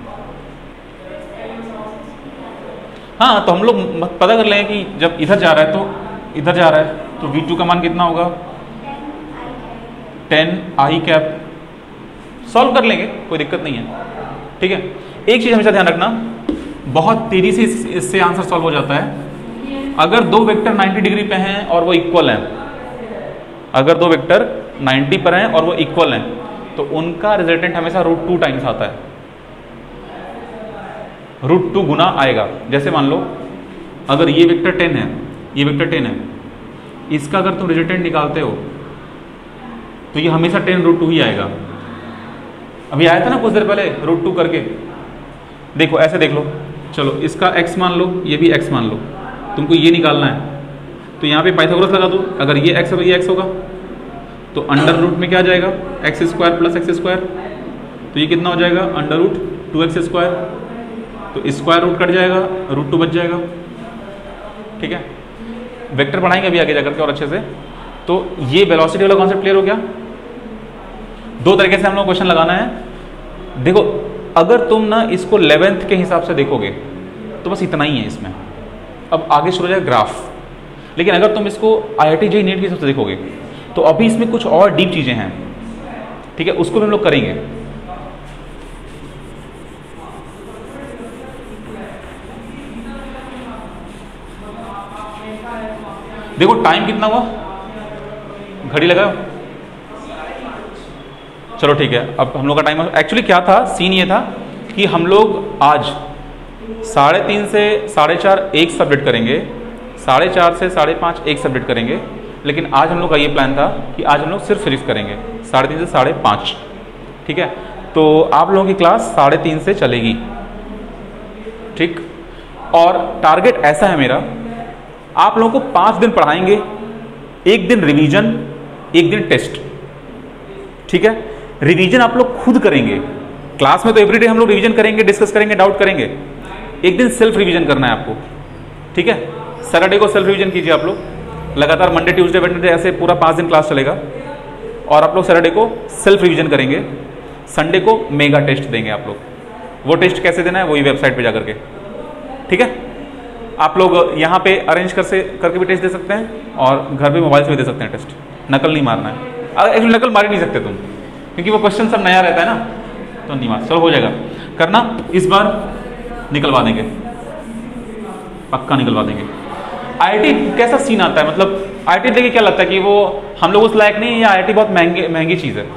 [SPEAKER 1] हाँ तो हम लोग पता कर लें कि जब इधर जा रहा है तो इधर जा रहा है, तो वी टू का मान कितना होगा, टेन आई कैप, सॉल्व कर लेंगे, कोई दिक्कत नहीं है, ठीक है। एक चीज हमेशा ध्यान रखना, बहुत तेजी से इस, इससे आंसर सॉल्व हो जाता है। अगर दो वेक्टर नब्बे डिग्री पे हैं और वो इक्वल हैं, अगर दो वेक्टर नब्बे पर हैं और वो इक्वल हैं, तो उनका रिजल्टेंट हमेशा रूट टू टाइम्स आता है, रूट टू गुना आएगा। जैसे मान लो अगर ये वेक्टर टेन है, ये वेक्टर टेन है, इसका अगर तुम रिजल्टेंट निकालते हो तो ये हमेशा टेन रूट टू ही आएगा। अभी आया था ना कुछ देर पहले रूट टू करके, देखो ऐसे देख लो, चलो इसका x मान लो, ये भी x मान लो, तुमको ये निकालना है तो यहाँ पे पाइथागोरस लगा दो। अगर ये x होगा, ये x होगा, तो अंडर रूट में क्या आ जाएगा, x square plus x square, तो ये कितना हो जाएगा, under root two x square, तो स्क्वायर रूट कट जाएगा, रूट टू बच जाएगा। ठीक है, वेक्टर पढ़ाएंगे अभी आगे जाकर के और अच्छे से। तो ये वेलोसिटी वाला कॉन्सेप्ट क्लियर हो गया। दो तरीके से हम लोग क्वेश्चन लगाना है। देखो अगर तुम ना इसको इलेवेंथ के हिसाब से देखोगे तो बस इतना ही है इसमें, अब आगे शुरू हो जाएगा ग्राफ। लेकिन अगर तुम इसको आई I T J E NEET के हिसाब से देखोगे तो अभी इसमें कुछ और डीप चीजें हैं। ठीक है, उसको भी हम लोग करेंगे। देखो टाइम कितना हुआ, घड़ी लगाओ, चलो ठीक है। अब हम लोग का टाइम एक्चुअली क्या था, सीन ये था कि हम लोग आज साढ़े तीन से साढ़े चार एक सब्जेक्ट करेंगे, साढ़े चार से साढ़े पाँच एक सब्जेक्ट करेंगे। लेकिन आज हम लोग का ये प्लान था कि आज हम लोग सिर्फ फिजिक्स करेंगे साढ़े तीन से साढ़े पाँच। ठीक है, तो आप लोगों की क्लास साढ़े तीन से चलेगी। ठीक, और टारगेट ऐसा है मेरा, आप लोगों को पाँच दिन पढ़ाएंगे, एक दिन रिवीजन, एक दिन टेस्ट। ठीक है, रिवीजन आप लोग खुद करेंगे, क्लास में तो एवरीडे हम लोग रिवीजन करेंगे, डिस्कस करेंगे, डाउट करेंगे। एक दिन सेल्फ रिवीजन करना है आपको। ठीक है, सैटरडे को सेल्फ रिवीजन कीजिए आप लोग, लगातार मंडे ट्यूसडे वेडनेसडे ऐसे पूरा पाँच दिन क्लास चलेगा। और आप लोग सैटरडे को सेल्फ रिवीजन करेंगे, संडे को मेगा टेस्ट देंगे आप लोग। वो टेस्ट कैसे देना है वही वेबसाइट पे जाकर के। ठीक है, आप लोग यहाँ पे अरेंज कर से करके भी टेस्ट दे सकते हैं और घर पे मोबाइल से भी दे सकते हैं टेस्ट, नकल नहीं मारना है। एक्चुअली नकल मार ही नहीं सकते तुम, क्योंकि वो क्वेश्चन सब नया रहता है ना, तो नहीं मार, चलो हो जाएगा। करना इस बार निकलवा देंगे, पक्का निकलवा देंगे। आई आई टी कैसा सीन आता है, मतलब आई आई टी देखिए क्या लगता है कि वो हम लोग उस लायक नहीं है, या आई आई टी बहुत महंगी महंगी चीज़ है?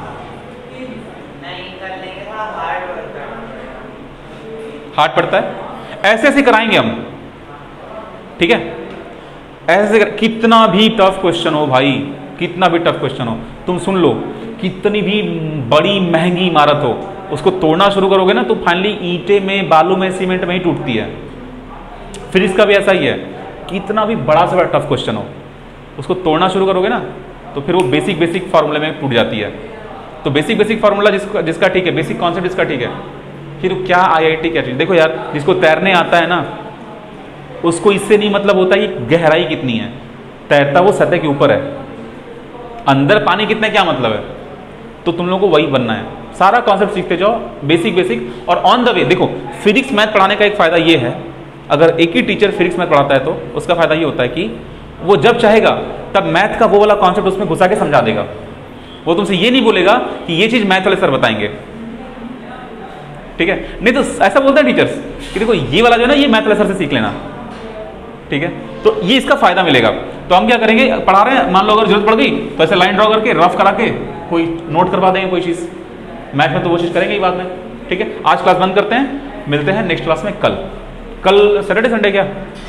[SPEAKER 1] हार्ड पड़ता है, ऐसे ऐसे कराएंगे हम। ठीक है, ऐसे कर, कितना भी टफ क्वेश्चन हो भाई, कितना भी टफ क्वेश्चन हो, तुम सुन लो, कितनी भी बड़ी महंगी इमारत हो, उसको तोड़ना शुरू करोगे ना तो फाइनली ईंटे में, बालू में, सीमेंट में ही टूटती है। फिजिक्स का भी ऐसा ही है, कितना भी बड़ा से बड़ा टफ क्वेश्चन हो, उसको तोड़ना शुरू करोगे ना तो फिर वो बेसिक बेसिक फार्मूले में टूट जाती है। तो बेसिक बेसिक फार्मूला जिसका जिसका ठीक है, बेसिक कॉन्सेप्ट जिसका ठीक है, फिर क्या आई आई टी क्या चीज़। देखो यार, जिसको तैरने आता है ना उसको इससे नहीं मतलब होता कि गहराई कितनी है, तैरता वो सतह के ऊपर है, अंदर पानी कितना क्या मतलब है। तो तुम लोगों को वही बनना है, सारा कॉन्सेप्ट सीखते जाओ, बेसिक बेसिक। और ऑन द वे देखो, फिजिक्स मैथ पढ़ाने का एक फायदा ये है, अगर एक ही टीचर फिजिक्स मैथ पढ़ाता है तो उसका फायदा ये होता है कि वो जब चाहेगा तब मैथ का वो वाला कॉन्सेप्ट उसमें घुसा के समझा देगा। वो तुमसे ये नहीं बोलेगा कि ये चीज मैथ वाले सर बताएंगे। ठीक है, नहीं तो ऐसा बोलते हैं टीचर्स कि देखो ये वाला जो है ना, ये मैथ वाले सर से सीख लेना। ठीक है, तो ये इसका फायदा मिलेगा। तो हम क्या करेंगे, पढ़ा रहे हैं, मान लो अगर जरूरत पड़ गई तो ऐसे लाइन ड्रॉ करके रफ करा के कोई नोट करवा देंगे कोई चीज। मैथ में तो वो चीज करेंगे ही बाद में। ठीक है, आज क्लास बंद करते हैं, मिलते हैं नेक्स्ट क्लास में कल। कल सैटरडे संडे क्या?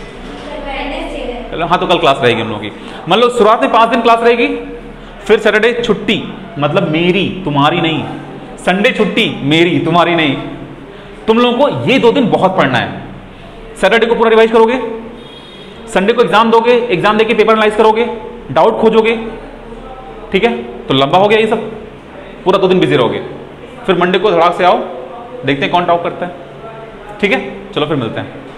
[SPEAKER 1] हाँ, तो कल क्लास रहेगी हम लोगों की। मान लो शुरुआत में पांच दिन क्लास रहेगी, फिर सैटरडे छुट्टी, मतलब मेरी तुम्हारी नहीं, संडे छुट्टी मेरी तुम्हारी नहीं। तुम लोगों को ये दो दिन बहुत पढ़ना है। सैटरडे को पूरा रिवाइज करोगे, संडे को एग्जाम दोगे, एग्जाम देके पेपर एनालाइज करोगे, डाउट खोजोगे। ठीक है, तो लंबा हो गया ये सब, पूरा दो दिन बिजी रहोगे। फिर मंडे को धड़ाक से आओ, देखते हैं कौन टॉप करता है। ठीक है, चलो फिर मिलते हैं।